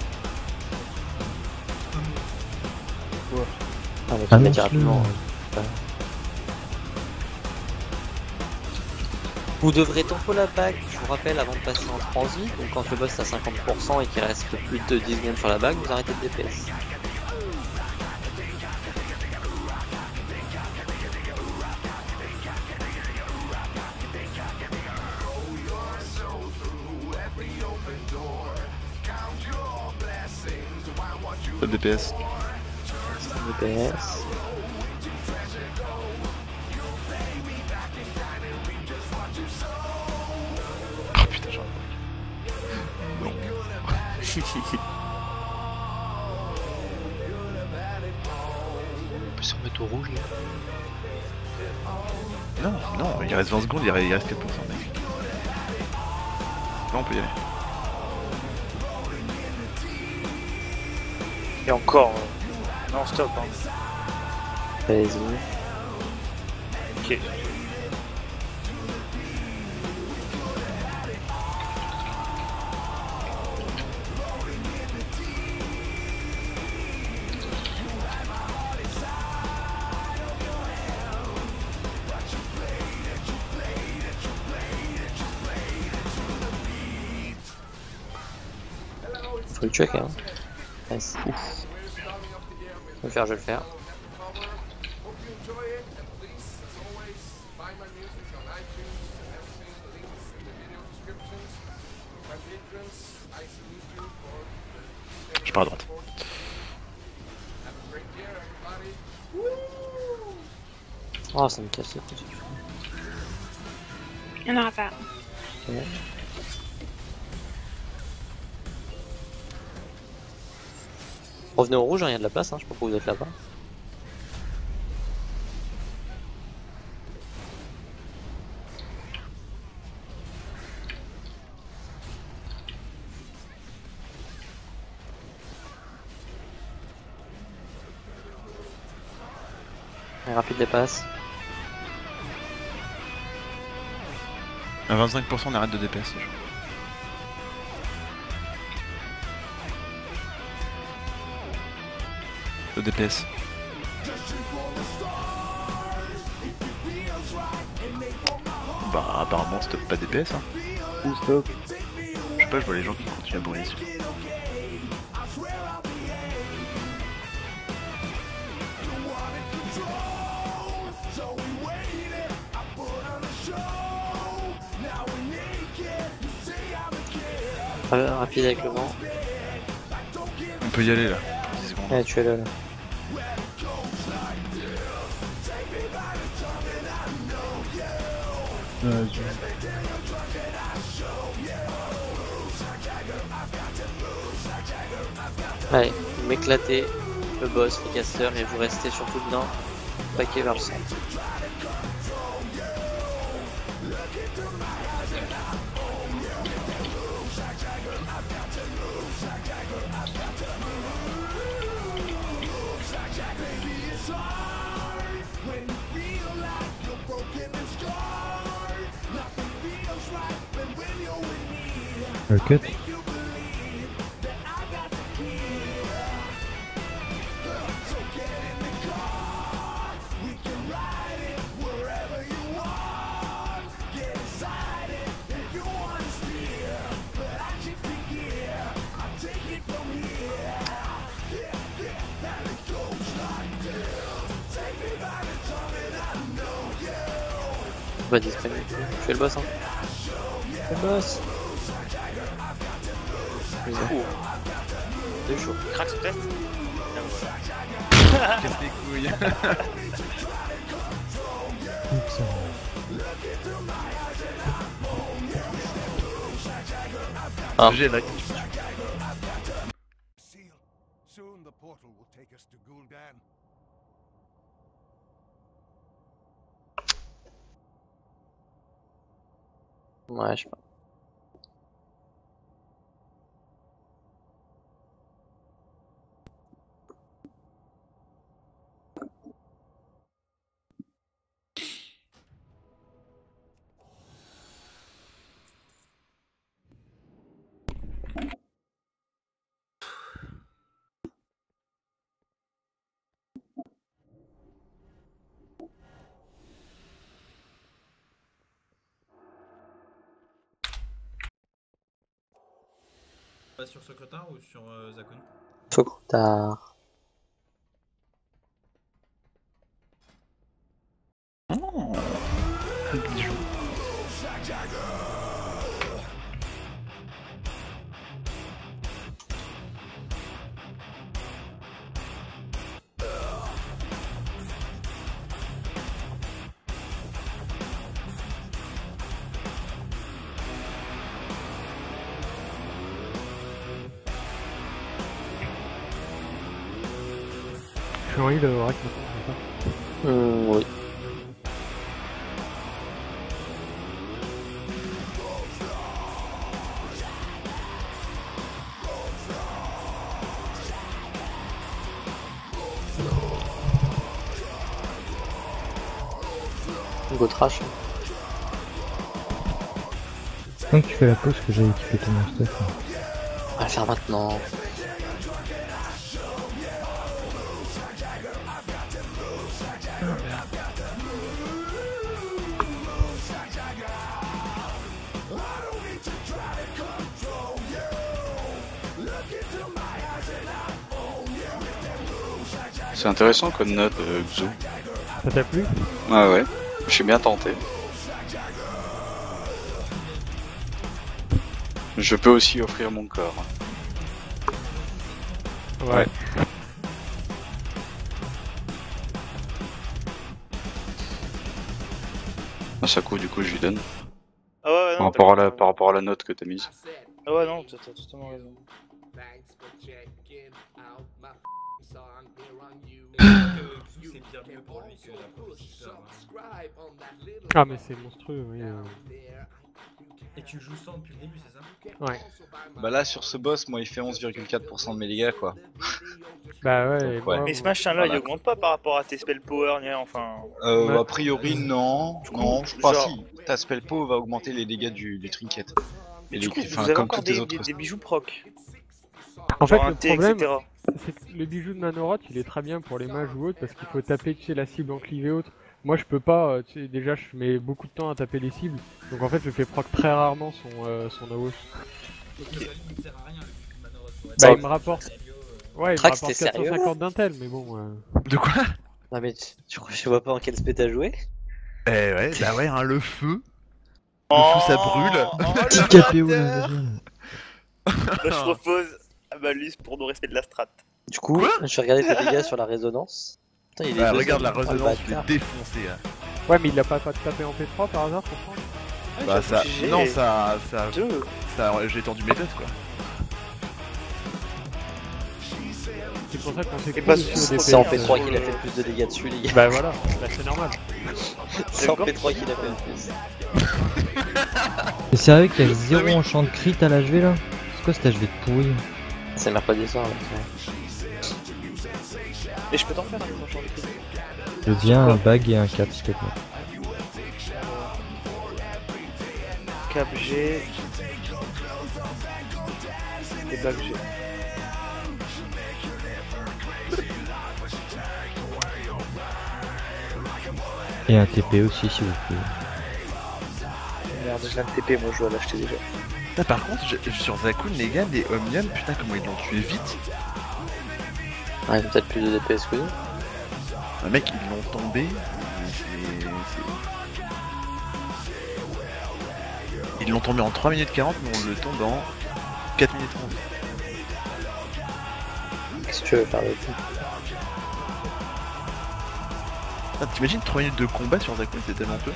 Ah mais tu mets Annonce-le. rapidement. Ouais. Vous devrez tempo la bague, je vous rappelle, avant de passer en transit. Donc quand le boss est à cinquante pour cent et qu'il reste plus de dix secondes sur la bague, vous arrêtez de D P S. Pas de D P S. D P S. Oh putain, j'en ai bon. On peut se remettre au rouge là. Non, non, il reste vingt secondes, il reste il reste quatre pour cent mec. Là on peut y aller. Et encore. euh, Non, stop. Hein. Allez-y. Ok. Faut le tuer quand même. Nice. Ouf. Je vais le faire, je vais le faire. Je pars à droite. Oh, ça me casse le cou. Il n'y en aura pas. Ok. Revenez au rouge, hein, il y a de la place, hein, je sais pas pourquoi vous êtes là-bas. Et rapide les passes. À vingt-cinq pour cent on arrête de D P S. Le D P S. Bah apparemment stop pas D P S hein. Ou stop. Je sais pas, je vois les gens qui continuent à brûler dessus. Ah, rapide avec le vent. On peut y aller là. dix secondes. Ouais, tu es là là. Ouais, je... Allez, vous m'éclatez le boss, les casters, et vous restez surtout dedans, paquet vers le centre. Le cut. Bah discret, je fais le boss hein. Le boss. Deux chaud. Crax peut-être. Casse les couilles. Ah. J'ai la... Soon the portal will take us to Gul'dan. Ouais, je sais pas. Pas sur Socrotar ou sur euh, Zakun? Socrotar. Oh, un bijou. Fury le rack maintenant, c'est ça? Mmh, oui. Go trash. Quand tu fais la pause que j'ai équipé tout mon stuff. On va le faire maintenant. C'est intéressant comme note, euh, Xu. Ça t'a plu? Ah ouais, je suis bien tenté. Je peux aussi offrir mon corps. Ouais. Masako, du coup, je lui donne. Ah ouais, ouais, non, par, rapport à la, par rapport à la note que t'as mise. Ah ouais, non, t'as t'as totalement raison. C'est bien mieux pour lui que la prophétie. Ah mais c'est monstrueux, oui. Euh... Et tu le joues sans depuis le début, c'est ça? Ouais. Bah là sur ce boss, moi il fait onze virgule quatre pour cent de mes dégâts quoi. Bah ouais. Donc, ouais. Mais ce machin là, il Voilà. augmente pas par rapport à tes spell power, ni rien, enfin. Euh, Ouais. A priori non, non, je crois genre- si. Ta spell po va augmenter les dégâts du, du trinket. Et Du les- coup, enfin, vous avez comme encore toutes les des, autres. des, des bijoux proc. En fait, Genre un le T, problème, et cetera. c'est que le bijou de Manoroth, il est très bien pour les mages ou autres parce qu'il faut taper, tu sais, la cible enclivée et autres. Moi, je peux pas, euh, tu sais, déjà, je mets beaucoup de temps à taper les cibles. Donc en fait, je fais proc très rarement son, euh, son A O S. Donc le Salim, il sert à rien, le bijou de Manoroth. Ouais. Bah, il me rapporte. Ouais, il me Crax, rapporte t'es quatre sérieux, cent là cinquante d'intel, mais bon. euh, De quoi? Non mais tu, tu, je vois pas en quel spé t'as joué. Eh ouais, bah ouais, hein, le feu. Le feu, ça brûle. Petit K P O là, vas-y. Là, je propose à Malus pour nos respects de la strat. Du coup, je vais regarder tes dégâts sur la résonance. Putain, il est Bah, deux regarde la secondes. Oh, le résonance, je l'ai bâtard. défoncé. Hein. Ouais, mais il l'a pas, pas tapé en P trois par hasard pour prendre. Bah ça, G G. non ça, ça, Deux. ça, j'ai tendu méthode quoi. C'est pour ça qu'on s'est Et bah, cool aussi au C'est en D P P S. trois qu'il a fait le plus de dégâts dessus, les gars. Bah voilà, bah, c'est normal. C'est en P trois qu'il a fait le plus. T'es sérieux qu'il y a zéro enchant de crit à l'H V là? C'est quoi cet H V de pourri? C'est mercredi soir, là. Et je peux t'en faire un prochain truc. Je viens un bag et un cap s'il te plaît. Cap G. Et Bag G. Et un T P aussi s'il vous plaît. Merde, j'ai un T P, moi je dois l'acheter déjà. Putain, par contre, je- sur Zakun, les gars, les Omnium, putain, comment ils l'ont tué vite. Ah, il a peut-être plus de D P S que nous. Un mec, ils l'ont tombé. c'est- c'est- Ils l'ont tombé en trois minutes quarante, mais on le tombe en quatre minutes trente. Qu'est-ce que tu veux faire avec lui? Ah, t'imagines trois minutes de combat sur Zakun, c'est tellement peu.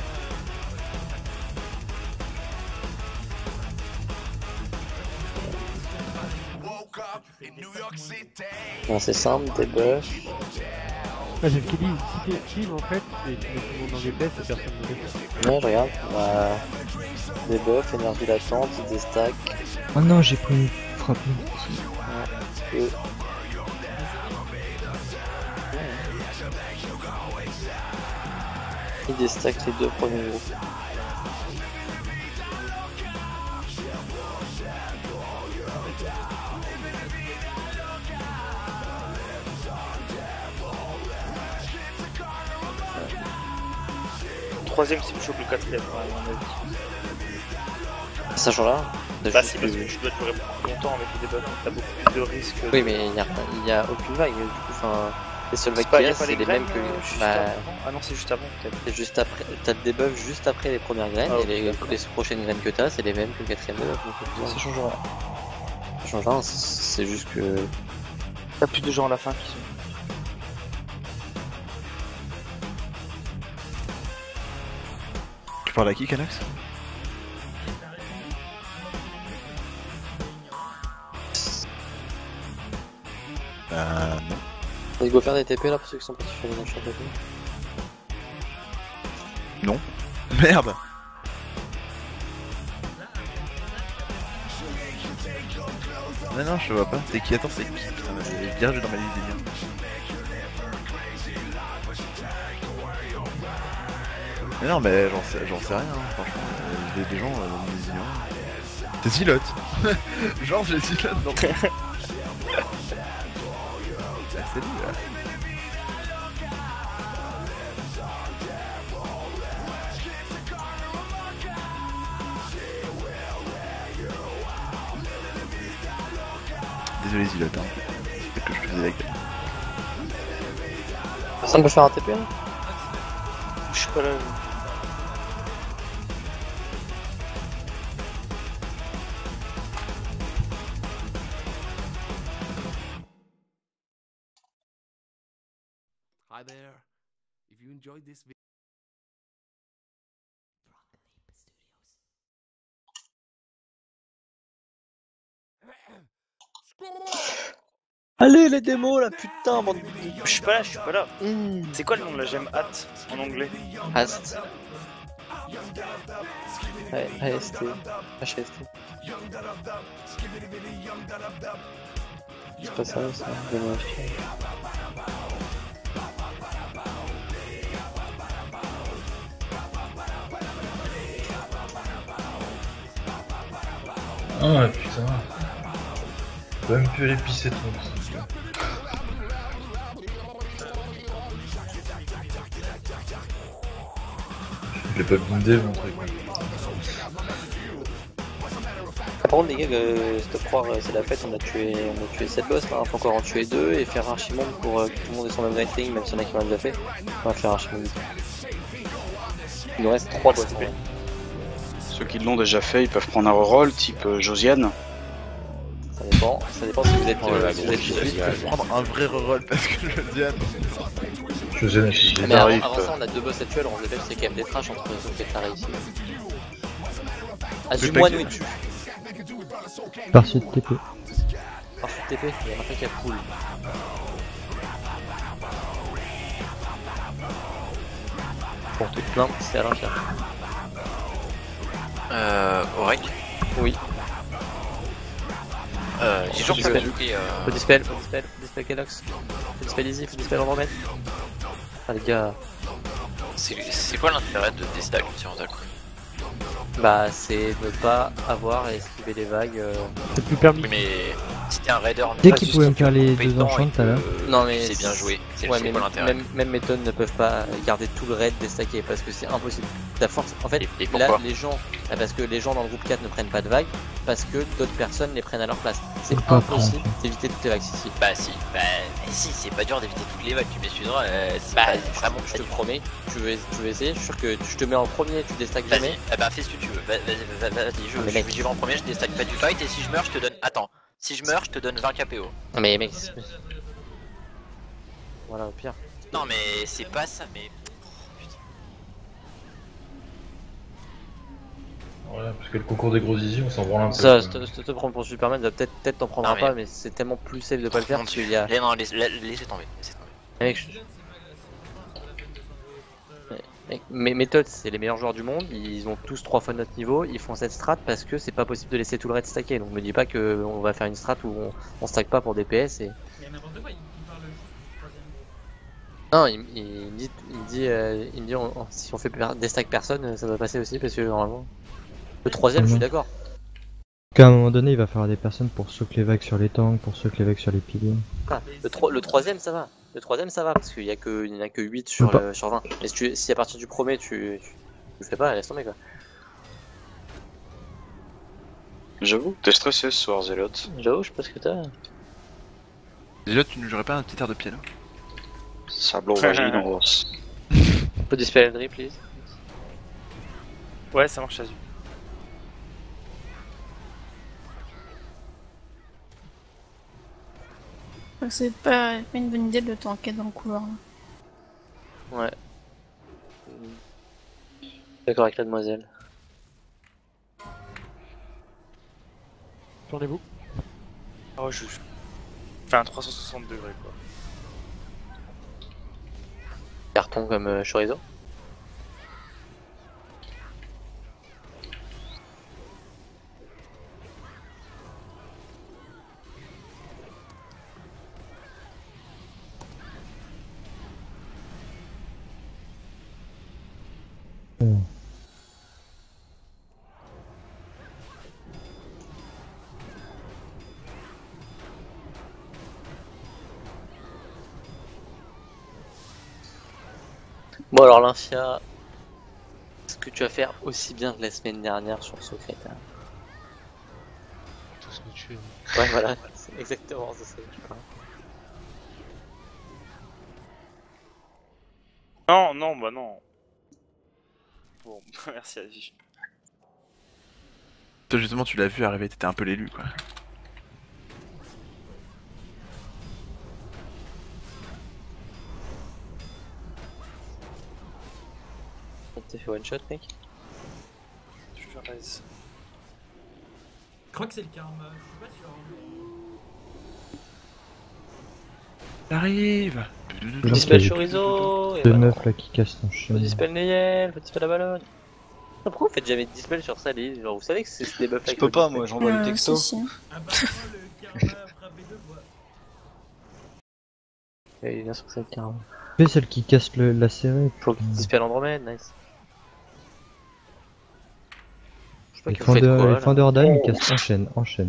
Non, c'est simple, debuff. Ah, c'est ce qu'il dit, si t'es Steve en fait, et tu mets tout le monde en D P S et personne ne le fait. Ouais, je regarde. Bah, debuff, énergie latente, il déstack. Oh non, j'ai pris une frappe. Ouais, que- Il déstack les deux premiers groupes. Troisième, c'est plus chaud que le quatrième, à mon avis. Ça change rien. T'as Bah juste si, parce que plus- tu dois durer beaucoup longtemps avec les debuffs, t'as beaucoup plus de risques. Oui, mais il n'y a, il y a aucune vague. Du coup, enfin, les seules C'est vagues pas- qu'il y y a, a pas c'est les les graines, mêmes que. euh, juste Bah, avant. Ah non, c'est juste avant, peut-être. c'est juste après. T'as le debuff juste après les premières graines, Ah, et les, les prochaines graines que t'as, c'est les mêmes que le quatrième debuff. Donc, Ça change rien. Ça change rien, c'est juste que. T'as plus de gens à la fin qui sont. Tu parles à qui, Canax? Euh, non. Il faut faire des T P là pour ceux qui sont partis faire des manches T P. Non. Merde. Non, non, je vois pas. C'est qui? Attends, c'est qui? Putain, j'ai bien, je dans ma liste des liens. Mais non, mais j'en sais, j'en sais rien, hein, franchement. Euh, J'ai des gens euh, dans mes ignorants. C'est Zilote. Genre, j'ai Zilote dans le. C'est lui, là. Désolé Zilote, hein. C'est que je faisais la gueule. Personne peut faire un T P là? Je suis pas là. Hi there. If you enjoyed this video. Allez les démos là, putain, bande de... Je suis pas là, je suis pas là. C'est quoi le nom de la gemme hâte en anglais? Hast. Ouais, A S T. H S T. C'est pas ça, ça. Dommage. Ah putain. Faut même plus aller pisser trop. Je l'ai pas blindé mon truc. Par contre les gars, euh, stop croire, c'est la fête, on a tué on a tué sept boss, là, faut encore en tuer deux et faire Archimonde pour euh, que tout le monde ait son même Nightwing, même s'il y en a qui l'ont déjà fait. On va faire Archimonde. Il nous reste trois boss. Ouais. Ceux qui l'ont déjà fait, ils peuvent prendre un reroll type euh, Josiane. Ça dépend, ça dépend si vous êtes, euh, si vous êtes dix-huit. Je vais prendre un vrai reroll parce que Josiane. Josiane, mais avant, avant ça, on a deux boss actuels, on level, c'est quand même des trash entre Zouk et Tara ici. Azuma nous est dessus. Par suite T P. Par suite T P, il y a un truc qui a cool. Pour toute plainte, c'est à l'enfer. Euh. Aurek. Oui. Euh. J'ai toujours pas compris. Euh... Faut dispel, faut dispel, faut dispel Kelox. Faut dispel Easy, faut dispel Andromède. Ah les gars. C'est quoi l'intérêt de déstack sur un coup? Bah c'est ne pas avoir à esquiver les vagues. Euh... C'est plus permis. Oui, mais si t'es un raider, Dès qu'ils pouvaient me faire les deux enchants tout à l'heure. Non mais c'est bien joué. C'est ouais, le mais quoi l'intérêt? Même, même méthodes ne peuvent pas garder tout le raid déstacké parce que c'est impossible. Ta force, en fait, et, et là les gens, parce que les gens dans le groupe quatre ne prennent pas de vagues, parce que d'autres personnes les prennent à leur place. C'est impossible d'éviter toutes les vagues ici. Bah si, bah si, c'est pas dur d'éviter toutes les vagues. Tu m'excuseras. Euh, bah vraiment, je te promets. Tu veux, tu veux essayer? Je suis sûr que je te mets en premier, tu déstacks jamais. Ah bah fais ce que tu veux. Vas-y, vas-y, je, mais je, mec. j'y vais en premier, je déstack pas du fight et si je meurs, je te donne. Attends, si je meurs, je te donne vingt K P O. Mais mec. Voilà, au pire. Non, mais c'est pas ça, mais. Ouais, parce que le concours des gros zizi, on s'en branle un peu. Ça, te te prendre pour Superman, peut-être peut-être t'en prendras mais... pas, mais c'est tellement plus safe de pas le faire parce qu'il y a. Non, laissez tomber, laissez tomber. Mec, je... Mec, mes méthodes, c'est les meilleurs joueurs du monde, ils ont tous trois fois notre niveau, ils font cette strat parce que c'est pas possible de laisser tout le raid stacker. Donc me dis pas que on va faire une strat où on, on stack pas pour D P S et. Mais n'importe quoi, il parle juste du troisième. Non, il, il me dit, il me dit, euh, il me dit on, on, si on fait des stacks personne, ça va passer aussi parce que normalement. Le troisième, mmh. Je suis d'accord. Qu'à un moment donné, il va falloir des personnes pour ceux que les vagues sur les tanks, pour ceux que les vagues sur les piliers. Ah, le, tro le troisième, ça va. Le troisième, ça va parce qu'il y a que, il y en a que huit sur, le, sur vingt. Mais si, tu, si à partir du premier, tu, tu, tu le fais pas, laisse tomber quoi. J'avoue, t'es stressé ce soir, Zélot. J'avoue, je sais pas ce que t'as. Zélot, tu ne jouerais pas un petit air de pied là? Sablo vagine en rose. Faut dispel Eldri, please. Ouais, ça marche, Azu. C'est pas, pas une bonne idée de le tanker dans le couloir. Ouais. D'accord avec la demoiselle. Tournez-vous. Oh, je fais un trois cent soixante degrés quoi. Carton comme euh, chorizo. Mmh. Bon alors Lynfia, est-ce que tu vas faire aussi bien que la semaine dernière sur Secrétaire? Tous me tuer. Ouais voilà, c'est exactement ça que je parle. Non, non, bah non. Bon, merci Azu. Toi justement tu l'as vu arriver, t'étais un peu l'élu quoi. T'as fait one shot mec? Je reste. Je crois que c'est le karma, je suis pas sûr. J'arrive. Faut dispel chorizo. deux neuf là qui casse ton chien. Faut dispel Neyel, faut dispel la ballonne. Pourquoi vous faites jamais de dispel sur Sally? Genre, vous savez que c'est des buffs Je avec peux le pas, dispel. moi, j'envoie le Euh, texto. si, si. Ah bah moi le karma a frappé deux fois. Ouais, il vient sur cette carte. C'est celle qui casse le, la série. Faut qu'il dispel Andromède, nice. Je sais pas Les que vous faites Fender, quoi, les là. Fenderdime, ils cassent enchaîne, enchaîne.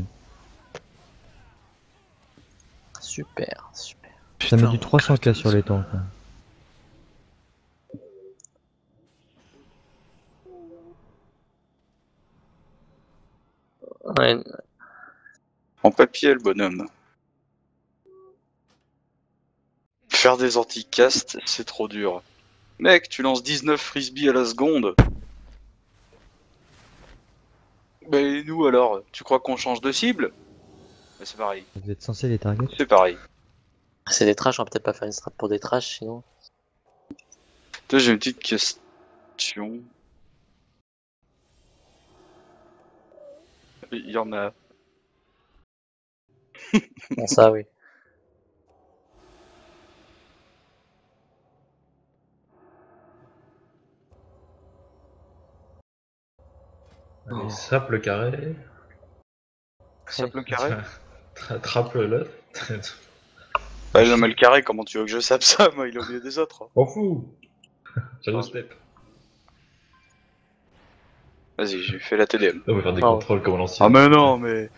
Super, super. Ça met du trois cents K sur les temps. Quoi. Ouais. En papier, le bonhomme. Faire des anti-castes, c'est trop dur. Mec, tu lances dix-neuf frisbees à la seconde. Bah et nous alors, tu crois qu'on change de cible? Bah c'est pareil. Vous êtes censé les targets. C'est pareil. C'est des trash, on va peut-être pas faire une strat pour des trash sinon. Toi j'ai une petite question. Il y en a. Bon, ça oui. Allez, sape le carré. Sape le carré. Attrape le. Bah non mais le carré, comment tu veux que je sape ça? Moi il est au milieu des autres. M'en fous. Shadow step. Vas-y, j'ai fait la T D M. On va faire des Oh. contrôles comme à l'ancien. Ah mais non mais...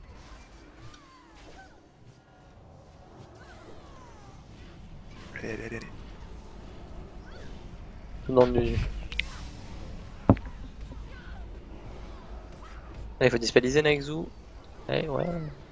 Allez, allez, allez, allez. Tout dans le jeu. Il faut dispeliser Nexu. Eh ouais.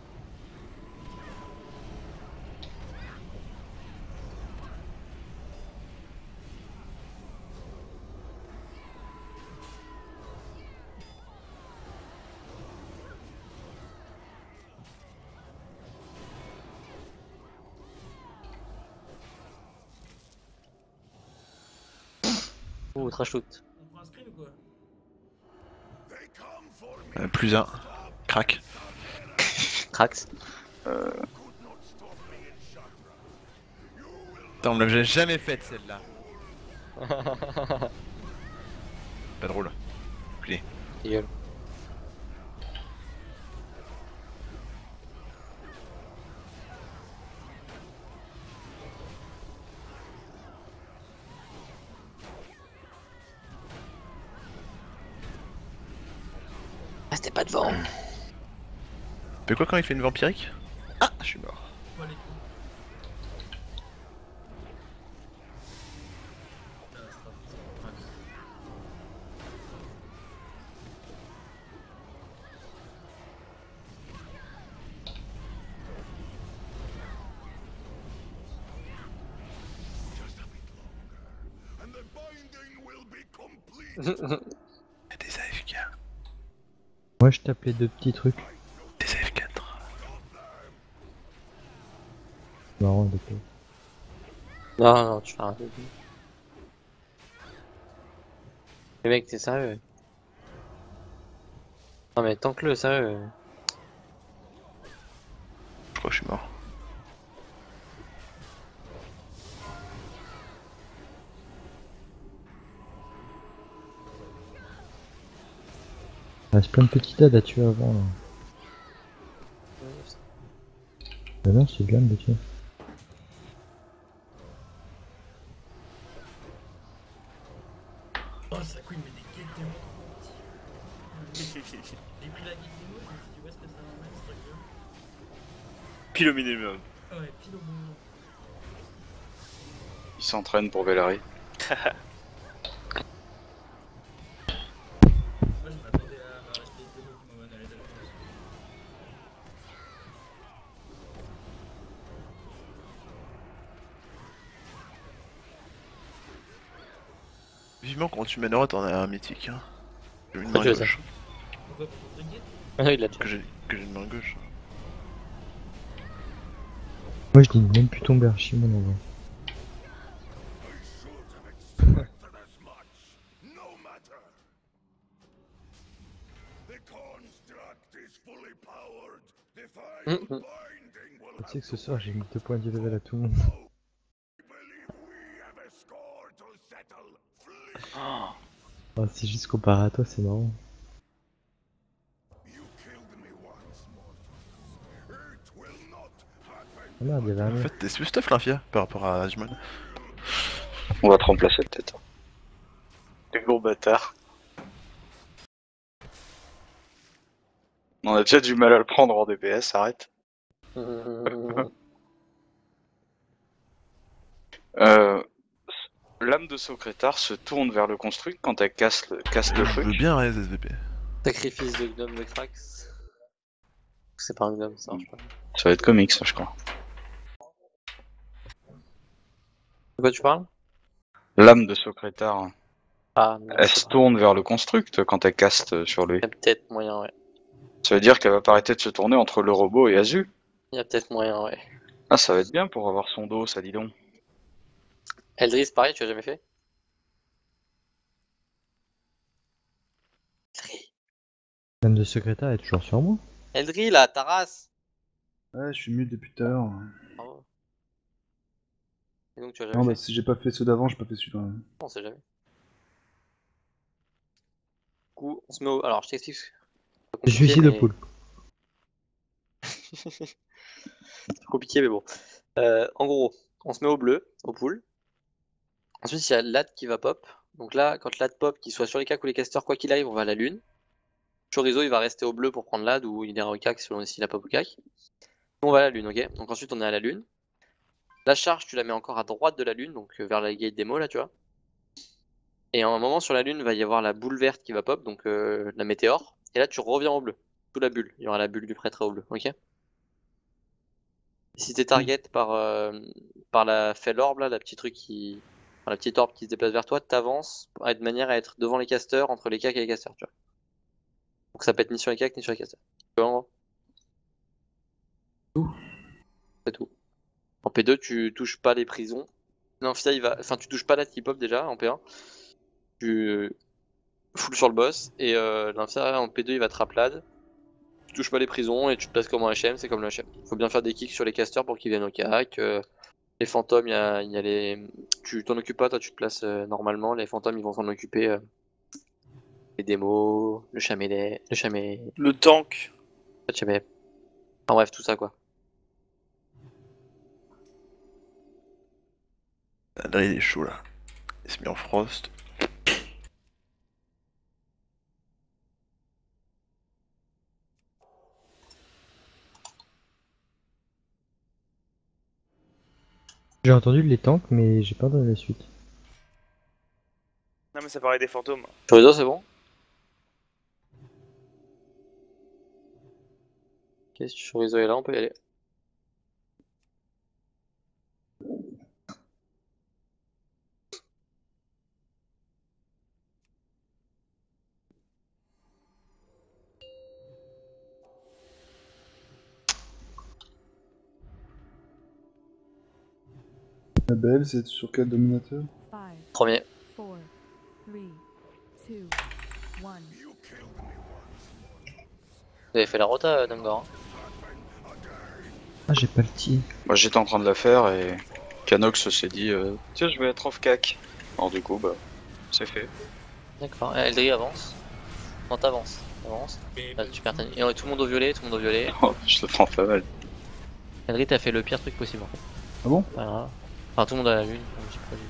Oh, trash shoot. On prend un screen ou quoi? Euh, plus un. Crac. Crax. Euh... Putain, on me l'a jamais faite celle-là. Pas drôle. Clé. Gueule. Restez pas devant. Mais quoi quand il fait une vampirique? Ah, je suis mort. Pas les coups. Ah, stop, stop, crack. Il y a des A F K. Moi je tape les deux petits trucs. Des A F quatre. Marrant de peu. Non, non, tu fais rien. Les mecs, t'es sérieux? Non mais tant que le sérieux. Je crois que je suis mort. Il reste plein de petits dads à tuer avant là. Bah non, c'est de l'âme de tuer. Oh, ça couille, mais des quêtes de J'ai pris la guide des mots, je me suis dit où est-ce que ça m'emmène ce truc-là? Pile au minimum. Ouais, pile au bon moment. Il s'entraîne pour Velaris. Moi je m'attendais à avoir la guide des mots qui m'emmène à l'étage. Vivement quand tu mèneras t'en as un mythique. Hein. J'ai une Ah, main tu veux ça. gauche. Pourquoi pour ton guide? Ah, il l'a déjà. Que j'ai que j'ai une main gauche. Moi je dis même plus tomber archi mon envoi. Hum, hum. Tu sais que ce soir j'ai mis deux points de level à tout le monde. Oh. Oh, c'est juste comparé à toi, c'est marrant. Ah merde, il y avait un En mec. fait, t'es sous stuff Lafia par rapport à Ajman. On va te remplacer peut-être. Les gros bâtards. On a déjà du mal à le prendre en D P S, arrête. euh, L'âme de Socrétar se tourne vers le construct quand elle casse le, casse le Je truc. veux bien raise S V P. Sacrifice de gnome de Krax. C'est pas un gnome, ça marche pas. Ça va être comique ça, je crois. De quoi tu parles? L'âme de Socrétar. Ah, non, Elle c'est se pas. tourne vers le construct quand elle caste sur lui. Il y a peut-être moyen, ouais. Ça veut dire qu'elle va pas arrêter de se tourner entre le robot et Azu. Il y a peut-être moyen, ouais. Ah, ça va être bien pour avoir son dos, ça dis donc. Eldris, pareil, tu as jamais fait? L'âme de secrétaire est toujours sur moi. Eldris, là, ta race! Ouais, je suis mute depuis tout à l'heure. Bravo. Et donc tu as jamais Non, fait? bah si j'ai pas fait ceux d'avant, j'ai pas fait celui-là. On sait jamais. Du coup, on se met au... Alors, je t'explique. Je suis ici mais... de poule. C'est compliqué, mais bon. Euh, en gros, on se met au bleu, au pool. Ensuite, il y a l'A D qui va pop. Donc là, quand l'A D pop, qu'il soit sur les cacs ou les casters, quoi qu'il arrive, on va à la lune. Chorizo, il va rester au bleu pour prendre l'A D ou il ira au cac selon s'il a pop ou cac. On va à la lune, ok? Donc ensuite, on est à la lune. La charge, tu la mets encore à droite de la lune, donc vers la gate démo, là, tu vois. Et à un moment, sur la lune, il va y avoir la boule verte qui va pop, donc euh, la météore. Et là, tu reviens au bleu, sous la bulle. Il y aura la bulle du prêtre au bleu, ok? Si t'es target par, euh, par la fell orb, là, la petite truc qui... Enfin, la petite orbe qui se déplace vers toi, t'avances de manière à être devant les casters, entre les cacs et les casters, tu vois. Donc ça peut être ni sur les cacs ni sur les casters. Tu vois, en gros? C'est tout. En P deux, tu touches pas les prisons. Non, ça, il va... Enfin, tu touches pas la tip-hop déjà, en P un. Tu full sur le boss, et euh, l'inférieur en P deux, il va te raplade. Tu touches pas les prisons, et tu te places comme un H M, c'est comme le H M. Faut bien faire des kicks sur les casters pour qu'ils viennent au cac. Euh, les fantômes, il y a, y a les... Tu t'en occupes pas, toi tu te places euh, normalement. Les fantômes, ils vont s'en occuper. Euh... Les démos, le chamélet, le chamet... Le tank. Le chamet. Enfin bref, tout ça quoi. Là, il est chaud là. Il se met en frost. J'ai entendu les tanks, mais j'ai pas donné la suite. Non mais ça paraît des fantômes. Chorizo, c'est bon? Ok, si Chorizo est là, on peut y aller. La belle, c'est sur quel dominateur? Premier. four, three, two, one. Vous avez fait la rota, euh, Dangor? Ah, j'ai pas le tir. Moi j'étais en train de la faire et Canox s'est dit euh, tiens, je vais être off cac. Alors du coup, bah, c'est fait. D'accord, Eldri avance. Non, t'avances. Avance. Là, tu perds ta... Et on est tout le monde au violet, tout le monde au violet. Oh, je le prends pas mal. Eldri, t'as fait le pire truc possible en fait. Ah bon? Voilà. Enfin, tout le monde a la lune, donc j'ai pas vu.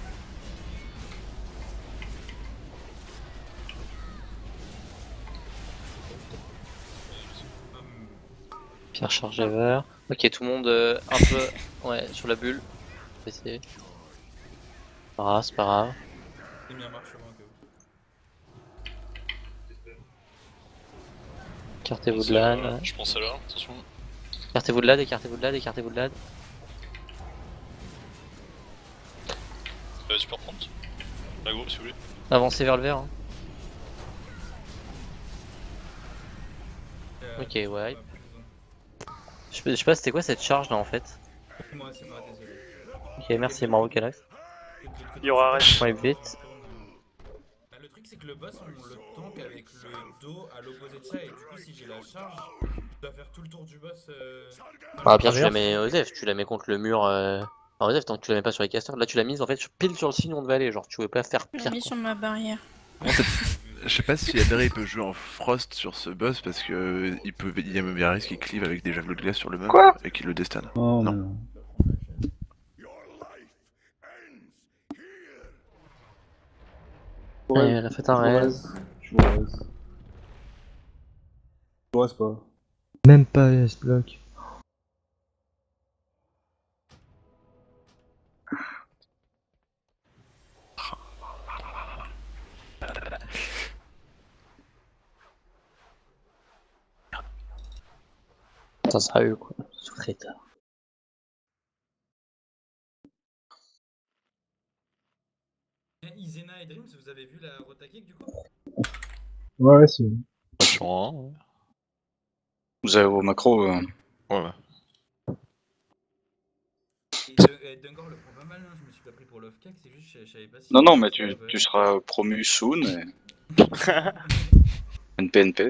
Pierre Chargever. Ok, tout le monde euh, un peu ouais, sur la bulle. C'est pas grave, c'est pas grave. C'est bien marche avant que. Écartez-vous de l'A D. Euh, Je pense à là, attention. Écartez-vous de l'A D, écartez-vous de l'A D, écartez-vous de l'A D. Euh, tu peux reprendre la go si vous voulez. Avancez vers le vert. Hein. Euh, Ok, ouais. Je sais, je sais pas c'était quoi cette charge là en fait. C'est moi, c'est moi, désolé. Ok, merci, bravo Calax. Il y aura reste. Ouais, vite. Bah, le truc c'est que le boss on le tank avec le dos à l'opposé de ça et du coup si j'ai la charge, je dois faire tout le tour du boss. Euh... Ah, Pierre, tu la mets Osef, tu la mets contre le mur. Euh... Enfin, Osef, tant que tu la mets pas sur les casters. Là, tu l'as mise en fait pile sur le signe où on devait aller. Genre, tu pouvais pas faire Je l'ai pire. mis Quoi. sur ma barrière. Bon, Je sais pas si Adré il peut jouer en Frost sur ce boss parce que il peut, il y a même bien un risque qu'il cleave avec des jungles de glace sur le meuble Quoi et qu'il le destan. Oh, non. non. Ouais, elle a fait un raise. Je vous reste. Je vous reste pas. Même pas S-block. Ça sera eux quoi, sous-traiteur. Izena et Dreams, vous avez vu la Rotakik du coup? Ouais, ouais, c'est. Vachement, ouais. Vous avez vos macros euh... Ouais. Et de- et Dungor le prend pas mal, hein. Je me suis pas pris pour Lovecake, c'est juste je, je savais pas si. Non, non, mais tu, tu seras promu soon et... N P N P.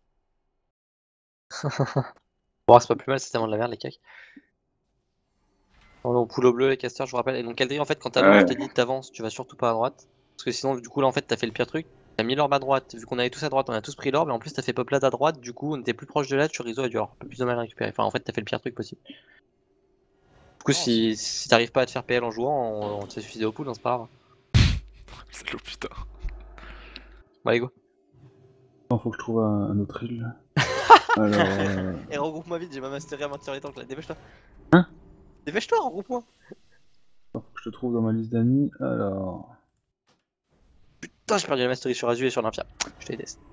Bon, c'est pas plus mal, c'est tellement de la merde les cakes. On est au poule au bleu, les casters, je vous rappelle. Et donc, Eldri, en fait, quand t'avances, Ouais. je t'ai dit t'avances, tu vas surtout pas à droite. Parce que sinon, du coup, là, en fait, t'as fait le pire truc. T'as mis l'orbe à droite, vu qu'on allait tous à droite, on a tous pris l'orbe, et en plus, t'as fait Poplade à droite, du coup, on était plus proche de là, Chorizo a dû avoir un peu plus de mal à récupérer. Enfin, en fait, t'as fait le pire truc possible. Du coup, si, si t'arrives pas à te faire P L en jouant, on, on te fait suffisait au pool, hein, c'est pas grave. Salaud, putain. Bon, allez, go. Non, faut que je trouve un, un autre île. Alors. Euh... Et regroupe-moi vite, j'ai ma mastery à maintenir les tanks là, dépêche-toi. Hein? Dépêche-toi, regroupe-moi. Faut que je te trouve dans ma liste d'amis. Alors. Putain, j'ai perdu la mastery sur Azu et sur l'Impia. Je te déteste.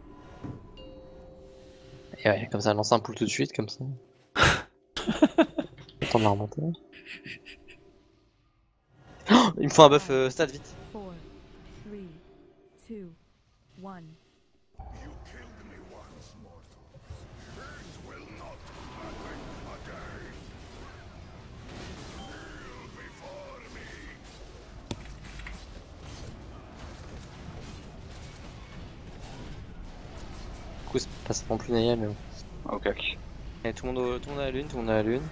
Et ouais, comme ça, lance un pool tout de suite, comme ça. Attends de la remonter. Oh, il me faut un buff euh, stat vite. Four, three, two, one. Du coup, c'est pas ça non plus Naya, mais bon. Ok. Et tout le monde, au- tout le monde à la lune, tout le monde à la lune.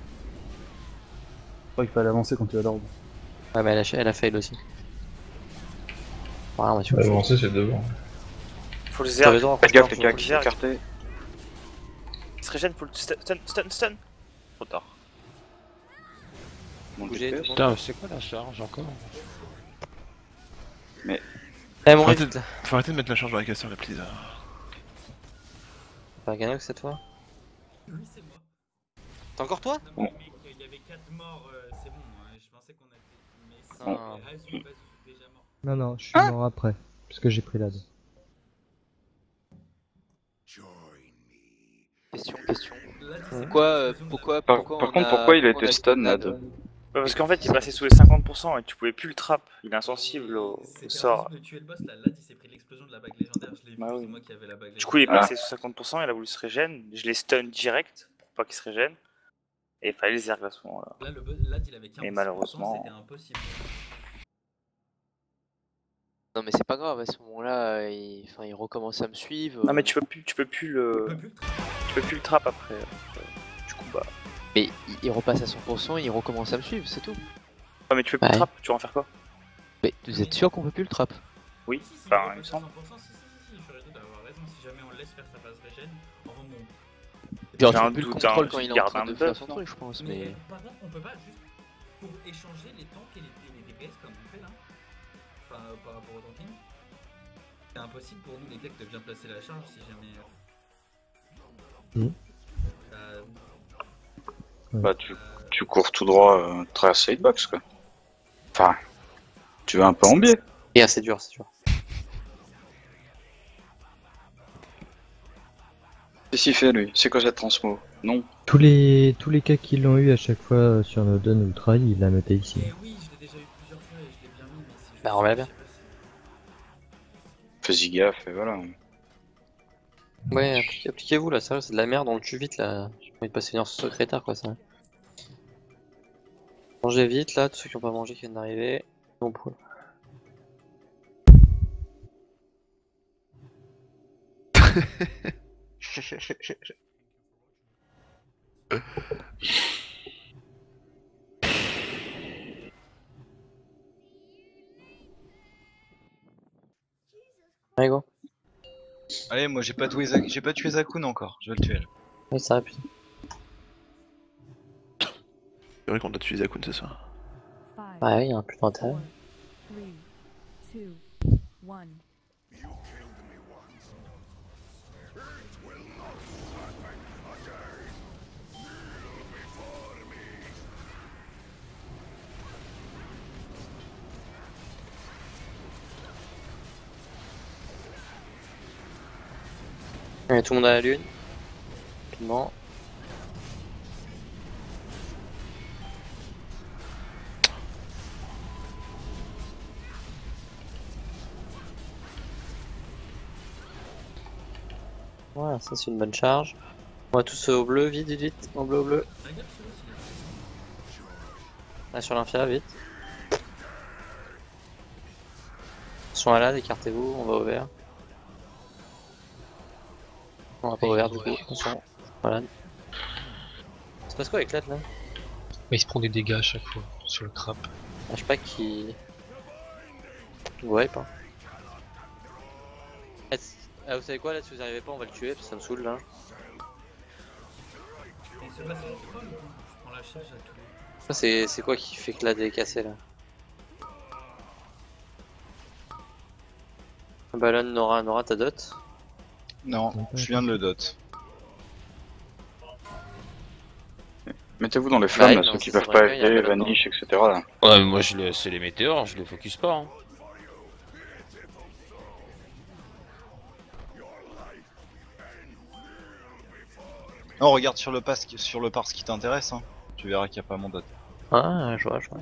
Je crois qu'il fallait avancer quand tu es à l'ordre. Ouais, mais elle a, elle a fail aussi. Voilà, on va Ouais, avancer, c'est devant. Faut le T'as zerg. raison, Faites gaffe, franchement, les faut- cacs, écartés. Il se régène, faut le stun, stun, stun, stun. Trop tard. Mon Bouger, D P S. tout le monde. Putain, c'est quoi la charge encore? Mais. Eh, mon Faut arrêter, vite. de... Faut arrêter de mettre la charge dans la casseur, la please. Pas Ganox cette fois? Oui, c'est moi. T'es encore toi? Non, mais mec, il y avait quatre morts, euh, c'est bon, hein, je pensais qu'on était. Mais si, Ah. euh, Azu, Bazu, déjà mort. Non, non, je suis mort après. Parce que j'ai pris l'ad. Question, question. Là, tu sais, Pourquoi, euh, l'explosion de la- pourquoi, Par, pourquoi par on contre, a- pourquoi il a pourquoi on été a stun, Nad, Nad? euh, Ouais, parce qu'en fait, il passait sous les cinquante pour cent et tu pouvais plus le trap. Il est insensible au, au C'était sort. impossible de tuer le boss là, là il s'est pris l'explosion de la bague légendaire, je l'ai vu, Bah oui. c'est moi qui avais la bague légendaire. Du coup, il est Ah. passé sous cinquante pour cent, il a voulu se régène. Je l'ai stun direct pour pas qu'il se régène. Et il fallait le zerg à ce moment-là. Là, le boss, là il avait quarante pour cent, Mais malheureusement- c'était impossible. Non mais c'est pas grave, à ce moment-là, il... Enfin, il recommence à me suivre. Non, mais tu peux plus, tu peux plus le, Tu peux plus le trap. tu peux plus le trap après. après. Du coup, bah. Mais il, il repasse à cent pour cent, il recommence à me suivre, c'est tout. Ouais, mais tu peux plus Ouais. le trap, tu vas en faire quoi? Mais vous êtes sûr qu'on peut plus le trap? Oui, Si, si, enfin, il il me repasse à semble. cent pour cent, si, si, si, si, je suis d'avoir raison, si jamais on le laisse faire sa phase régène, enfin bon. Genre, J'ai tu un peux plus le doute, contrôle hein, quand tu il est en gardes train un de buff, faire son non truc, je pense, Mais, mais... par contre, on peut pas juste pour échanger les tanks et les, et les D P S comme on fait là, enfin euh, par rapport au tanking. C'est impossible pour nous les decks de bien placer la charge si jamais. Mmh. Euh, Bah, tu, tu cours tout droit euh, traverser hitbox, quoi. Enfin, tu vas un peu en biais. Et ah, c'est dur, c'est dur. Qu'est-ce qu'il fait, lui? C'est quoi cette transmo? Non. Tous les tous les cas qui l'ont eu à chaque fois euh, sur Nodon ou Try, ils la mettaient ici. et oui, je l'ai déjà eu plusieurs fois et je l'ai bien mis, mais c'est juste. Bah, remets-la bien. Fais-y gaffe, et voilà. Ouais, appli- appliquez-vous là, sérieux, c'est de la merde, on le tue vite là. J'ai envie de passer une secrétaire quoi, ça. Mangez vite là, tous ceux qui ont pas mangé qui viennent d'arriver. Bon pool. Allez go. Allez, moi j'ai pas tué Zak- j'ai pas tué Zakun encore, je vais le tuer. là. Oui, ça rapide. C'est vrai qu'on doit tuer Zakun ce soir. Ouais, il y a un plus d'intérêt. Allez, tout le monde à la lune. Rapidement. Voilà, ça c'est une bonne charge. On va tous au bleu, vite, vite, vite. En bleu, au bleu. Là sur l'infia, vite. Attention à là, écartez-vous, on va au vert. On va pas au vert du coup, attention. Voilà. Ça se passe quoi avec l'autre là? Mais il se prend des dégâts à chaque fois sur le crap. Ah, je sais pas qui. Ouais, pas. Ah, vous savez quoi là, si vous arrivez pas, on va le tuer parce que ça me saoule là. Et ce passage, je prends le coup. Je prends la charge à tout. Ça, c'est c'est quoi qui fait que la dé est cassée là? Ballon, Nora, Nora, ta dot? Non, je viens de le dot. Mettez-vous dans les flammes, Ouais, là, non, ceux qui c'est peuvent vrai pas qu'il y a aider, pas de Vanish, et cetera. Là. Ouais, mais moi je les... c'est les météores, je les focus pas. Hein. Non, regarde sur le pas ce qui- sur le par ce qui t'intéresse, hein. Tu verras qu'il n'y a pas mon dot. Ah, je vois, je vois.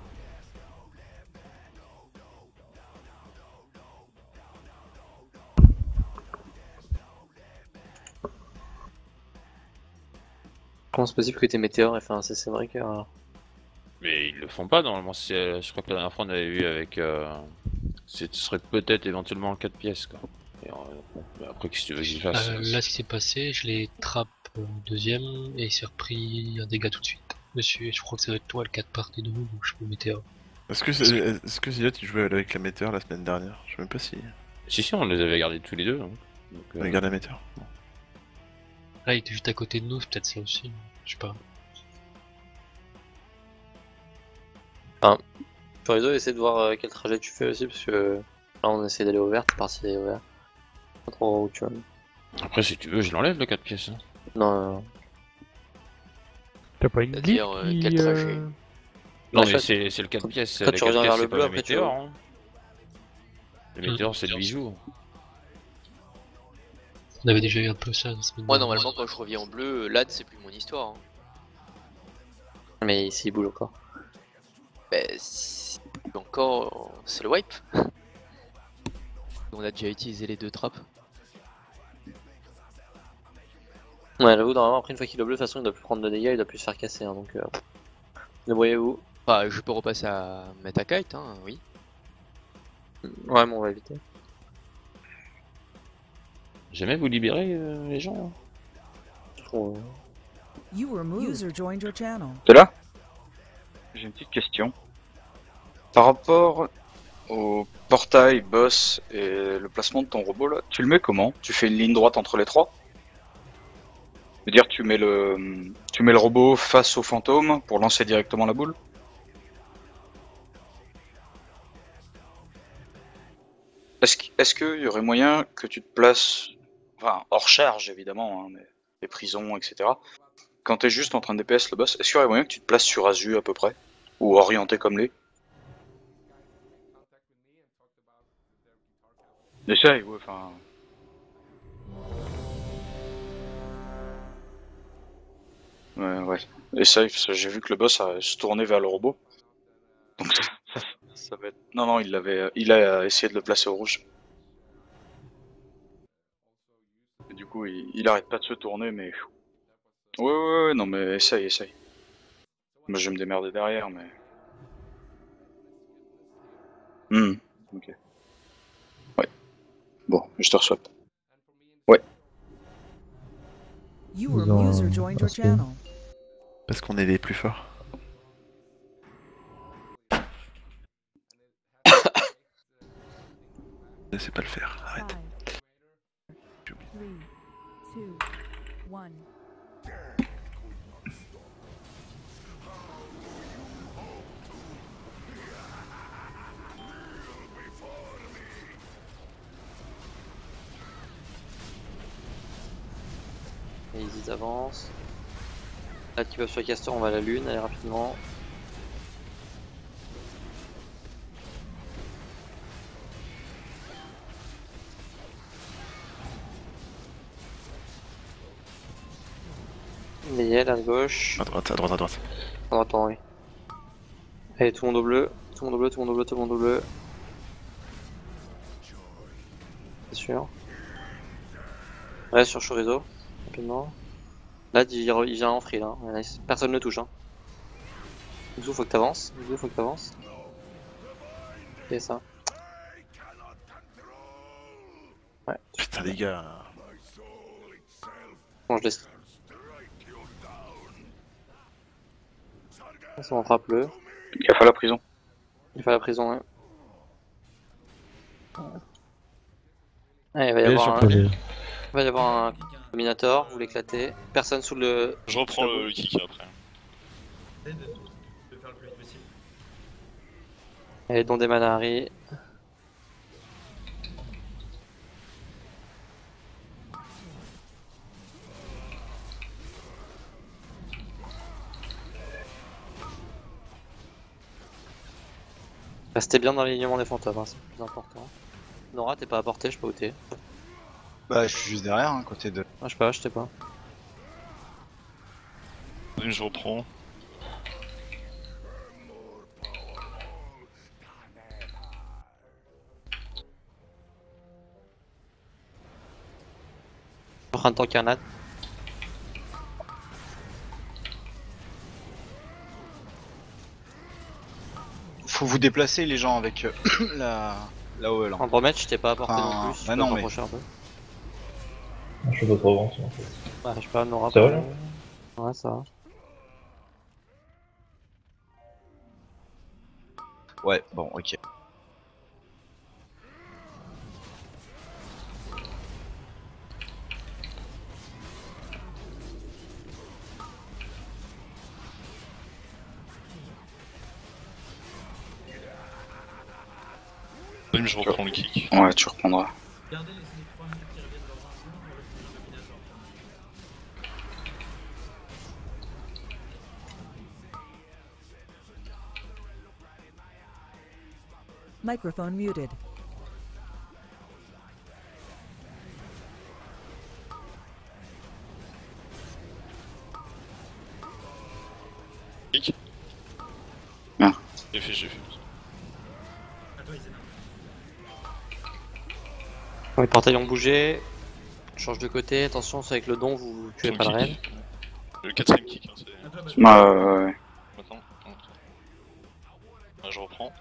Comment c'est possible que tes météores aient fait un C C breaker alors? Mais ils le font pas normalement. c'est- Je crois que la dernière fois on avait vu avec. Euh... Ce serait peut-être éventuellement quatre pièces quoi. Et, euh, bon, mais après, qu'est-ce que tu veux que j'y fasse? Euh, là, ce qui s'est passé, je les trappe au deuxième et il s'est repris un dégât tout de suite. Monsieur, je crois que ça va être toi le quatre parties de nous, donc je peux météore. Est-ce que c'est- est-ce que Zilot il jouait avec la météore la semaine dernière? Je sais même pas si. Si, si, on les avait gardés tous les deux. Hein. Donc, On regarde la météore. Bon. Là, il était juste à côté de nous, c'est peut-être ça aussi. Je sais pas. Enfin, Chorizo, essaie de voir euh, quel trajet tu fais aussi, parce que euh, là on essaie d'aller au vert, t'es parti d'aller au vert. Pas trop où tu vas. Après, si tu veux, je l'enlève le quatre pièces. Hein. Non, non, non. T'as pas une C'est-à-dire, glitch euh, qui, quel trajet euh, Non, Bah, mais ça- c'est c'est le quatre pièces. quand les tu quatre reviens pièces, vers le c'est pas bleu, le après, tu météore. vois. Hein. Le météore, c'est le bijou. On avait déjà eu un peu ça la semaine Moi, dernière. normalement, quand je reviens en bleu, L A D, c'est plus mon histoire. Hein. Mais ici il boule encore. Bah, si- encore, c'est le wipe. On a déjà utilisé les deux trappes. Ouais, j'avoue, normalement, après une fois qu'il est au bleu, de toute façon il doit plus prendre de dégâts, il doit plus se faire casser, hein, donc euh... débrouillez-vous. Bah, je peux repasser à mettre à kite, hein, oui. Ouais, mais on va éviter. Jamais vous libérez euh, les gens hein. Oh. You were moved. User joined your channel. T'es là? J'ai une petite question. Par rapport au portail, boss et le placement de ton robot là, tu le mets comment? Tu fais une ligne droite entre les trois? Je veux dire, tu mets le, tu mets le robot face au fantôme pour lancer directement la boule? Est-ce qu'il est-ce qu'il y aurait moyen que tu te places, enfin hors charge évidemment, hein, mais les prisons, et cetera. Quand t'es juste en train de D P S le boss, est-ce qu'il y aurait moyen que tu te places sur Azu à peu près? Ou orienté comme les? Essaye, ouais, enfin... Ouais, ouais. Essaye, parce que j'ai vu que le boss a se tourné vers le robot. Donc ça, ça, ça va être... Non, non, il avait, il a essayé de le placer au rouge. Et du coup, il, il arrête pas de se tourner, mais... Ouais, ouais, ouais, non, mais essaye, essaye. Moi, je vais me démerder derrière, mais... Hmm, ok. Ouais. Bon, je te reçois. Ouais. You were Ils ont user joined your un spin. channel. Parce qu'on est les plus forts. Laissez pas le faire, arrête. two, one. Et ils avancent. Là, qui peuvent sur le caster, on va à la lune, allez rapidement. Néel à gauche. À droite, à droite, à droite. À droite, oui. Allez, tout le monde au bleu. Tout le monde au bleu, tout le monde au bleu, tout le monde au bleu. C'est sûr. Ouais, sur Chorizo, rapidement. Là, il, il vient en free là. Personne ne touche. Hein. Zou, faut que t'avances. Zou, faut que t'avances. C'est ça. Ouais. Putain, les gars. Bon, je laisse. Ça, on frappe le. Il a fait la prison. Il fait la prison, ouais. Ouais, il va y Et avoir sur un... premier. Il va y avoir un Dominator, vous l'éclatez. Personne sous le... Je reprends le, le kick après. De, de, de faire le plus vite possible. Allez, Don des Manari. Restez bien dans l'alignement des fantômes, hein, c'est le plus important. Nora, t'es pas à portée, je peux ôter. Bah, je suis juste derrière, hein, côté de. Ah, je sais pas, je sais pas. Je reprends. Je prends un tank inat. Faut vous déplacer les gens avec euh, la... la O L. Hein. Andromède, je t'ai pas apporté Enfin, non plus. bah je non, peux mais- t'approcher un peu. Je suis pas trop avancé en fait. Bah, je sais pas, Nora. C'est pas- vrai, là Ouais, ça va. Ouais, bon, ok. Même je reprends le kick. Ouais, tu reprendras. Regardez, laissez les trois minutes qui reviennent dans un jour pour le plus Dominator. Microphone muted. Kick. Ah. J'ai fait, j'ai fait. Les portails ont bougé. Change de côté, attention, c'est avec le don, vous tuez Son pas le kick. raid. Le quatrième kick, hein, c'est. Ouais, ouais, ouais. Maintenant, attends. Ouais, je reprends.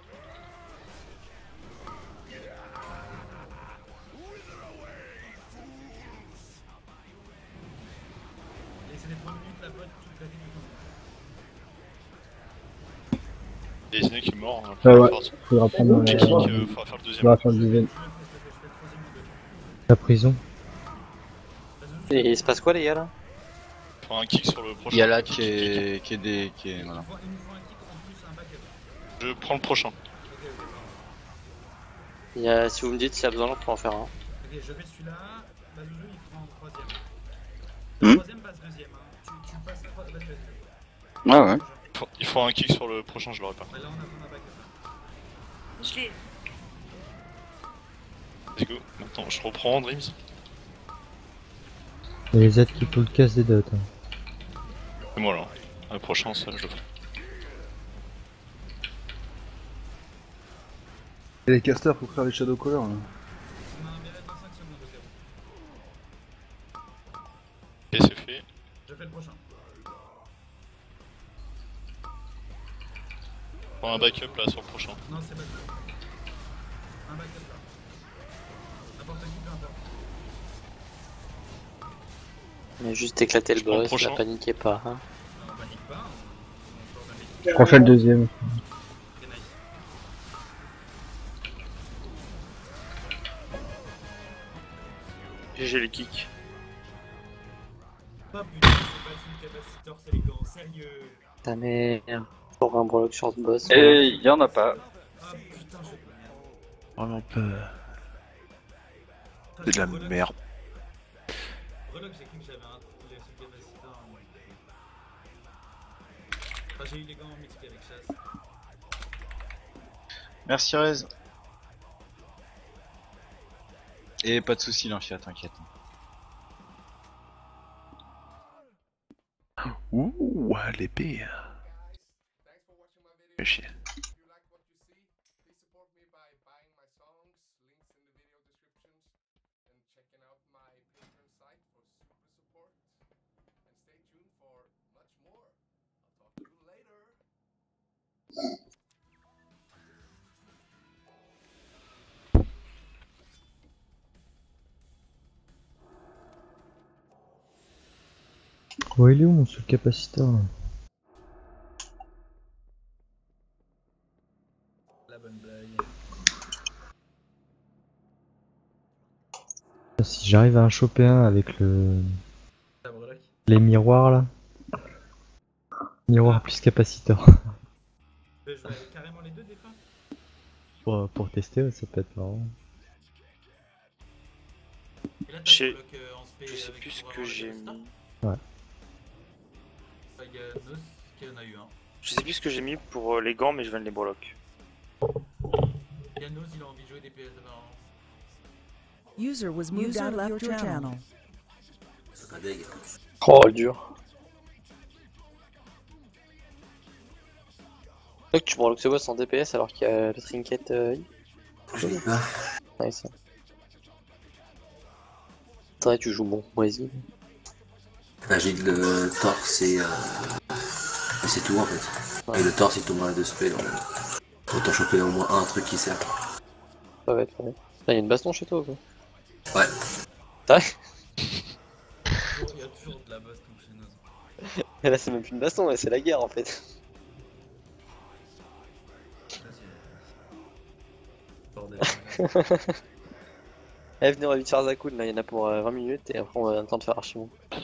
Laissez les trois minutes, la pote, tout claquer du coup. Il y a Isaac qui est mort. Hein, Ah ouais, force. faudra prendre Le euh, kick, euh, faudra faire le deuxième. faudra faire le deuxième. La prison. Et il se passe quoi les gars là? Faudra un kick sur le prochain. Il y a là qui est, qui est des. Qui est... Voilà. Je prends le prochain. Il y a, si vous me dites s'il y a besoin, on peut en faire un. Ok, je fais celui-là. Bazouzou, il prend en troisième. Hmm. Le troisième passe deuxième. Hein. Tu, tu passes trois, vas-y, vas-y. Ouais, ouais. Il faut- Il faut un kick sur le prochain, je l'aurai pas. Bah, là, on a on a backup. Je l'ai. Let's go. Maintenant, je reprends Dreams. Il y a les Z qui pull casse des dots. Hein. Et moi là. Le prochain, ça, je le ferai. Et les casters pour faire les shadow colors là. On a un Beret dans cinq secondes au cas où. Et c'est fait. Je fais le prochain. Prends un backup là sur le prochain. Non, c'est backup. Un backup là. N'importe qui, peu importe. On a juste éclaté le prends le boss, prochain. la paniquez pas. Hein. Non, on panique pas. On, on se porte un mec. Je refais le deuxième. Ok, nice. G G le kick. Ah putain, c'est pas le full capacitor, c'est les gants, sérieux. Ta mère. Pour un bloc sur ce boss. Et il y en a pas. Ah putain, je... Vraiment pas. C'est de la merde. Reloc, j'ai cru que j'avais un le full capacitor. Enfin, j'ai eu les gants en mythique avec chasse. Merci Rez. Et pas de soucis Lanfia, t'inquiète. Ouh, l'épée. Fais chier. Oh, il est où mon seul capaciteur là? La bonne blague. Si j'arrive à en choper un avec le... La breloque. les miroirs là. Miroir plus capaciteur. Je vais carrément les deux des fois. pour, pour tester, ouais, ça peut être marrant. Et là, t'as Je le bloc euh, en spé je sais avec plus ce pour que avoir j'ai les stars. mis. Ouais. Enfin, il y a Nos qui en a eu un. Je sais plus ce que j'ai mis pour euh, les gants, mais je viens de les breloques. Il y a Nos, il a envie de jouer des P S apparemment. User was moved out of your channel. Oh, dur. Donc tu breloques ce boss en D P S alors qu'il y a le trinket. Euh... Je l'ai pas. Nice. C'est vrai, tu joues bon, vas-y. Bah, j'ai le torse et, euh... et c'est tout en fait. Ouais. Et le torse il tombe à deux spells. Donc... Autant choper au moins un truc qui sert. Ça va être vrai. Il y a une baston chez toi ou quoi? Ouais. T'as? Il y a toujours de la baston chez Nos. Et là c'est même plus une baston, c'est la guerre en fait. Bordel. Eh venez on va vite faire Zakun là, il y en a pour euh, vingt minutes et après on va avoir le temps de faire Archimon.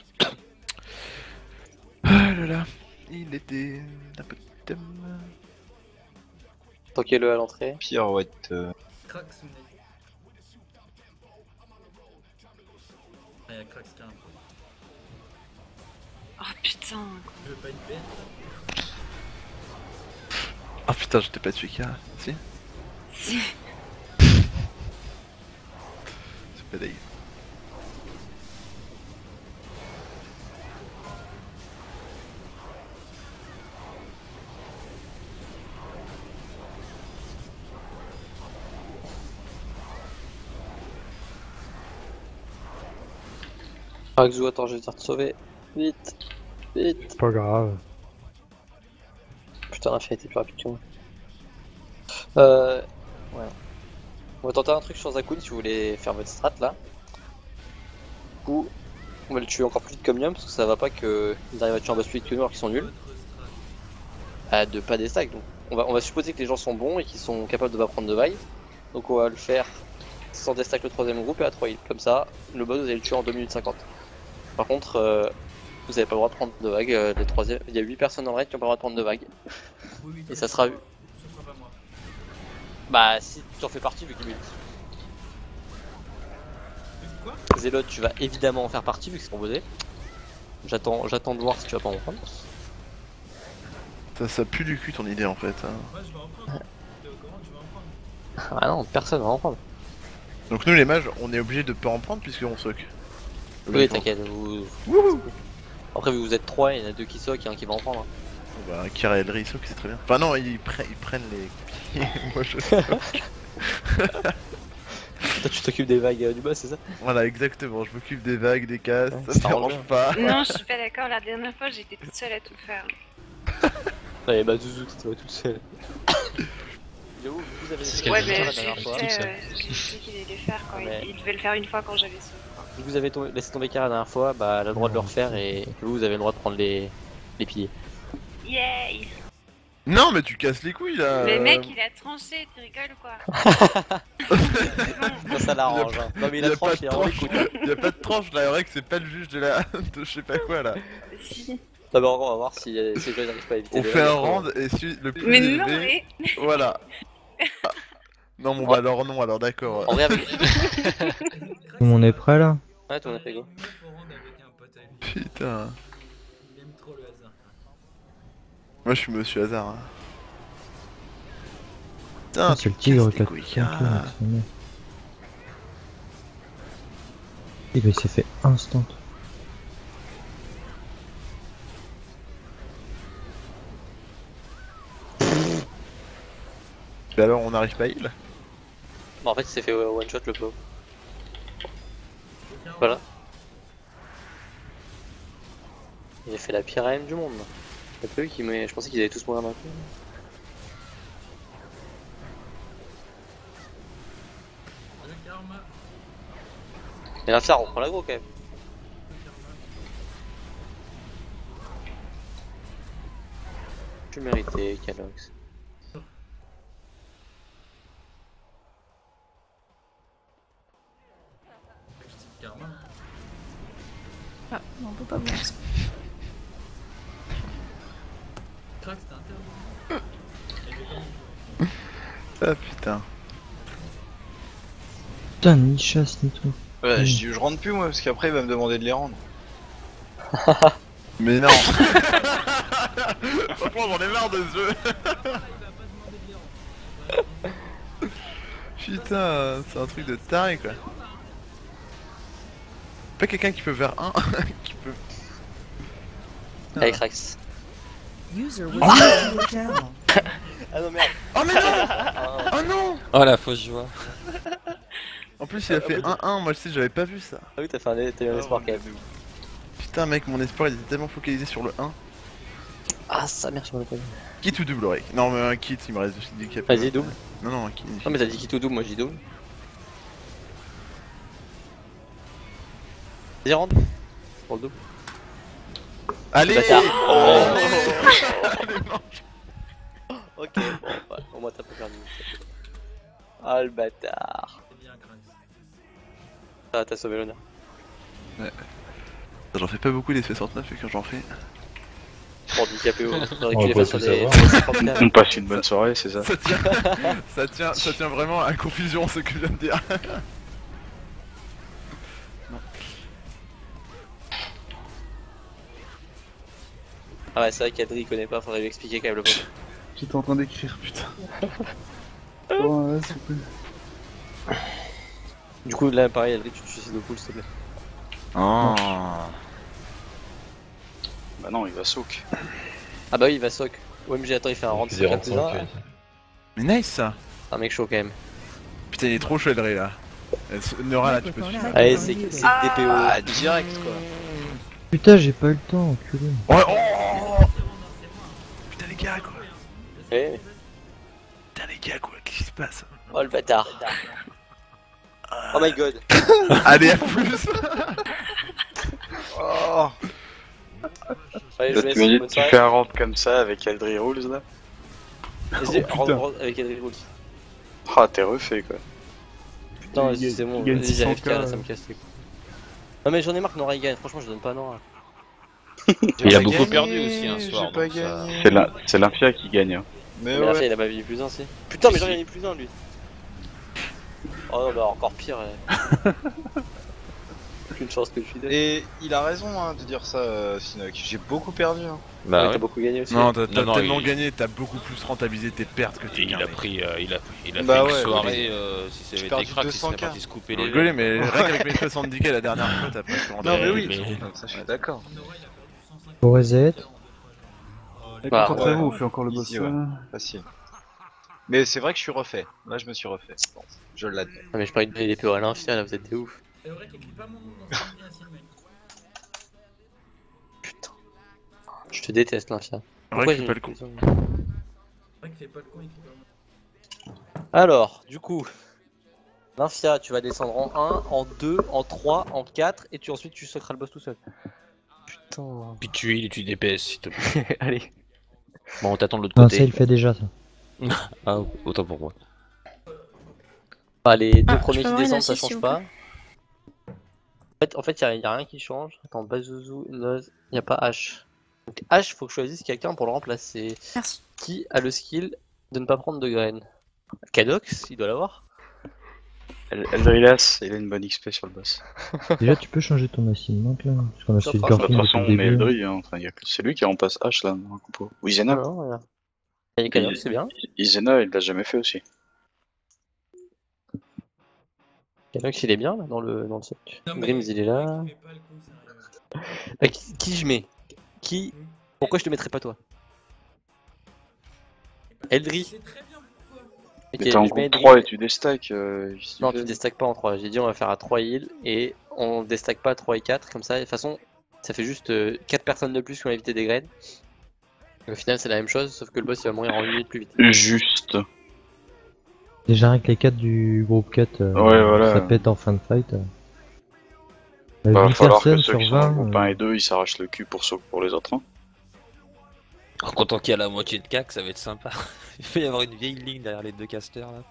Ah là là, il était un peu de thème. Tanquez-le à l'entrée. Pierre White. Euh... Crax ou Nate. Ah, il y a Crax qui a un peu. Oh putain. Je veux pas une bête. Ah putain, je t'ai pas tué Kara, si? Si. C'est pas dégueu. Axou, attends, je vais te sauver. Vite, vite. C'est pas grave. Putain, la fille a été plus rapide que moi. Euh. Ouais. On va tenter un truc sur Zakun si vous voulez faire votre strat là. Du coup, on va le tuer encore plus vite comme Yum parce que ça va pas qu'ils arrivent à tuer un boss plus vite que nous alors qu'ils sont nuls. Ah, de pas des stacks donc. On va, on va supposer que les gens sont bons et qu'ils sont capables de pas prendre de vagues. Donc on va le faire sans destack le troisième groupe et à trois heals. Comme ça, le boss vous allez le tuer en deux minutes cinquante. Par contre, euh, vous avez pas le droit de prendre de vagues. Euh, les troisièmes... Il y a huit personnes dans le raid qui ont pas le droit de prendre de vagues. Oui, oui, et ça sera... Ce sera pas moi. Bah si tu en fais partie vu qu'il multi. Quoi? Zélot, tu vas évidemment en faire partie vu que c'est proposé. J'attends j'attends de voir si tu vas pas en prendre. Ça, ça pue du cul ton idée en fait. Hein. Ouais, je vais en prendre. T'es au courant, je vais en prendre. Ah non, personne va en prendre. Donc nous les mages, on est obligé de pas en prendre puisqu'on soc. Oui, t'inquiète, vous... Wouhou. Après vu que vous êtes trois, il y en a deux qui soc et un qui va en prendre. Bah Kira et Eldri soc c'est très bien. Enfin non, ils, pre ils prennent les pieds, moi je soc. Toi tu t'occupes des vagues euh, du boss, c'est ça? Voilà, exactement, je m'occupe des vagues, des casses, ouais, ça me dérange pas. Non, je suis pas d'accord, la dernière fois j'étais toute seule à tout faire. Ouais, bah Zouzou, t'étais toute seule. Vous avez ouais, mais je sais qu'il allait le faire quand mais... il, il devait le faire une fois quand j'avais sauvé. Si vous avez tombé, laissé tomber Kara la dernière fois, bah elle a le droit de le refaire et vous, vous avez le droit de prendre les, les piliers. Yay! Non, mais tu casses les couilles là. Le euh. mec il a tranché, tu rigoles ou quoi? Ça, ça l'arrange. Hein. Non, mais il a, Y a pas tranché, de il a tranche. écoute. Y a pas de tranche là, vrai que c'est pas le juge de la. de je sais pas quoi là. Non, mais on va voir si euh, ces gens n'arrivent pas à éviter. On le fait un reste, round et si le plus Mais élevé. non, mais- Voilà. Ah. Non, bon bah alors non, alors d'accord. En vrai, avec. Tout le monde est prêt là? Ouais, tout le monde fait go. Putain. Il aime trop le hasard. Moi je suis monsieur hasard. Hein. Ah, Putain, c'est le tigre qui qui a tout ah. Et bah il s'est fait instant. Et alors on n'arrive pas à heal? Bon, en fait, il s'est fait one shot le pauvre. Voilà. Il a fait la pire A M du monde. C'est pas lui qui met. Je pensais qu'ils allaient tous mourir d'un coup. Mais l'infia reprend l'aggro quand même. Tu le méritais, Calox. Ah, non, on peut pas voir ça. Crack, c'était interdit. Ah putain. Putain, ni chasse ni tout. Ouais, Mm. je, dis- je rentre plus moi, parce qu'après il va me demander de les rendre. Mais non. Franchement j'en ai marre de ce jeu. Putain, c'est un truc de taré quoi. Pas quelqu'un qui peut faire un qui peut. Allez, Crax. User was Ah. moved to your channel. Ah non, merde. Oh mais non. Oh non. Oh la fausse joie. En plus il a fait un un, moi je sais j'avais pas vu ça. Ah oui, t'as fait un, t'as eu un espoir quand même. Putain mec, mon espoir il était tellement focalisé sur le un. Ah, sa mère, je m'en ai pas vu. Kit ou double Rek? Non mais un kit, il me reste dix cap. Vas-y, double. Non non, un kit. Non, mais t'as dit qui tout double, moi je dis double. Vas-y, rentre. Pour le double. Allez. Bâtard. Oh. Allez, mange. Ok, bon, bah, au moins t'as pas perdu. Ah, le bâtard. Ah, t'as sauvé l'honneur. Ouais. J'en fais pas beaucoup des soixante-neuf et quand j'en fais. Handicapé, on aurait On pu les va faire sur tout des. savoir. On passe une bonne soirée, c'est ça. Ça tient, ça tient, ça tient vraiment à confusion ce que je viens de dire. Non. Ah ouais, c'est vrai qu'Adri il connaît pas, faudrait lui expliquer quand même le pauvre. J'étais en train d'écrire, putain. Bon, ouais, s'il vous plaît. Du coup, là, pareil, Adri, tu te suicides au pool, s'il te plaît. Oh. Bah non, il va soak. Ah bah oui, il va soc. O M G, attends, il fait un round cinq plus un. Mais nice ça. Un mec chaud quand même. Putain, il est trop chaud Adré là. Euh, Nora là, tu peux suivre. Allez, c'est c'est D P O. Ah, direct quoi. Putain, j'ai pas eu le temps, enculé. Ouais, oh. Putain les gars quoi. Eh. Putain les gars quoi, qu'est-ce qui se passe? Oh le bâtard. Oh my god. Allez, à plus. Oh. Allez, Là, je tu m'as dit bonne que tu soirée. fais un ramp comme ça avec Aldri Rules là. Vas-y, Oh, rentre- putain. rentre avec Adri Rules. Ah, t'es refait quoi. Putain, Il vas-y, c'est bon, il gagne vas-y, j'arrive six cents qu'à là, K, ça me casse les couilles. Non mais j'en ai marre que Nora il gagne, franchement je donne pas à Nora. Il a pas beaucoup gagné, perdu aussi un j'ai soir. pas donc ça- gagné. C'est la- c'est l'Infia qui gagne. Hein. Mais Mais la ouais. fille, il a pas gagné plus un, si. Putain, mais j'en ai gagné plus un lui. Oh non, bah encore pire. Ouais. Aucune chance que je suis donne. Et il a raison hein, de dire ça, euh, Sinoc. J'ai beaucoup perdu. Hein. Bah Ouais, ouais. t'as beaucoup gagné aussi. Non, t'as t'as Non, non, tellement il- gagné, t'as beaucoup plus rentabilisé tes pertes que tes Il a gains. pris, euh, il a, il a Bah fait ouais, une soirée, mais- euh, si ça j'ai avait perdu été crack, il deux cents serait K. parti se couper Vous les rigolez, mais rien qu'avec mes soixante-dix K la dernière fois, t'as presque Non, rentabilisé. mais oui, mais- ça, je suis d'accord. Au reset. Allez, Bah, concentrez-vous, ouais. on fait encore le boss. Ici, ouais. euh. Facile. Mais c'est vrai que je suis refait. Là, je me suis refait. Bon, je l'admets. Ah, mais je parie de donner des P O à l'infia là, vous êtes des ouf. C'est vrai qu'il écrit pas mon nom dans son lien, s'il mec. Putain. Je te déteste l'infia. Vrai que c'est pas le con. C'est vrai qu'il fait pas le con, il écrit pas mon nom. Alors, du coup, l'infia, tu vas descendre en un, en deux, en trois, en quatre, et tu ensuite tu sauteras le boss tout seul. Putain. Puis tu heal et tu D P S s'il te plaît. Allez. Bon, on t'attend de l'autre Non, côté. ça il fait déjà ça. Ah, autant pour moi. Bah, les deux Ah, premiers je peux qui avoir une descendent, ça assise, s'il change vous pas. En fait, en fait, y a, y a rien qui change. Attends, Bazuzu, Noz, y a pas H. Donc H, faut que je choisisse quelqu'un pour le remplacer. Merci. Qui a le skill de ne pas prendre de graines? Kadox, il doit l'avoir. El- Eldrilas, il a une bonne X P sur le boss. Déjà, tu peux changer ton assignment là. Parce qu'on a suivi De toute Gorkin depuis façon, le on met début. Eldri, hein. Enfin, y a que- c'est lui qui remplace H là dans le compo. Ou Izena. Non, voilà. Et Kadox, c'est bien. Izena, il l'a jamais fait aussi. Kadox, il est bien là, dans le, dans le soc. Grims, il est là. Fais pas le con, sérieux. Euh, qui, qui je mets? Qui? Pourquoi je te mettrais pas toi? Eldri. C'est très bien pourquoi. Ok, Mais t'es en je mets groupe Eldri. trois et tu déstack. Euh, qu'est-ce que tu Non, fais tu déstack pas en trois. J'ai dit on va faire à trois heals et on déstack pas à trois et quatre. Comme ça, de toute façon, ça fait juste euh, quatre personnes de plus qui ont évité des grades. Au final, c'est la même chose, sauf que le boss il va mourir en une minute plus vite. Juste. Déjà rien que les quatre du groupe quatre, euh, Ouais, voilà. ça pète en fin de fight. Euh, Bah, va huit falloir que personnes ceux sur qui sont en vingt. groupe euh, un et deux ils s'arrachent le cul pour, ceux- pour les autres. Hein. Content qu'il y a la moitié de C A C, ça va être sympa. Il va y avoir une vieille ligne derrière les deux casters là.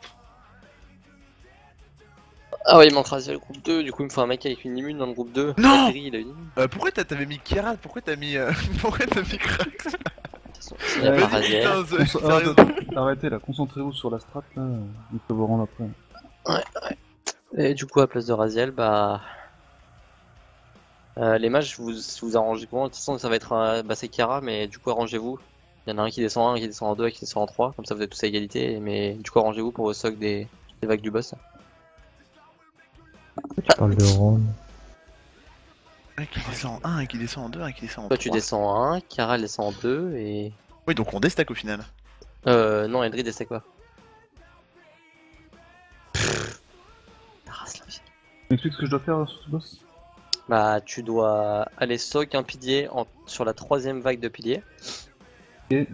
Ah ouais, il manque Raziel le groupe deux, du coup il me faut un mec avec une immune dans le groupe deux. Non Eldri, il a une immune. Euh, pourquoi t'as- t'avais mis Kiara? Pourquoi t'as mis. Euh... pourquoi t'as mis Krax? Il y a pas Raziel. Putain, c'est- Conce- sérieux. ah, attends, arrêtez là, concentrez-vous sur la strat là, il peut vous rendre après. Ouais, ouais. Et du coup, à place de Raziel, bah. Euh, les mages, vous vous arrangez comment? De toute façon, ça va être un. Bah, c'est Kiara, mais du coup, arrangez-vous. Il y en a un qui descend en un, qui descend en deux, et qui descend en trois. Comme ça, vous êtes tous à égalité. Mais du coup, arrangez-vous pour vos socs des... des vagues du boss. Tu parles de Ron. Un qui descend en un, un qui descend en deux, un qui descend en Toi, trois. tu descends en un, Kiara, elle descend en deux, et. Oui, donc on déstack au final. Euh, non, Eldri déstack pas. Tu m'expliques ce que je dois faire sur ce boss? Bah, tu dois aller soak un pilier en... sur la troisième vague de pilier. Et...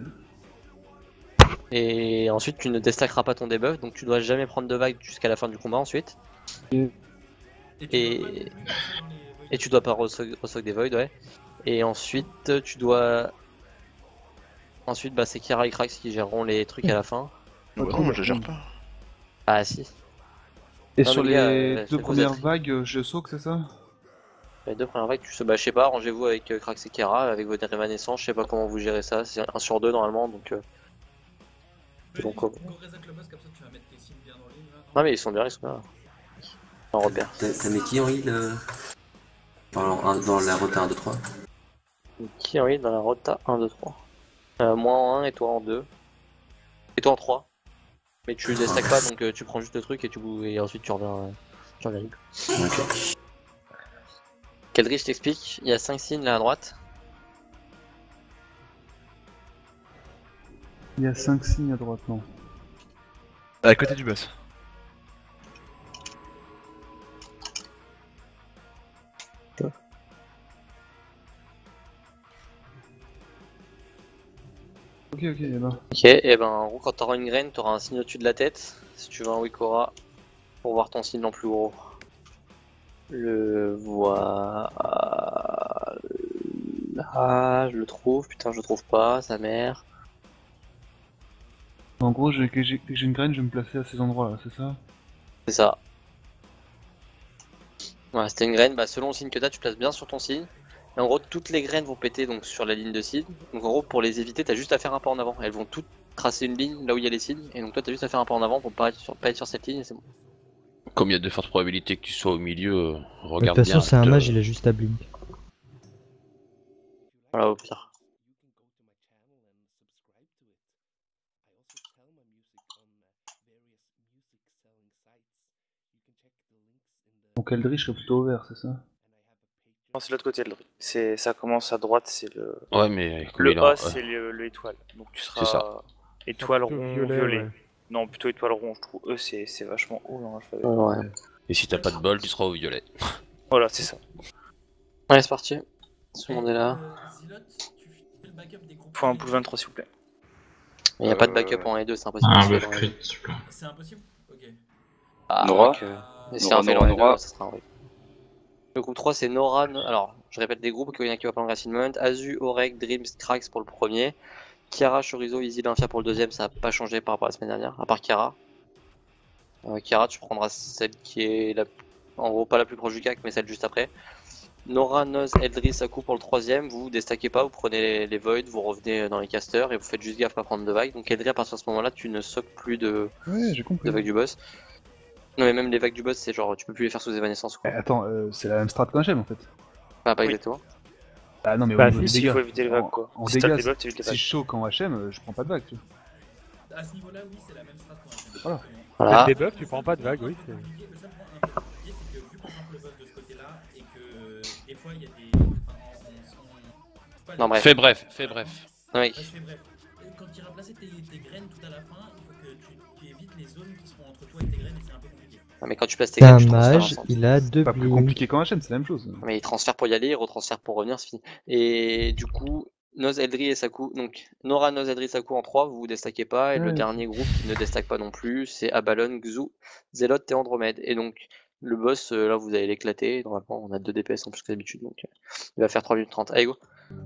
Et ensuite, tu ne destackeras pas ton debuff, donc tu dois jamais prendre de vague jusqu'à la fin du combat ensuite. Et... Et, et tu dois pas resoak resoak des voids, ouais. Et ensuite, tu dois. Ensuite, bah, c'est Kiara et Krax qui géreront les trucs à la fin. Ouais, non, moi je gère pas. Ah, si. Et Non, sur mais les gars, euh, deux vous premières êtes- vagues, euh, je soak, c'est ça? Les deux premières vagues, tu sais, bah, je sais pas, arrangez-vous avec euh, Krax et Kiara, avec vos rémanescents, je sais pas comment vous gérez ça, c'est un sur deux normalement, donc. Euh... donc Go euh... reset le boss, comme ça tu vas mettre tes signes bien dans l'île. là. Non, mais ils sont bien, ils sont bien. En repère. T'as t'as mis qui en heal euh... Enfin, en- dans la rota un, deux, trois? Qui en dans la rota un, deux, trois. Euh, moi en un et toi en deux. Et toi en trois. Mais tu destaques pas donc euh, tu prends juste le truc et tu et ensuite tu reviens. Euh, tu reviens libre. Ok. Keldri, je t'explique, il y a cinq signes là à droite. Il y a cinq signes à droite, non? À côté du boss. Ok, ok, et ben. Ok, et ben en gros quand t'auras une graine, t'auras un signe au-dessus de la tête. Si tu veux un Wikora pour voir ton signe en plus gros. Le voilà. Ah, je le trouve, putain je le trouve pas, sa mère. En gros, j'ai- que j'ai que j'ai une graine, je vais me placer à ces endroits là, c'est ça? C'est ça. Voilà, c'était une graine, bah selon le signe que t'as, tu places bien sur ton signe. Et en gros, toutes les graines vont péter donc sur la ligne de signe. Donc en gros, pour les éviter, t'as juste à faire un pas en avant. Elles vont toutes tracer une ligne là où il y a les signes. Et donc toi, t'as juste à faire un pas en avant pour pas être sur, pas être sur cette ligne et c'est bon. Comme il y a de fortes probabilités que tu sois au milieu, euh, De regarde toute bien. façon, c'est un te- mage, il a juste à blink. Voilà, au pire. Donc Eldri, je serais plutôt ouvert, c'est ça? Non, c'est l'autre côté, le c'est ça commence à droite, c'est le. Ouais, mais comme le il a- A, c'est le, le étoile. Donc tu seras C'est ça. étoile Plutôt rond, violet, violet. ouais. Non, plutôt étoile rond, je trouve. E, c'est c'est vachement haut dans l'alphabet. Ouais. Et si t'as pas de bol, tu seras au violet. Voilà, c'est ça. Allez, c'est parti. Tout le monde est là. Faut un pool vingt-trois, s'il vous plaît. Il n'y a pas de backup en E deux, c'est impossible. Ah, de bah, se faire en E deux. C'est impossible? Ok. Ah, Nora donc, euh, mais si Nora, on fait Nora, le Nora. ça sera un oui. Le groupe trois, c'est Nora. No- Alors, je répète des groupes, qu'il y en a qui va pas en Gracilment. Azu, Orek, Dreams, Krax pour le premier. Kiara, Chorizo, Easy, Linfia pour le deuxième, ça n'a pas changé par rapport à la semaine dernière, à part Kiara. Euh, Kiara, tu prendras celle qui est la... en gros pas la plus proche du C A C, mais celle juste après. Nora, Noz, Eldris, Saku pour le troisième, vous déstackez pas, vous prenez les, les Void, vous revenez dans les casters et vous faites juste gaffe à prendre de vagues. Donc Eldris, à partir de ce moment-là, tu ne soques plus de, Ouais, j'ai compris. de vagues du boss. Non mais même les vagues du boss, c'est genre tu peux plus les faire sous évanescence quoi. Eh, attends, euh, c'est la même strat qu'un H M en fait. Ah, pas exactement. Ah non mais Bah, au niveau si, des il dégâts, faut éviter les vagues, en- quoi. En Si t'as dégâts, des buffs, t'évites les si vagues. je chaud qu'en H M, euh, je prends pas de vague, tu vois. À ce niveau-là, oui, c'est la même strat qu'on a. Voilà. Voilà. Des buffs, tu prends pas de vagues, oui. c'est- Le seul point un peu compliqué, c'est que vu qu'on rampe le boss de ce côté-là et que des fois il y a des. Enfin, on- on- pas Non, les- bref. Fais bref, fais bref. Non, mais... Ouais, je fais bref. Et quand tu iras placer tes, tes graines tout à la fin, il faut que tu, tu évites les zones qui seront entre toi et tes graines et c'est un peu compliqué. non, mais quand tu passes tes C'est graines, un tu transfères mage, ensemble. il a deux Pas plus blink. compliqué qu'en H M, c'est la même chose. Mais il transfère pour y aller, il retransfère pour revenir, c'est fini. Et du coup, Noz, Eldri et Saku. Donc Nora, Noz, Eldri, Saku en trois, vous vous déstackez pas. Et le Ouais. dernier groupe qui ne déstack pas non plus, c'est Abalon, Xu, Zelote et Andromède. Et donc le boss, euh, là vous allez l'éclater. Normalement, on a deux D P S en plus que d'habitude. Donc euh, il va faire trois minutes trente. Allez, go.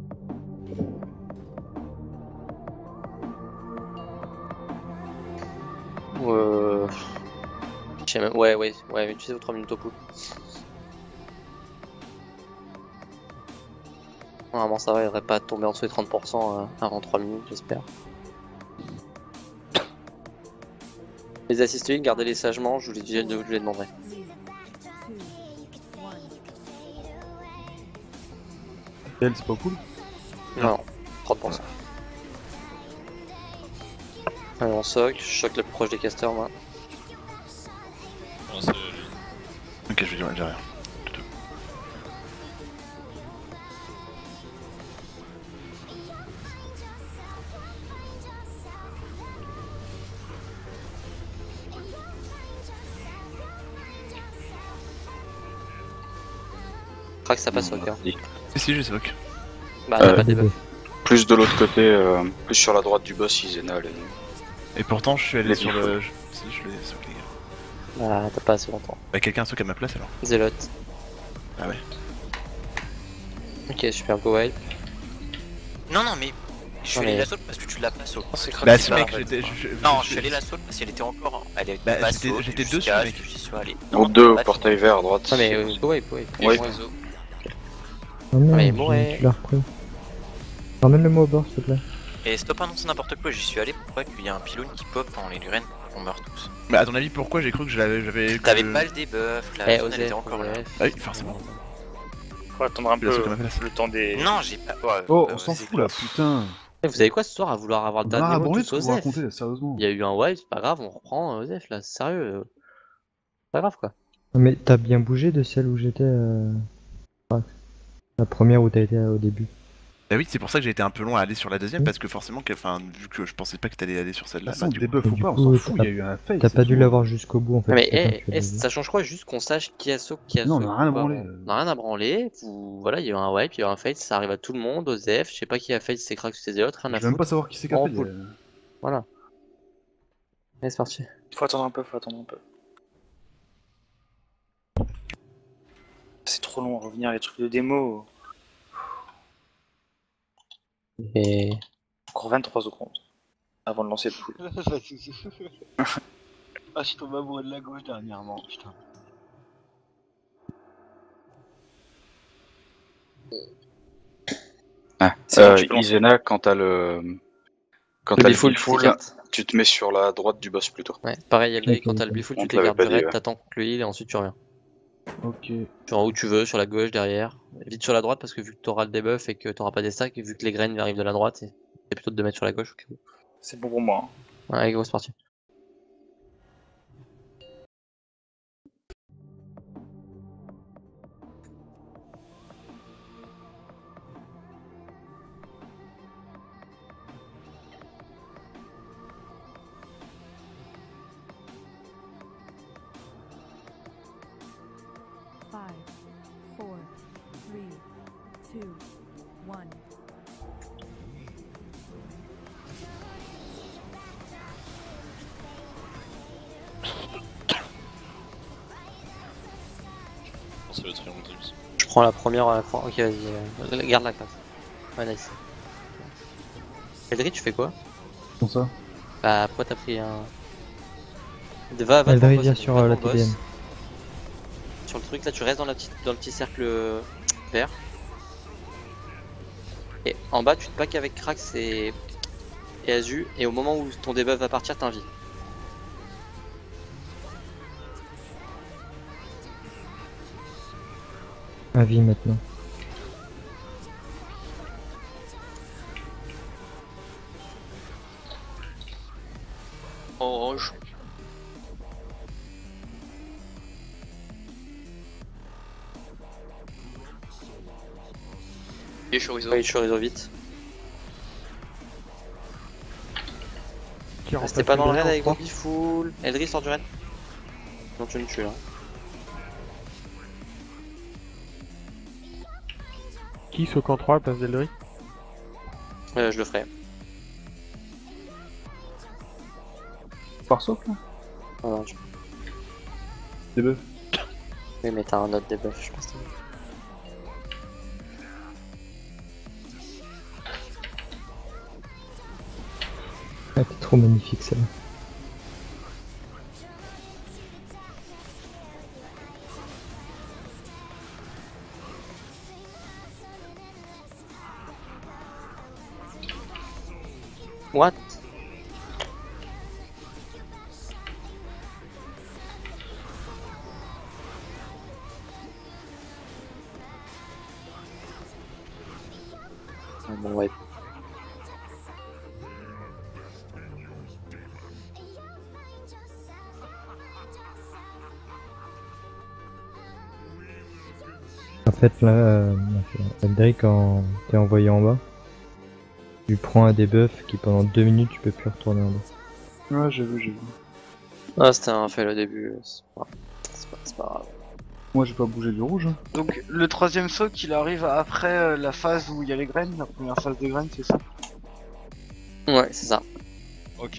Euh... je sais même- Ouais, ouais, ouais, utilisez vos trois minutes au pool. Normalement ça va, il devrait pas tomber en dessous des trente pour cent euh, avant trois minutes, j'espère. Les assists, gardez-les sagement, je vous les, je vous les demanderai. Elle, c'est pas cool. Non, trente pour cent. Allez, on soc, je choque le plus proche des casters, moi. Ok, je vais dire, j'ai rien. Crac, ça passe au cœur. Si, si, j'ai soc. Bah, t'as Euh, pas de debuff. Plus de l'autre côté, euh, plus sur la droite du boss, Izena. Elle est- Et pourtant, je suis allé Les sur bifs. le. je- Si, je l'ai soc, les gars. Ah, t'as pas assez longtemps. Bah, quelqu'un a soc à ma place alors. Zelote. Ah ouais. Ok, super, go wild. Non, non, mais je suis Non, allé mais- la saute parce que tu l'as pas saut. Bah, si, mec, j'étais. je- je- Non, je- je suis allé la saute parce qu'elle était encore. Elle était Bah, pas j'étais- saut j'étais jusqu'à dessus, ce mec. que j'y sois allé. Groupe Non, deux, pas au portail vert à droite. Non, mais euh, go wave, go wave. Ouais. Oh non, mais je- bon, ouais. tu l'as repris. Ramène-le-moi au bord, s'il te plaît. Et stop annoncer n'importe quoi, j'y suis allé pour pas qu'il y ait un pylône qui pop en les lurènes qu'on meurt tous. Mais à ton avis, pourquoi j'ai cru que je l'avais. j'avais- que T'avais je- pas le debuff, la Eh, zone elle Osef, était encore là. Osef. Ah oui, forcément. Faut attendre un Il a peu sauté à ma place. le temps des. Non, j'ai pas. Ouais, Oh, euh, on s'en c'est fout là, clair. putain. Eh, vous savez quoi ce soir à vouloir avoir le On va dernier mot abandonner tous ce que vous Osef. racontez, sérieusement. Il y a eu un wipe, c'est pas grave, on reprend euh, Osef là, sérieux. euh. Pas grave quoi. Mais t'as bien bougé de celle où j'étais. Euh... ah, la première où t'as été euh, au début. Bah oui, c'est pour ça que j'ai été un peu long à aller sur la deuxième, parce que forcément, que- enfin, vu que je pensais pas que t'allais aller sur celle-là. De toute façon, bah, du des coup- buffs ou Du pas, on coup, s'en fout, il t'as- y a eu un fail. T'as c'est pas dû tout. l'avoir jusqu'au bout en fait. Mais c'est quand eh, tu eh, l'as vu. ça change quoi juste qu'on sache qui a saut, qui a Non, saut, on a rien à ou pas, branler. On a rien à branler. Vous... Voilà, il y a eu un wipe, il y a eu un fight, ça arrive à tout le monde, Osef, je sais pas qui a fait, si c'est Crack ou si c'est Zelote, rien à Je veux même foutre. pas savoir qui c'est qu'a On fait. poule. euh. Voilà. Allez, c'est parti. Faut attendre un peu, faut attendre un peu. C'est trop long à revenir les trucs de démo. Et... Encore vingt-trois secondes avant de lancer le pool. Ah, je tombe amoureux de la gauche dernièrement, putain. Ah, C'est bon, euh, tu peux lancer. Izena, quand t'as le. Quand Le t'as le default, default, tu t'écartes. tu te mets sur la droite du boss plutôt. Ouais, pareil, Yelda, Ok, quand t'as ok. le bifoot, On tu te l'avait t'écartes pas dit, direct, ouais. t'attends que le heal et ensuite tu reviens. Ok. Genre où tu veux, sur la gauche, derrière. Vite sur la droite parce que vu que t'auras le debuff et que t'auras pas des stacks, et vu que les graines arrivent de la droite, c'est c'est plutôt de te mettre sur la gauche. au cas où. C'est bon pour moi. hein. Ouais, allez, go, c'est parti. Five, four, three, two, one. C'est le triangle Dreams. Je prends la première. euh, prends- Ok, vas-y, euh, garde la classe. Ouais, nice. Eldritch, tu fais quoi? Pour ça. Bah, pourquoi t'as pris un. Va, va Eldritch devant le vient boss, sur va euh, devant la le boss. T D M. Sur le truc, là, tu restes dans, la petite, dans le petit cercle euh, vert. Et en bas, tu te pack avec Krax et, et Azu. Et au moment où ton debuff va partir, t'as un vie. À vie maintenant. Orange. Et chorizo. Ouais, chorizo vite. Restez pas dans le raid avec vos full. Eldritch sort du raid. Non, tu me tues là. Qui au camp trois à la place d'Eldritch? Euh, je le ferai. Par socle là? Ah non, je... Debuff. Oui, mais t'as un autre debuff, je pense. Ah, t'es trop magnifique celle-là. What? Ah bon, ouais. En fait là, euh, Eldritch, quand t'es envoyé en bas, tu prends un debuff qui pendant deux minutes tu peux plus retourner en bas. Ouais, j'ai vu, j'ai vu. Ah, c'était un fail au début, c'est pas... c'est pas... c'est pas grave. Moi j'ai pas bougé du rouge. Donc le troisième saut il arrive après euh, la phase où il y a les graines, la première phase des graines, c'est ça? Ouais, c'est ça. Ok.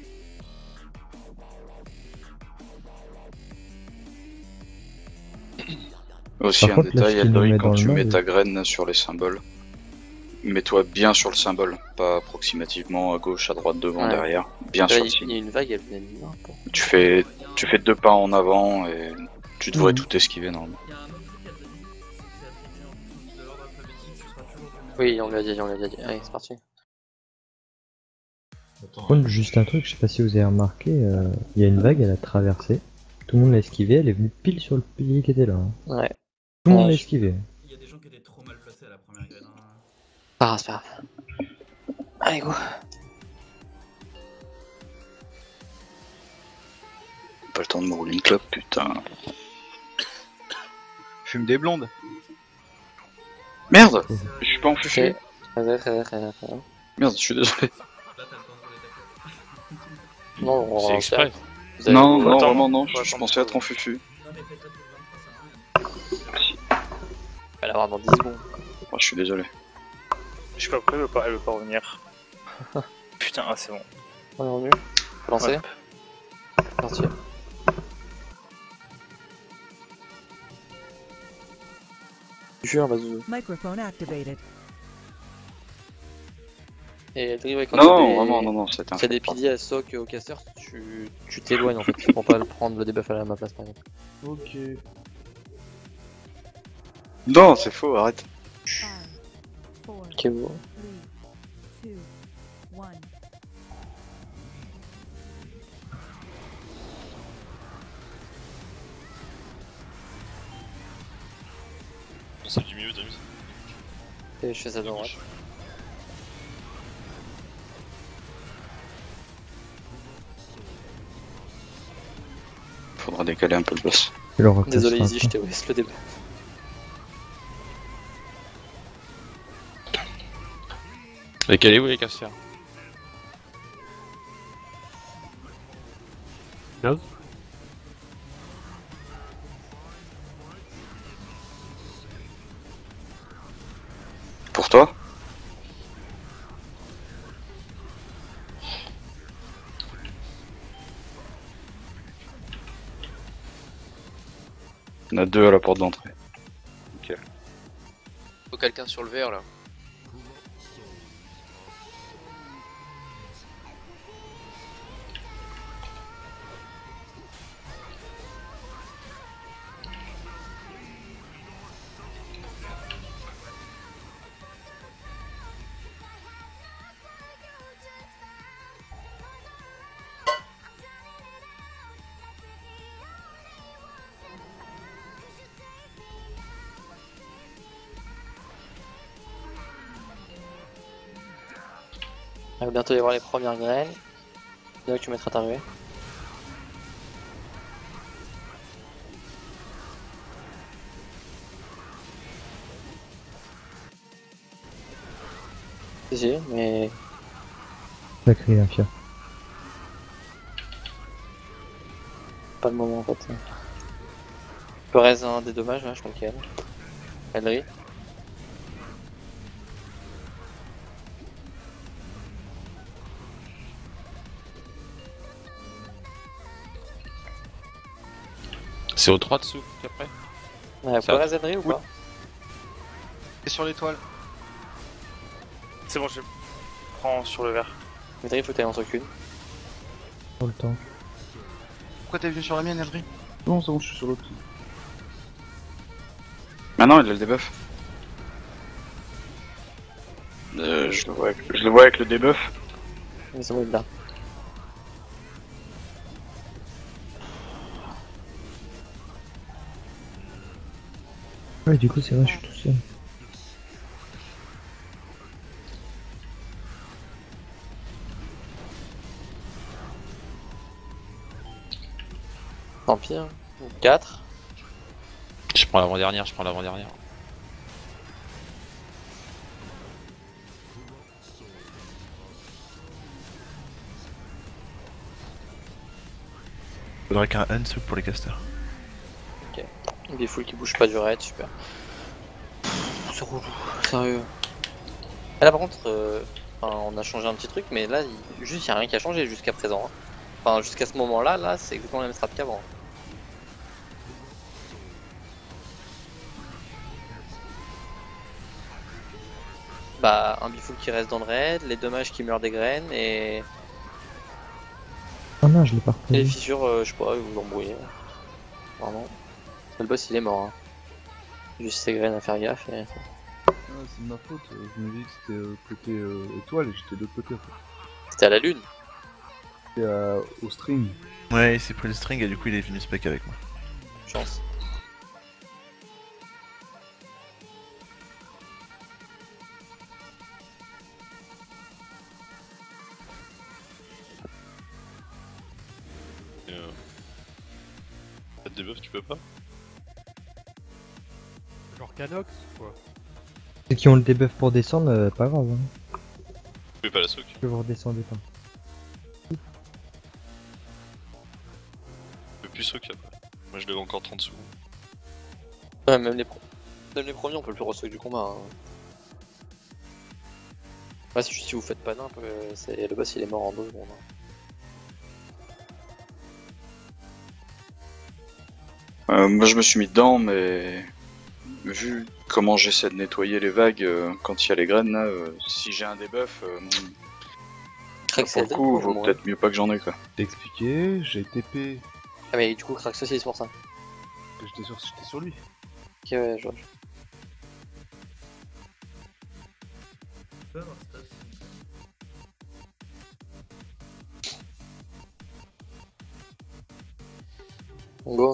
Aussi Par un contre, là, détail, ce qui nous met Eldritch, dans quand le tu mal, mets euh, ta graine sur les symboles, mets-toi bien sur le symbole, pas approximativement à gauche, à droite, devant, Ouais. derrière, bien Là, sur le il signe. y a une vague, elle venait de là. Pour... Tu fais, tu fais deux pas en avant et tu devrais Mhm. tout esquiver normalement. Oui, on lui a dit, on lui a dit. Allez, c'est parti. Par contre, juste un truc, je sais pas si vous avez remarqué, euh, il y a une vague, elle a traversé, tout le monde l'a esquivé, elle est venue pile sur le pilier qui était là. Hein. Ouais. Tout le monde Ouais, l'a je- esquivé. Il y a des gens qui étaient trop mal placés à la première graine. Hein. Pas grave, c'est pas grave. Allez, go. Pas le temps de me rouler une clope, putain. Fume des blondes. Merde, je suis pas en fufu. Très très très très très très. Merde, je suis désolé. Non, on C'est va exprès. faire. Vous avez- Non, faut non, attendre. vraiment non, Faut je, je attendre. pensais être en fufu. Elle va l'avoir dans dix secondes. Oh, je suis désolé. Je sais pas pourquoi elle veut pas, elle veut pas revenir. Putain, ah, c'est bon. On est revenu. Faut lancer. Parti. Jure, vas-y. Microphone activated. Et Eldritch, ouais, quand Non, il y a des... vraiment, non, non, c'était un S'il y a des fait, piliers à soc au caster, tu tu t'éloignes en fait pour pas le prendre le debuff à ma place par exemple. Ok. Non, c'est faux, arrête. Ok, bon. C'est du milieu, t'as vu ça? Et je fais ça de droite. Faudra décaler un peu le boss. Et le reclasse Désolé sera Easy, après. je t'ai waste le debuff. Et quel est où les casters? Nose. Pour toi? Il y en a deux à la porte d'entrée. Ok. Faut quelqu'un sur le verre là. Il va bientôt y avoir les premières graines. C'est là que tu mettras ta ruée. Si, si, mais... Sacré la fière. Pas de moment en fait. Je peux reste un des dommages là, je crois qu'elle. Eldri. C'est au trois dessous qu'après. Ouais, vous pouvez reste Eldri ou pas? Et sur l'étoile. C'est bon, je prends sur le vert. Eldri, faut que t'ailles en truc une. Pour le temps. Pourquoi t'es venu sur la mienne, Eldri? Non, c'est bon, je suis sur l'autre. Maintenant, il a le debuff. Euh, je, le vois avec, je le vois avec le debuff. Mais c'est bon, il est là. Ouais, du coup, c'est vrai, je suis tout seul. Tant pis, hein. quatre. Je prends l'avant-dernière, je prends l'avant-dernière. Faudrait qu'un unsub pour les casters. Ok. Des foules qui bougent pas du raid, super. C'est relou, sérieux. Et là par contre, euh, enfin, on a changé un petit truc, mais là, il... juste y a rien qui a changé jusqu'à présent. Hein. Enfin, jusqu'à ce moment-là, là, c'est exactement la même strat qu'avant. Bah, un bifoul qui reste dans le raid, les dommages qui meurent des graines et... Oh non, je l'ai pas Et les repris. fissures, euh, je sais pas, vous l'embrouillez. Vraiment. Le boss il est mort. Hein. Juste ses graines à faire gaffe et... Ah, c'est de ma faute, je me dis que c'était euh, côté euh, étoile et j'étais de l'autre côté en fait. C'était à la lune. C'était euh, au string. Ouais, il s'est pris le string et du coup il est venu spec avec moi. Chance. Euh... Pas de debuff, tu peux pas? Genre Canox, quoi. Ceux qui ont le debuff pour descendre, euh, pas grave. Hein. Tu peux pas la soak. Que vous redescendez pas. Tu peux plus soak après. Moi je l'avais encore trente secondes. Ouais, même les, pro... même les premiers on peut le plus ressoc du combat. Hein. Ouais, c'est juste si vous faites pas nimp, euh, c'est... le boss il est mort en deux secondes. Hein. Euh, moi je me suis mis dedans, mais vu comment j'essaie de nettoyer les vagues euh, quand il y a les graines, là, euh, si j'ai un debuff, euh, Crax, pour le c'est coup, le vaut moi. peut-être mieux pas que j'en ai quoi. T'ai expliqué, j'ai T P. Ah mais du coup Crax aussi c'est pour ça. Que j'étais sur, j'étais sur lui. Ok ouais, je vois. Je peux avoir stuff. On go.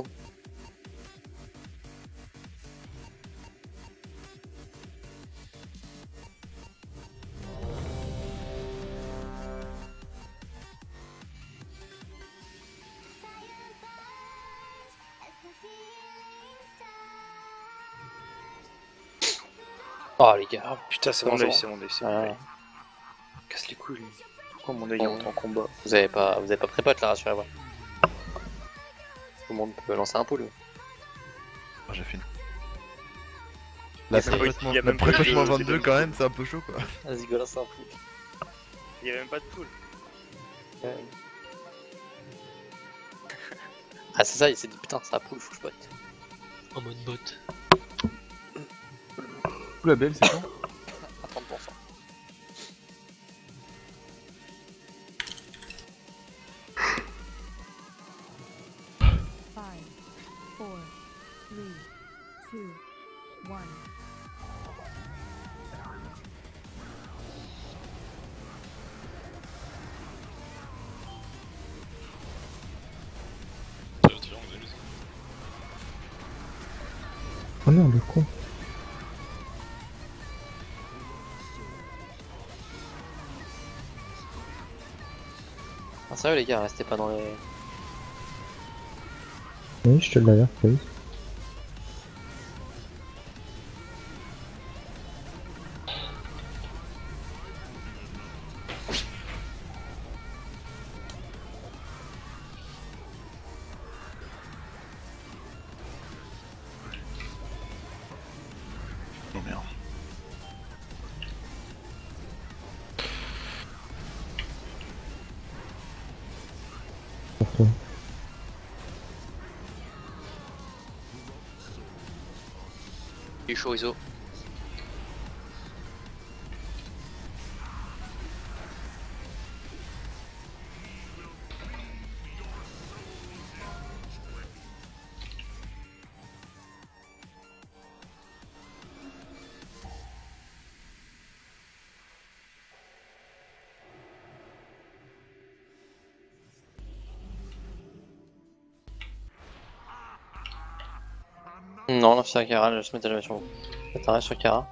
Oh les gars, Oh, putain, c'est Comment mon deuil, ça c'est mon deuil, c'est Ah, mon deuil. ouais. Casse les couilles, lui. Pourquoi mon deuil il rentre en combat? Vous avez pas, vous avez pas prépote là, rassurez-moi. Tout le monde peut lancer un pool. Oh, j'ai fini. La La prépote- prépotement il y a même pas prépotement de- vingt-deux quand même, c'est un peu chaud quoi. Vas-y, go, lance un pool. Il y a même pas de pool. Ouais. Ah c'est ça, il s'est dit putain c'est un pool, faut que je botte. En mode bot. Tout la belle, c'est quand? À trente pour cent. Five, four, three, two, one. Oh merde, le con. Ah, sérieux les gars, restez pas dans les... Oui, je te l'avais reprise. Oh merde. Pour toi. Du chorizo. Non, non, c'est Kara, je mettais jamais sur vous. Faites un reste sur Kara.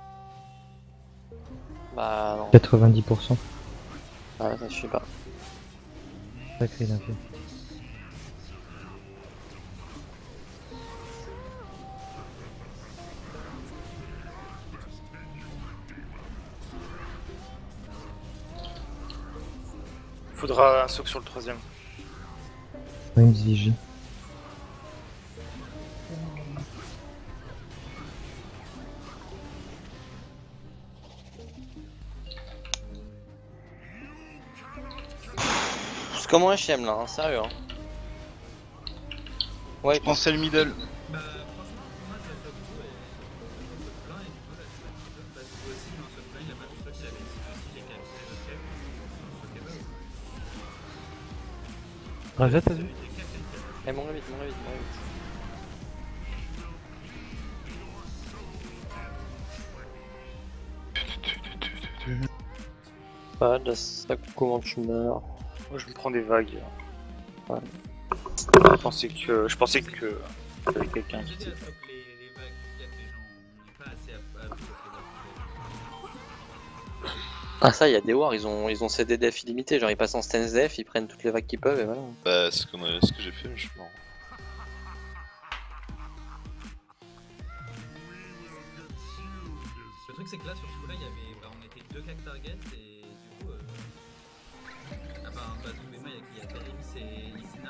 Bah non. quatre-vingt-dix pour cent. Ah ouais, ça suffit pas. Sacré l'infini. Faudra un soc sur le troisième. Dreams Vigie. C'est comme un H M là, hein, sérieux. Hein. Ouais, Je pense que c'est le middle. Bah, franchement, pour moi, ça socle tout et ça socle plein, et du coup, là, tu vois, tu peux, parce que aussi, dans ce plein, il a pas tout ça qu'il avait dit aussi, les calculs, les calculs, sur ce kebab. Raja, t'as vu? Eh, mon vite, mon vite, mon vite. Pas de ça, comment tu meurs? Moi je me prends des vagues. Ouais. Je pensais que. Je pensais que. Il y avait quelqu'un qui. J'ai dit à socle les, les vagues, il y a que les gens, on n'est pas assez à, à bout avec les vagues. Ah ça, il y a des wars, ils ont, ils ont cédé def illimité, genre ils passent en stance def, ils prennent toutes les vagues qu'ils peuvent et voilà. Bah, ce, qu'on a- ce que j'ai fait, mais je suis mort. Le truc, c'est que là, sur ce coup-là, il y avait. Bah, on était deux cac target et du coup. Euh... À part Bazou et Maya, il y a Perims et Isina.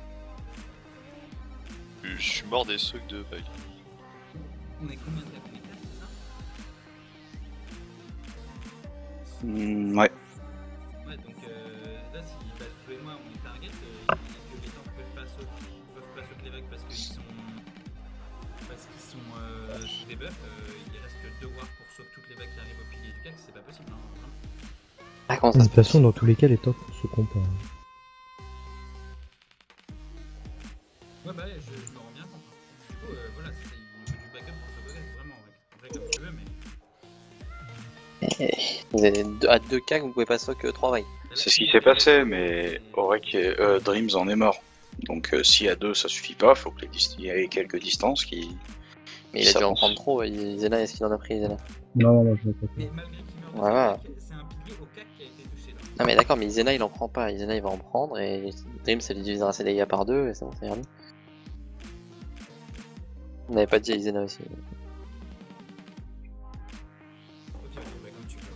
Je suis mort des socs de vague. On est combien de cac les quatre, c'est ça? Mm, ouais. Ouais, donc euh, là, si Bazou et moi on est target, euh, et que les tanks peuvent pas sauter, peuvent pas sauter les vagues parce qu'ils sont. Parce qu'ils sont euh, sous des buffs, euh, il reste que deux wars pour sauter toutes les vagues qui arrivent au pilier du cac, c'est pas possible, hein, vraiment. Ah, comment De toute façon, dans tous les cas, les tops se comparent. Ouais, bah ouais, je, je me rends bien compte. Du coup, euh, voilà, c'est il faut du backup pour ce bugger, vraiment, ouais. Après, comme tu veux, mais. Vous avez deux- à deux K, vous pouvez pas stock trois vagues. C'est ce qui s'est passé, mais Aurek et euh, Dreams en est mort. Donc euh, si à deux ça suffit pas, faut que les dist- il y ait quelques distances qui. Mais qui il a dû en s'avancent. prendre trop, Izena, est-ce qu'il en a pris Izena? Non, non, je l'ai pas Mais malgré qu'il meurt de Voilà. ce cac, c'est un pilier au cac qui a été touché là. Non mais d'accord, mais Izena il en prend pas, Izena il va en prendre et Dream ça lui divisera ses dégâts par deux et ça va faire bien. On n'avait pas dit à Izena aussi. Ok, ok, bah comme tu veux.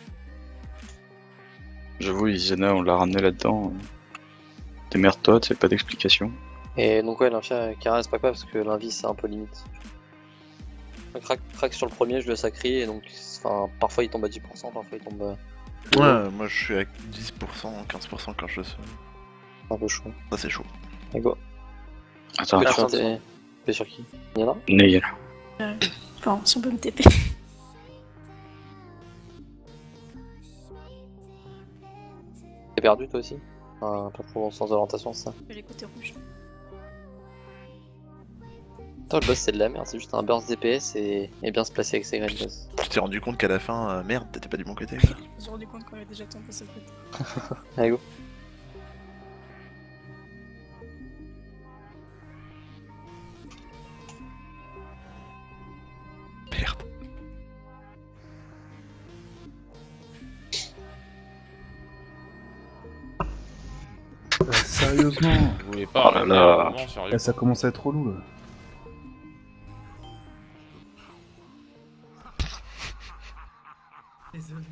J'avoue, Izena, on l'a ramené là-dedans. Démerde-toi, c'est pas d'explication. Et donc ouais, l'infia Kara c'est pas quoi parce que l'invis c'est un peu limite. Crac, crac sur le premier, je le sacrie et donc enfin, parfois il tombe à dix pour cent, parfois il tombe à... Ouais, moi je suis à dix pour cent, quinze pour cent quand je le sens. un peu chaud. Ça c'est chaud. Et go. Attends, Tu attends. t'es t'es sur qui? Yana? Neil. Euh, bon, si on peut me T P. T'es perdu toi aussi? Enfin, pas trop sans orientation c'est ça? Je vais les côtés rouges. Attends, le boss c'est de la merde, c'est juste un burst D P S et, et bien se placer avec ses graines boss. Tu t'es rendu compte qu'à la fin, euh, merde, t'étais pas du bon côté. Je me suis rendu compte qu'on avait déjà tombé ce côté. Allez go. Merde. Euh, sérieusement. Vous voulez pas Oh là là. vraiment, sérieux. Eh, ça commence à être relou là. Désolé.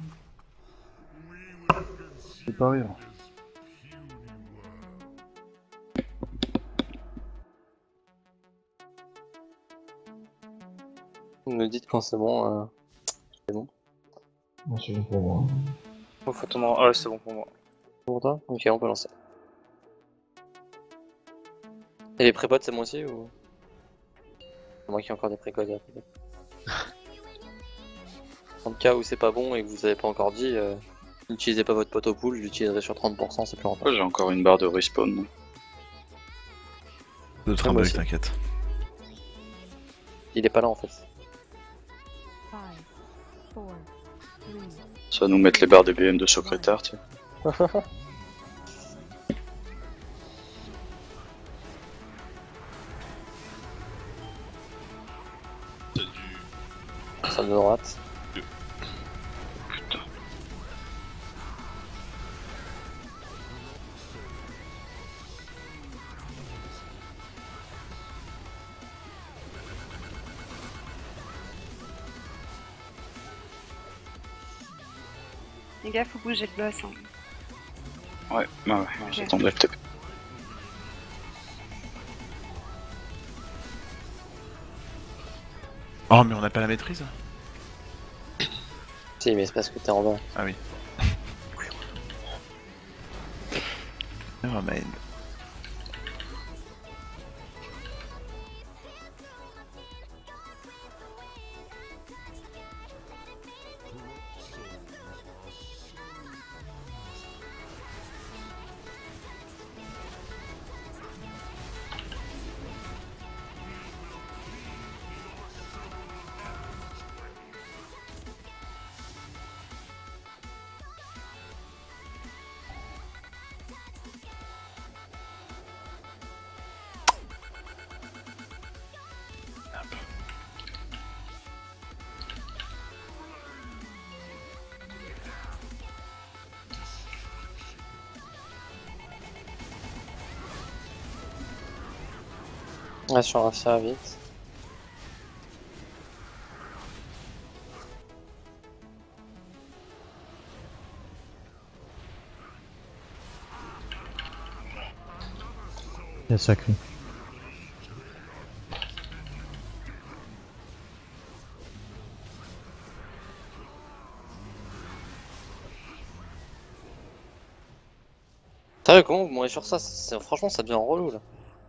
C'est pas rire. Vous me dites quand c'est bon. Euh... C'est bon. Moi, c'est bon pour moi. Oh, faut ton... Ah ouais, c'est bon pour moi. Pour toi? Ok, on peut lancer. Et les prépotes, c'est moi aussi ou? C'est moi qui ai encore des précodes à prépotes. Dans le cas où c'est pas bon et que vous avez pas encore dit, euh, n'utilisez pas votre pot au pool, je l'utiliserai sur trente pour cent, c'est plus rentable. J'ai encore une barre de respawn. De train moi bug, aussi. t'inquiète. Il est pas là en fait. Ça va nous mettre les barres des B M de secrétaire, tu sais. Salle de droite. Les gars, faut bouger le boss. Hein. Ouais, ouais, ouais, j'attendais le T P. Oh, mais on n'a pas la maîtrise? Si, mais c'est parce que t'es en bas. Ah oui. Nevermind. Ouais, sur un faire vite. Il y a sacré. Sérieux, comment vous mourrez sur ça? C'est- Franchement, ça devient relou là.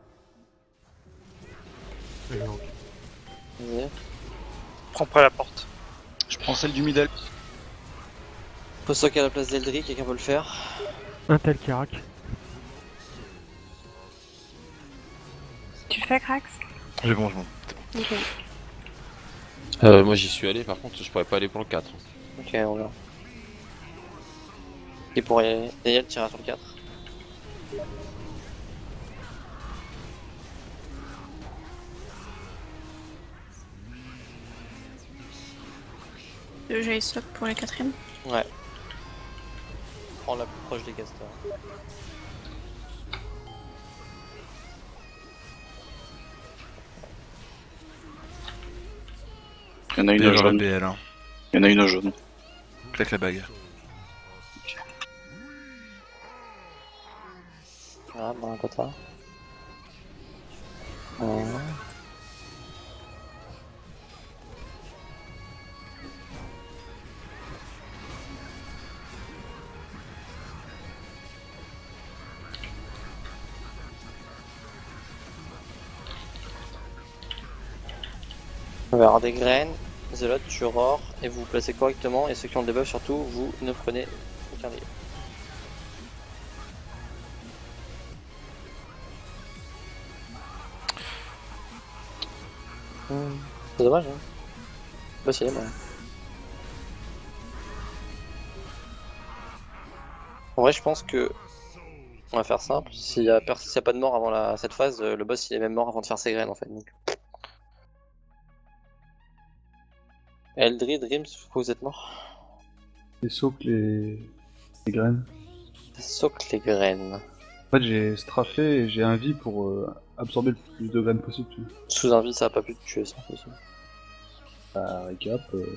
Vas-y. Prends pas la porte. Je prends celle du middle. Faut stocker à la place d'Eldrick, quelqu'un peut le faire. Un tel Karak. Tu le fais, Krax? J'ai bon, je bon. Ok. Euh, moi j'y suis allé, par contre je pourrais pas aller pour le quatre. Ok, on verra. Qui pourrait. Daniel tirera sur le quatre. Le J stock pour les quatrièmes. Ouais. Prends la plus proche des castors. Il y en a une D'ailleurs, jaune. B L, hein. Il y en a une jaune. Claque la bague. Ah, bah, un quota. Ouais. On va avoir des graines, Zelot, tu roar, et vous vous placez correctement, et ceux qui ont le debuff surtout, vous ne prenez aucun dégât. Hmm. C'est dommage, hein. Bah si, bah. En vrai, je pense que... On va faire simple, s'il n'y a, pers- s'il y a pas de mort avant la... cette phase, euh, le boss il est même mort avant de faire ses graines en fait. Donc... Eldrid, Dreams, vous êtes mort. Les sauts que les... les graines. Socle les graines. En fait, j'ai strafé et j'ai un vie pour euh, absorber le plus de graines possible. Tu vois. Sous un vie, ça a pas pu te tuer, ça. Bah, récap. Euh...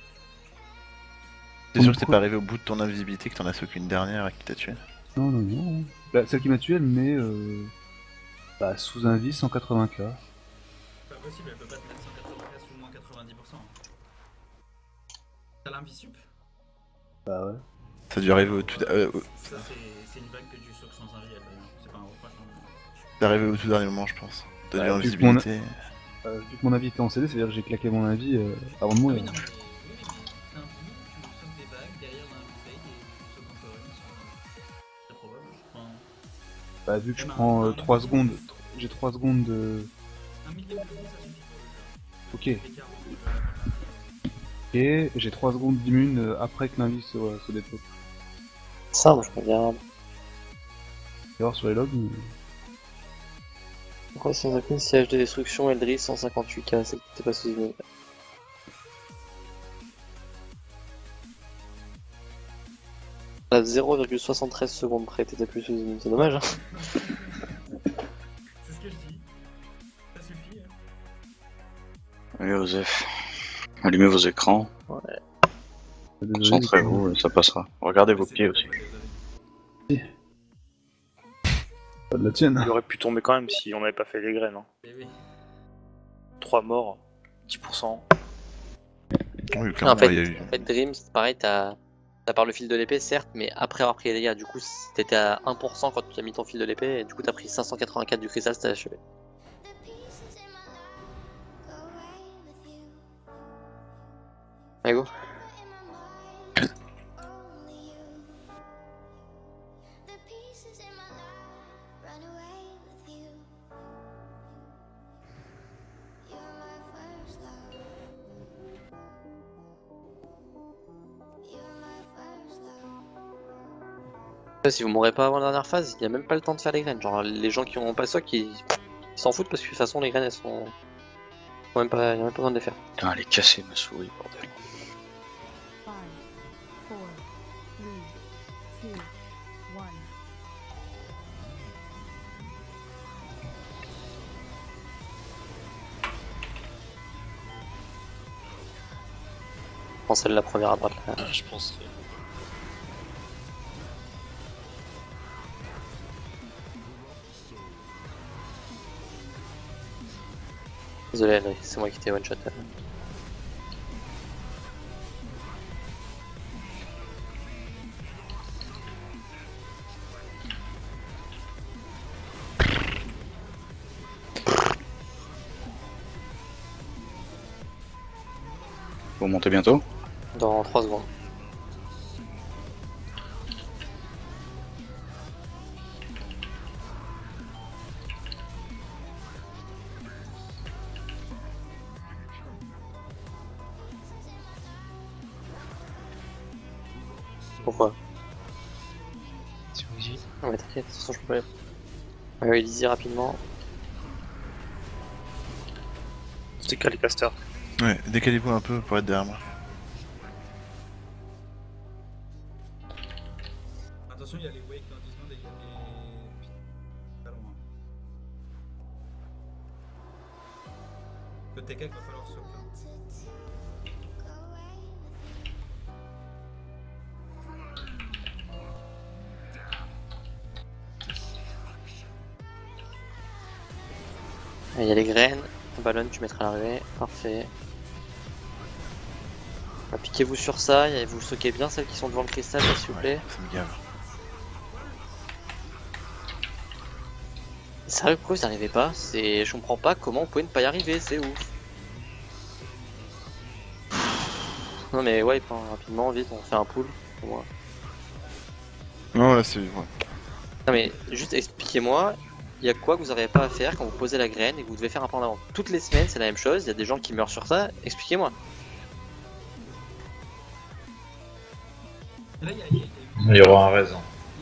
T'es sûr que t'es pas arrivé au bout de ton invisibilité, que t'en as sauté une dernière et qui t'a tué? Non, non, non. Bah, celle qui m'a tué, elle met euh... bah, sous un vie cent quatre-vingts K. C'est pas possible, elle peut pas te mettre cent quatre-vingts K sous moins quatre-vingt-dix pour cent. T'as l'invi sup? Bah ouais. Ça a dû arriver au tout. Euh, au... Ça, c'est une vague que tu sautes sans invi, c'est pas un reproche. Hein. C'est arrivé au tout dernier moment, je pense. T'as Bah, dû vu invisibilité. que mon... Euh, vu que mon avis était en C D, c'est-à-dire que j'ai claqué mon avis euh, avant de mourir. Ah oui, non, mais... T'as un bout, tu sautes des vagues, derrière d'un invi fake et tu sautes encore une. C'est très probable, je crois. Bah, vu que je prends euh, trois secondes, j'ai trois secondes de. Un millième de seconde, ça suffit pour le jeu. Ok. Et j'ai trois secondes d'immune euh, après que l'invis se, euh, se dépose. Ça, moi je regarde. Je vais voir sur les logs. Mais... Pourquoi sans aucune siège de destruction, Eldris cent cinquante-huit K, c'est que t'es pas sous immune. À zéro virgule soixante-treize secondes près, t'étais plus sous immune, c'est dommage hein. C'est ce que je dis. Ça suffit. Hein. Allez, Osef. Allumez vos écrans. Ouais. Concentrez-vous, ça passera. Regardez vos pieds aussi. Pas de la tienne. Il aurait pu tomber quand même si on n'avait pas fait les graines. Hein. Oui. trois morts, dix pour cent. Oui, en, fait, il y a eu... en fait, Dream, c'est pareil, t'as par le fil de l'épée, certes, mais après avoir pris les dégâts, du coup, t'étais à un pour cent quand tu as mis ton fil de l'épée, et du coup, t'as pris cinq cent quatre-vingt-quatre du cristal, c'était achevé. Allez, go. Si vous mourrez pas avant la dernière phase, il n'y a même pas le temps de faire les graines. Genre les gens qui ont pas ça, qui s'en foutent parce que de toute façon les graines elles sont... Il n'y a même pas besoin de les faire. Putain, elle est cassée ma souris, bordel. Je pense celle la première à droite là. Ah, je pense. Désolé, c'est moi qui t'ai one shot. Vous montez bientôt? Dans trois secondes. Pourquoi? C'est Easy. Ah mais t'inquiète, de toute façon je peux pas aller. Ouais, Easy rapidement. C'était qu'à les casters. Ouais, décalez-vous un peu pour être derrière moi. Attention, il y a les wakes dans dix secondes et il y a des... Pas loin. Le T K il va falloir sauter. Il y a les graines, le ballon tu mettras à l'arrivée, parfait. Appliquez-vous sur ça et vous stockez bien celles qui sont devant le cristal s'il vous plaît. Ouais, ça me gave. Sérieux, pourquoi vous n'arrivez pas? C'est... Je comprends pas comment vous pouvez ne pas y arriver, c'est ouf. Non mais ouais, hein, rapidement, vite, on fait un pool pour moi. Non, là c'est... Ouais. Non mais juste expliquez-moi, il y a quoi que vous n'arrivez pas à faire quand vous posez la graine et que vous devez faire un pas en avant? Toutes les semaines c'est la même chose, il y a des gens qui meurent sur ça, expliquez-moi. Là, il y a, il y a, Il y aura un raison.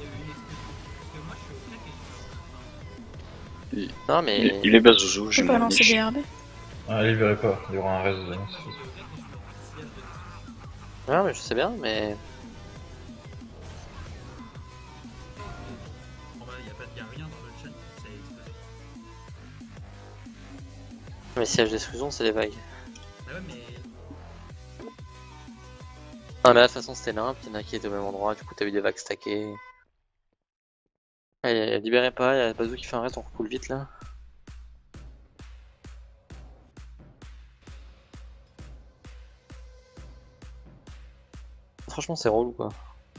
Il... Non mais... Il, il est bas Zouzou, j'ai Je peux pas mon lancer niche. des R B. Ah, il verrait pas, il y aura un raison. Ouais mais je sais bien mais... Bon bah, il y a pas de y a rien dans le chat qui s'est explosé. Mais siège d'exclusion, c'est les vagues. Ah ouais, mais. Ah, mais là, de toute façon, c'était l'un, puis il y en a qui étaient au même endroit, du coup, t'as eu des vagues stackées. Allez, libérez pas, il y a Bazou qui fait un reste, on recoule vite là. Franchement, c'est relou quoi.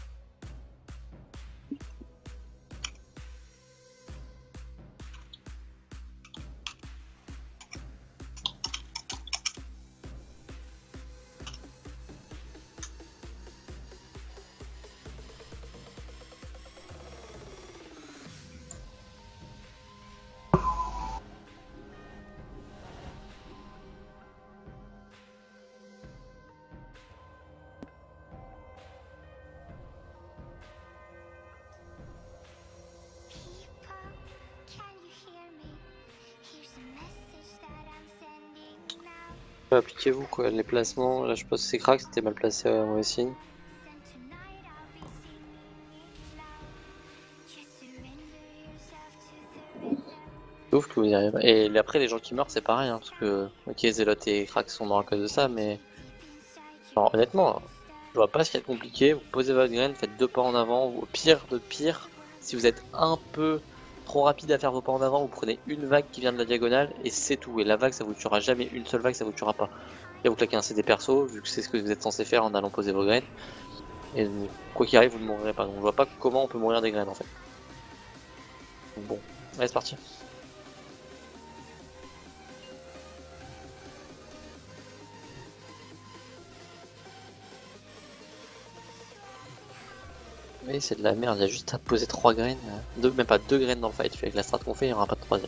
Appliquez-vous quoi, les placements, là je pense que c'est crack, c'était mal placé à mauvais signe. Sauf que vous y arrivez. Et après les gens qui meurent c'est pareil, hein, parce que ok Zélot et crack sont morts à cause de ça, mais alors, honnêtement, je vois pas ce qu'il y a de compliqué, vous posez votre graine, faites deux pas en avant, ou au pire de pire, si vous êtes un peu trop rapide à faire vos pas en avant, vous prenez une vague qui vient de la diagonale et c'est tout. Et la vague ça vous tuera jamais, une seule vague ça vous tuera pas. Et vous claquez un C D perso, vu que c'est ce que vous êtes censé faire en allant poser vos graines. Et vous, quoi qu'il arrive, vous ne mourrez pas. Donc je vois pas comment on peut mourir des graines en fait. Donc, bon, allez c'est parti. Oui, c'est de la merde, il y a juste à poser trois graines, deux, même pas deux graines dans le fight, avec la strat qu'on fait, il n'y aura pas de troisième.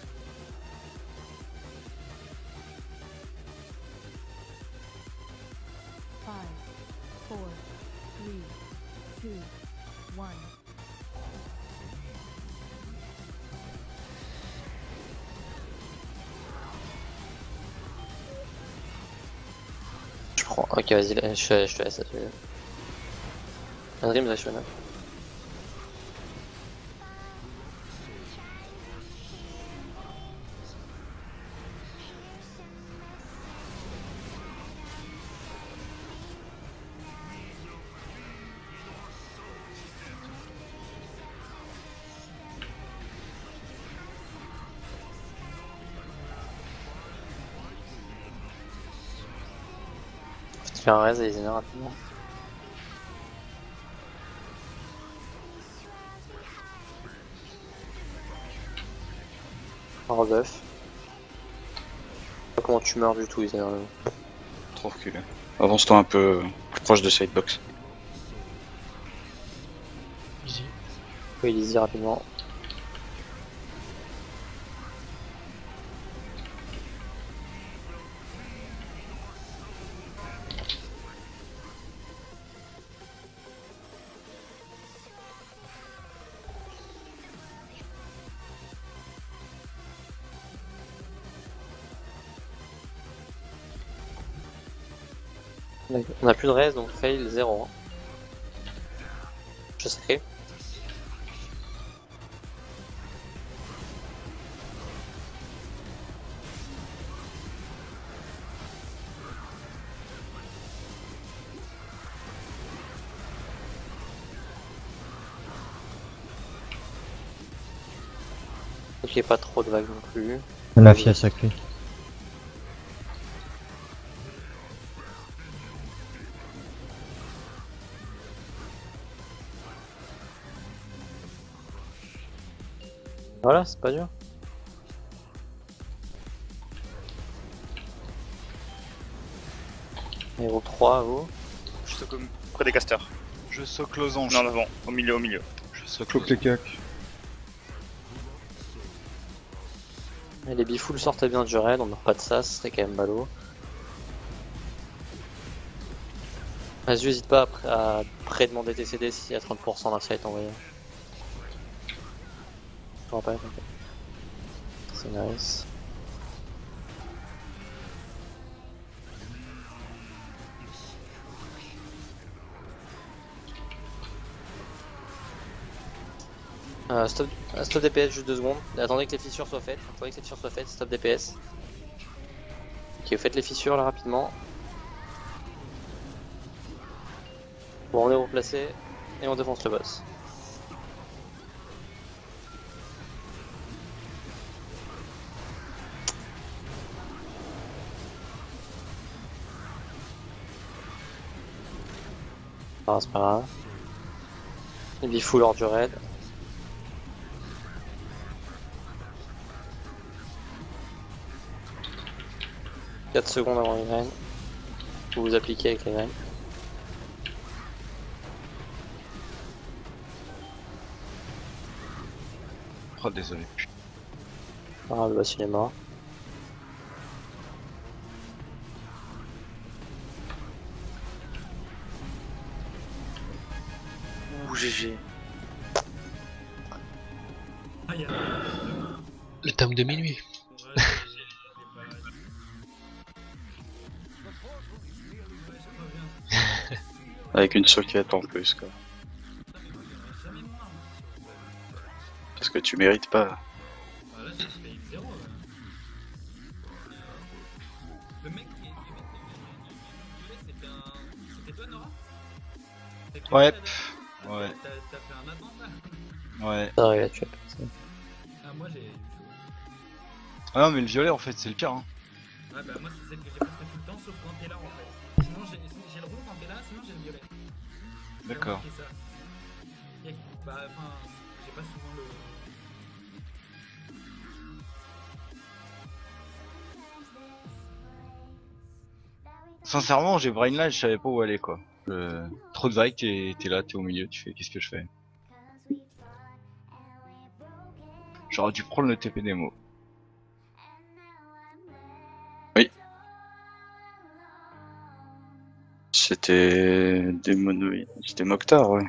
Je prends, ok vas-y, je, je te laisse. Un dream, là, je suis là. Je fais un raise et les rapidement. Un rebuff. Je sais pas comment tu meurs du tout, ils énervent. Trop reculé. Avance-toi un peu plus proche de sidebox. Easy. Oui, easy rapidement. On a plus de res donc fail zéro. Je sais. Ok, pas trop de vagues non plus. La fille a sacré. Voilà, c'est pas dur. Héros trois, vous. Je socle près des casters. Je socle aux anges. Non, en avant, au milieu, au milieu. Je socle les cacs. Et les bifoules sortent bien du raid, on meurt pas de ça, c'était quand même ballot. Vas-y, n'hésite pas à, à pré-demander tes C D s'il y a trente pour cent d'un site envoyé. Je te rappelle, c'est nice. Euh, stop, euh, stop D P S juste deux secondes. Attendez que les fissures soient faites. Attendez que les fissures soient faites. Stop D P S. Ok, faites les fissures là rapidement. Bon, on est replacé et on défonce le boss. Ah, c'est pas grave. Il dit full hors du raid. quatre secondes avant les graines. Vous vous appliquez avec les graines. Oh désolé. Ah, le boss il est mort. Ouh, G G. Le tome de minuit. Avec une socket en plus quoi. Parce que tu mérites pas. Le mec qui est c'était un. C'était toi Nora? Ouais. Ouais. T'as fait un attente là? Ouais. Ah ouais, tu as personne. Ah, moi j'ai. Ah non mais le violet en fait c'est le pire hein. Ouais bah moi c'est celle que j'ai presque tout le temps sauf quand t'es là en fait. Sinon j'ai j'ai le rouge quand t'es là, sinon j'ai le violet. D'accord. J'ai remarqué ça. Et, bah enfin, j'ai pas souvent le... Sincèrement j'ai brainline, je savais pas où aller quoi. Euh, trop de vagues, t'es t'es là, t'es au milieu, tu fais qu'est-ce que je fais. J'aurais dû prendre le T P démo. Oui. C'était démonoïde. C'était Mokhtar, ouais.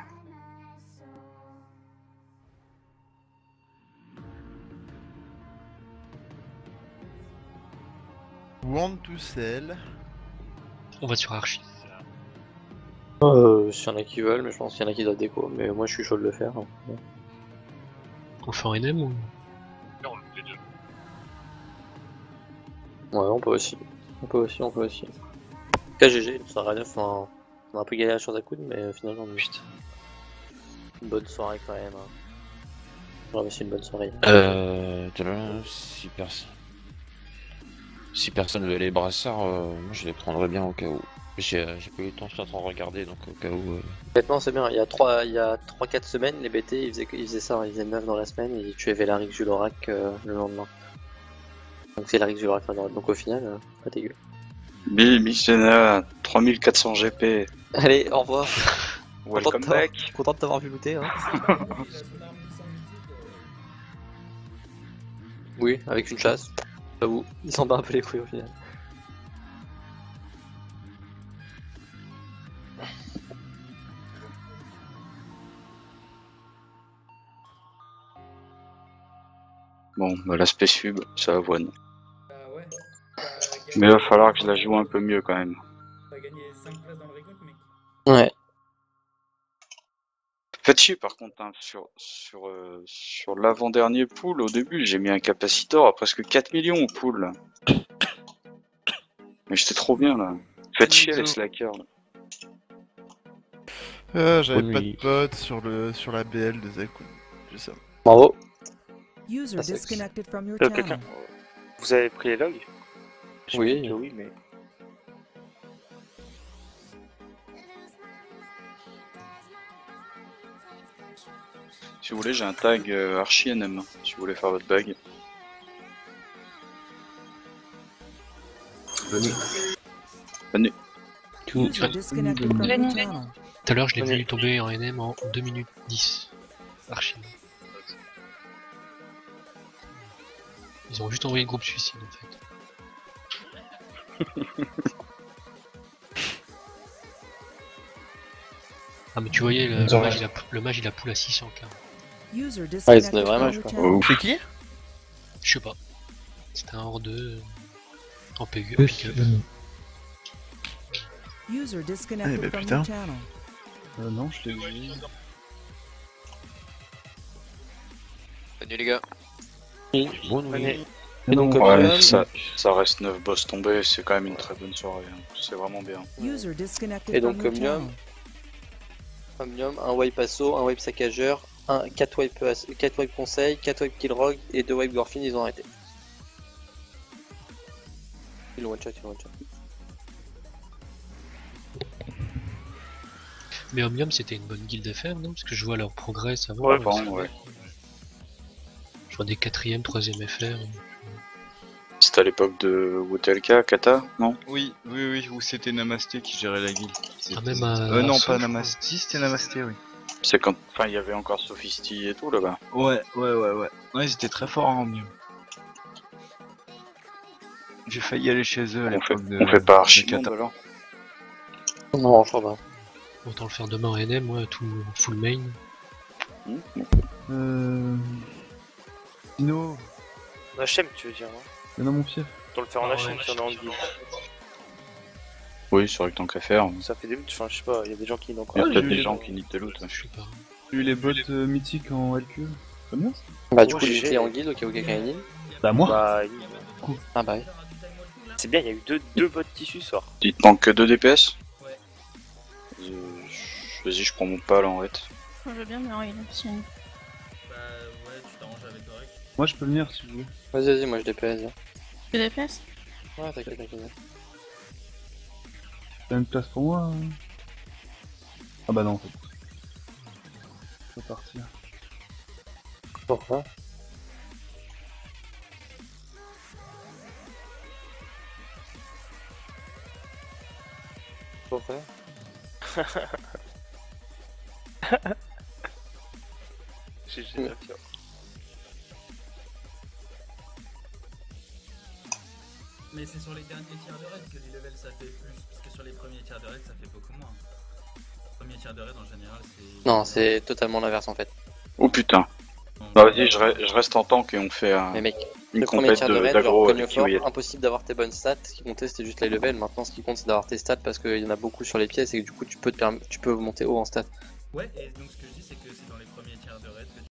Want to sell. On va sur Archie. Euh, s'il y en a qui veulent, mais je pense qu'il y en a qui doivent déco. Mais moi je suis chaud de le faire. Hein. On fait en N M ou? Non, les deux. Ouais, on peut aussi. On peut aussi, on peut aussi. K G G, ça neuf, on a un peu galéré sur Zakoud, mais finalement, on a juste une bonne soirée quand même. Hein. Ouais, mais c'est une bonne soirée. Euh. Si personne. Si personne veut les brassards, euh, moi je les prendrais bien au cas où. J'ai euh, pas eu le temps, je suis en train de regarder donc au cas où. Euh... Honnêtement, c'est bien. Il y a trois quatre semaines, les B T ils faisaient, ils faisaient ça, ils faisaient neuf dans la semaine et ils tuaient Velarik Julorak euh, le lendemain. Donc c'est Velarik Julorak, donc au final, euh, pas dégueu. Bill Micena, trois mille quatre cents G P. Allez, au revoir. Welcome back. Content de t'avoir vu looter. Hein. Oui, avec une chasse. J'avoue, il s'en bat un peu les couilles au final. Bon, bah l'aspect sub, ça avoine. Bah ouais. Mais il va falloir que je la joue un peu mieux quand même. T'as gagné cinq places dans le récolte, mec. Ouais. Faites chier par contre, hein, sur, sur, euh, sur l'avant-dernier pool, au début j'ai mis un capacitor à presque quatre millions au pool là. Mais j'étais trop bien là. Faites chier les slackers là. Euh, J'avais Bonne pas nuit. de potes sur, le, sur la B L de Zakoud. J'ai ça. Bravo. User Ah, c'est- disconnected from your Euh, channel. quelqu'un. Vous avez pris les logs? Je Oui. pense que oui, mais. Si vous voulez, j'ai un tag euh, Archie N M, si vous voulez faire votre bag. Venez. Venez. User disconnected from your Venez. channel. Tout à l'heure, je l'ai Venez. vu tomber en N M en deux minutes dix. Archie. Ils ont juste envoyé le groupe suicide en fait. Ah mais tu voyais le, Ils le ont mage, rien. il a, le mage il a pool à six cents K. User Ah, ils disconnected sont vraiment, from je your crois. channel. C'est qui? Je sais pas. C'était un hors deux en P U. en Plus, pick-up. venez. User disconnected Eh ben, from putain. your channel. Euh, non, je l'ai vu. Bonne nuit les gars. Bonne nuit. Et donc, Ouais, ça, ça reste neuf boss tombés, c'est quand même une très bonne soirée. hein. C'est vraiment bien. User disconnected Et donc from your Omnium, channel. Omnium, un wipe asso, un wipe saccageur, un quatre wipe quatre wipe conseil, quatre wipe killrogue et deux wipe gorfine, ils ont arrêté. Ils l'ont one shot, ils l'ont one shot. Mais Omnium c'était une bonne guilde à faire, non? Parce que je vois leur progrès, ça va. Ouais, mais bon, ça- ouais. Je vois des quatrième, troisième F R. C'était à l'époque de Wotelka, Kata, non? Oui, oui, oui, ou c'était Namasté qui gérait la guilde. Ah, même à- Euh, non, Arceau, pas je Namasté. Si, c'était Namasté, oui. C'est quand. Enfin, il y avait encore Sophisti et tout là-bas. Ouais, ouais, ouais, ouais. Ouais, ils étaient très forts en Omnium. J'ai failli aller chez eux à On fait, l'époque de. on fait pas de Archimonde Kata. alors? Non, je crois pas. Autant le faire demain en N M, ouais, tout full main. Euh... Dino, En H M, tu veux dire, hein. viens dans mon fief. Pour le faire en Ah H M, ouais, si on est en guilde. Oui, c'est vrai que tant qu'à faire. Ça fait des loots, enfin, je sais pas, il y a des gens qui n'ont Il y a encore. peut-être j'ai des eu- gens qui niquent de loot. ouais. J'ai eu les bots euh, mythiques en L Q. C'est bien ça? Bah, du Oh, coup, G j'ai G. été en guilde au cas où quelqu'un est ligne. Bah, moi. Bah, il- Ah, bah, ouais. c'est bien, il y a eu deux, deux bots tissus ce soir. Il te manque que deux D P S? Euh, Vas-y, je prends mon pal en fait. Je veux bien, mais non, il est c'est une- Bah ouais, tu t'arranges avec Aurek. Moi, je peux venir si vous voulez. Vas-y, vas-y, moi je D P S. viens. Tu D P S? Ouais, t'inquiète, t'inquiète. T'as une place pour moi? hein Ah bah non, en fait. Je vais partir. Pourquoi? Pourquoi? G G, la pire. Mais c'est sur les derniers tiers de raid que les levels ça fait plus, parce que sur les premiers tiers de raid ça fait beaucoup moins. Premier tiers de raid en général c'est... Non, c'est totalement l'inverse en fait. Oh putain. Bah vas-y, je, re- je reste en tank et on fait un, Mais mec, une le premier compète tiers de de- raid, genre d'aggro cogne avec fort, Kiwi. impossible d'avoir tes bonnes stats. Ce qui comptait c'était juste les levels. Maintenant, ce qui compte c'est d'avoir tes stats parce qu'il y en a beaucoup sur les pièces et que du coup tu peux, te perm- tu peux monter haut en stats. Ouais, et donc ce que je dis c'est que c'est dans les premiers tiers de raid que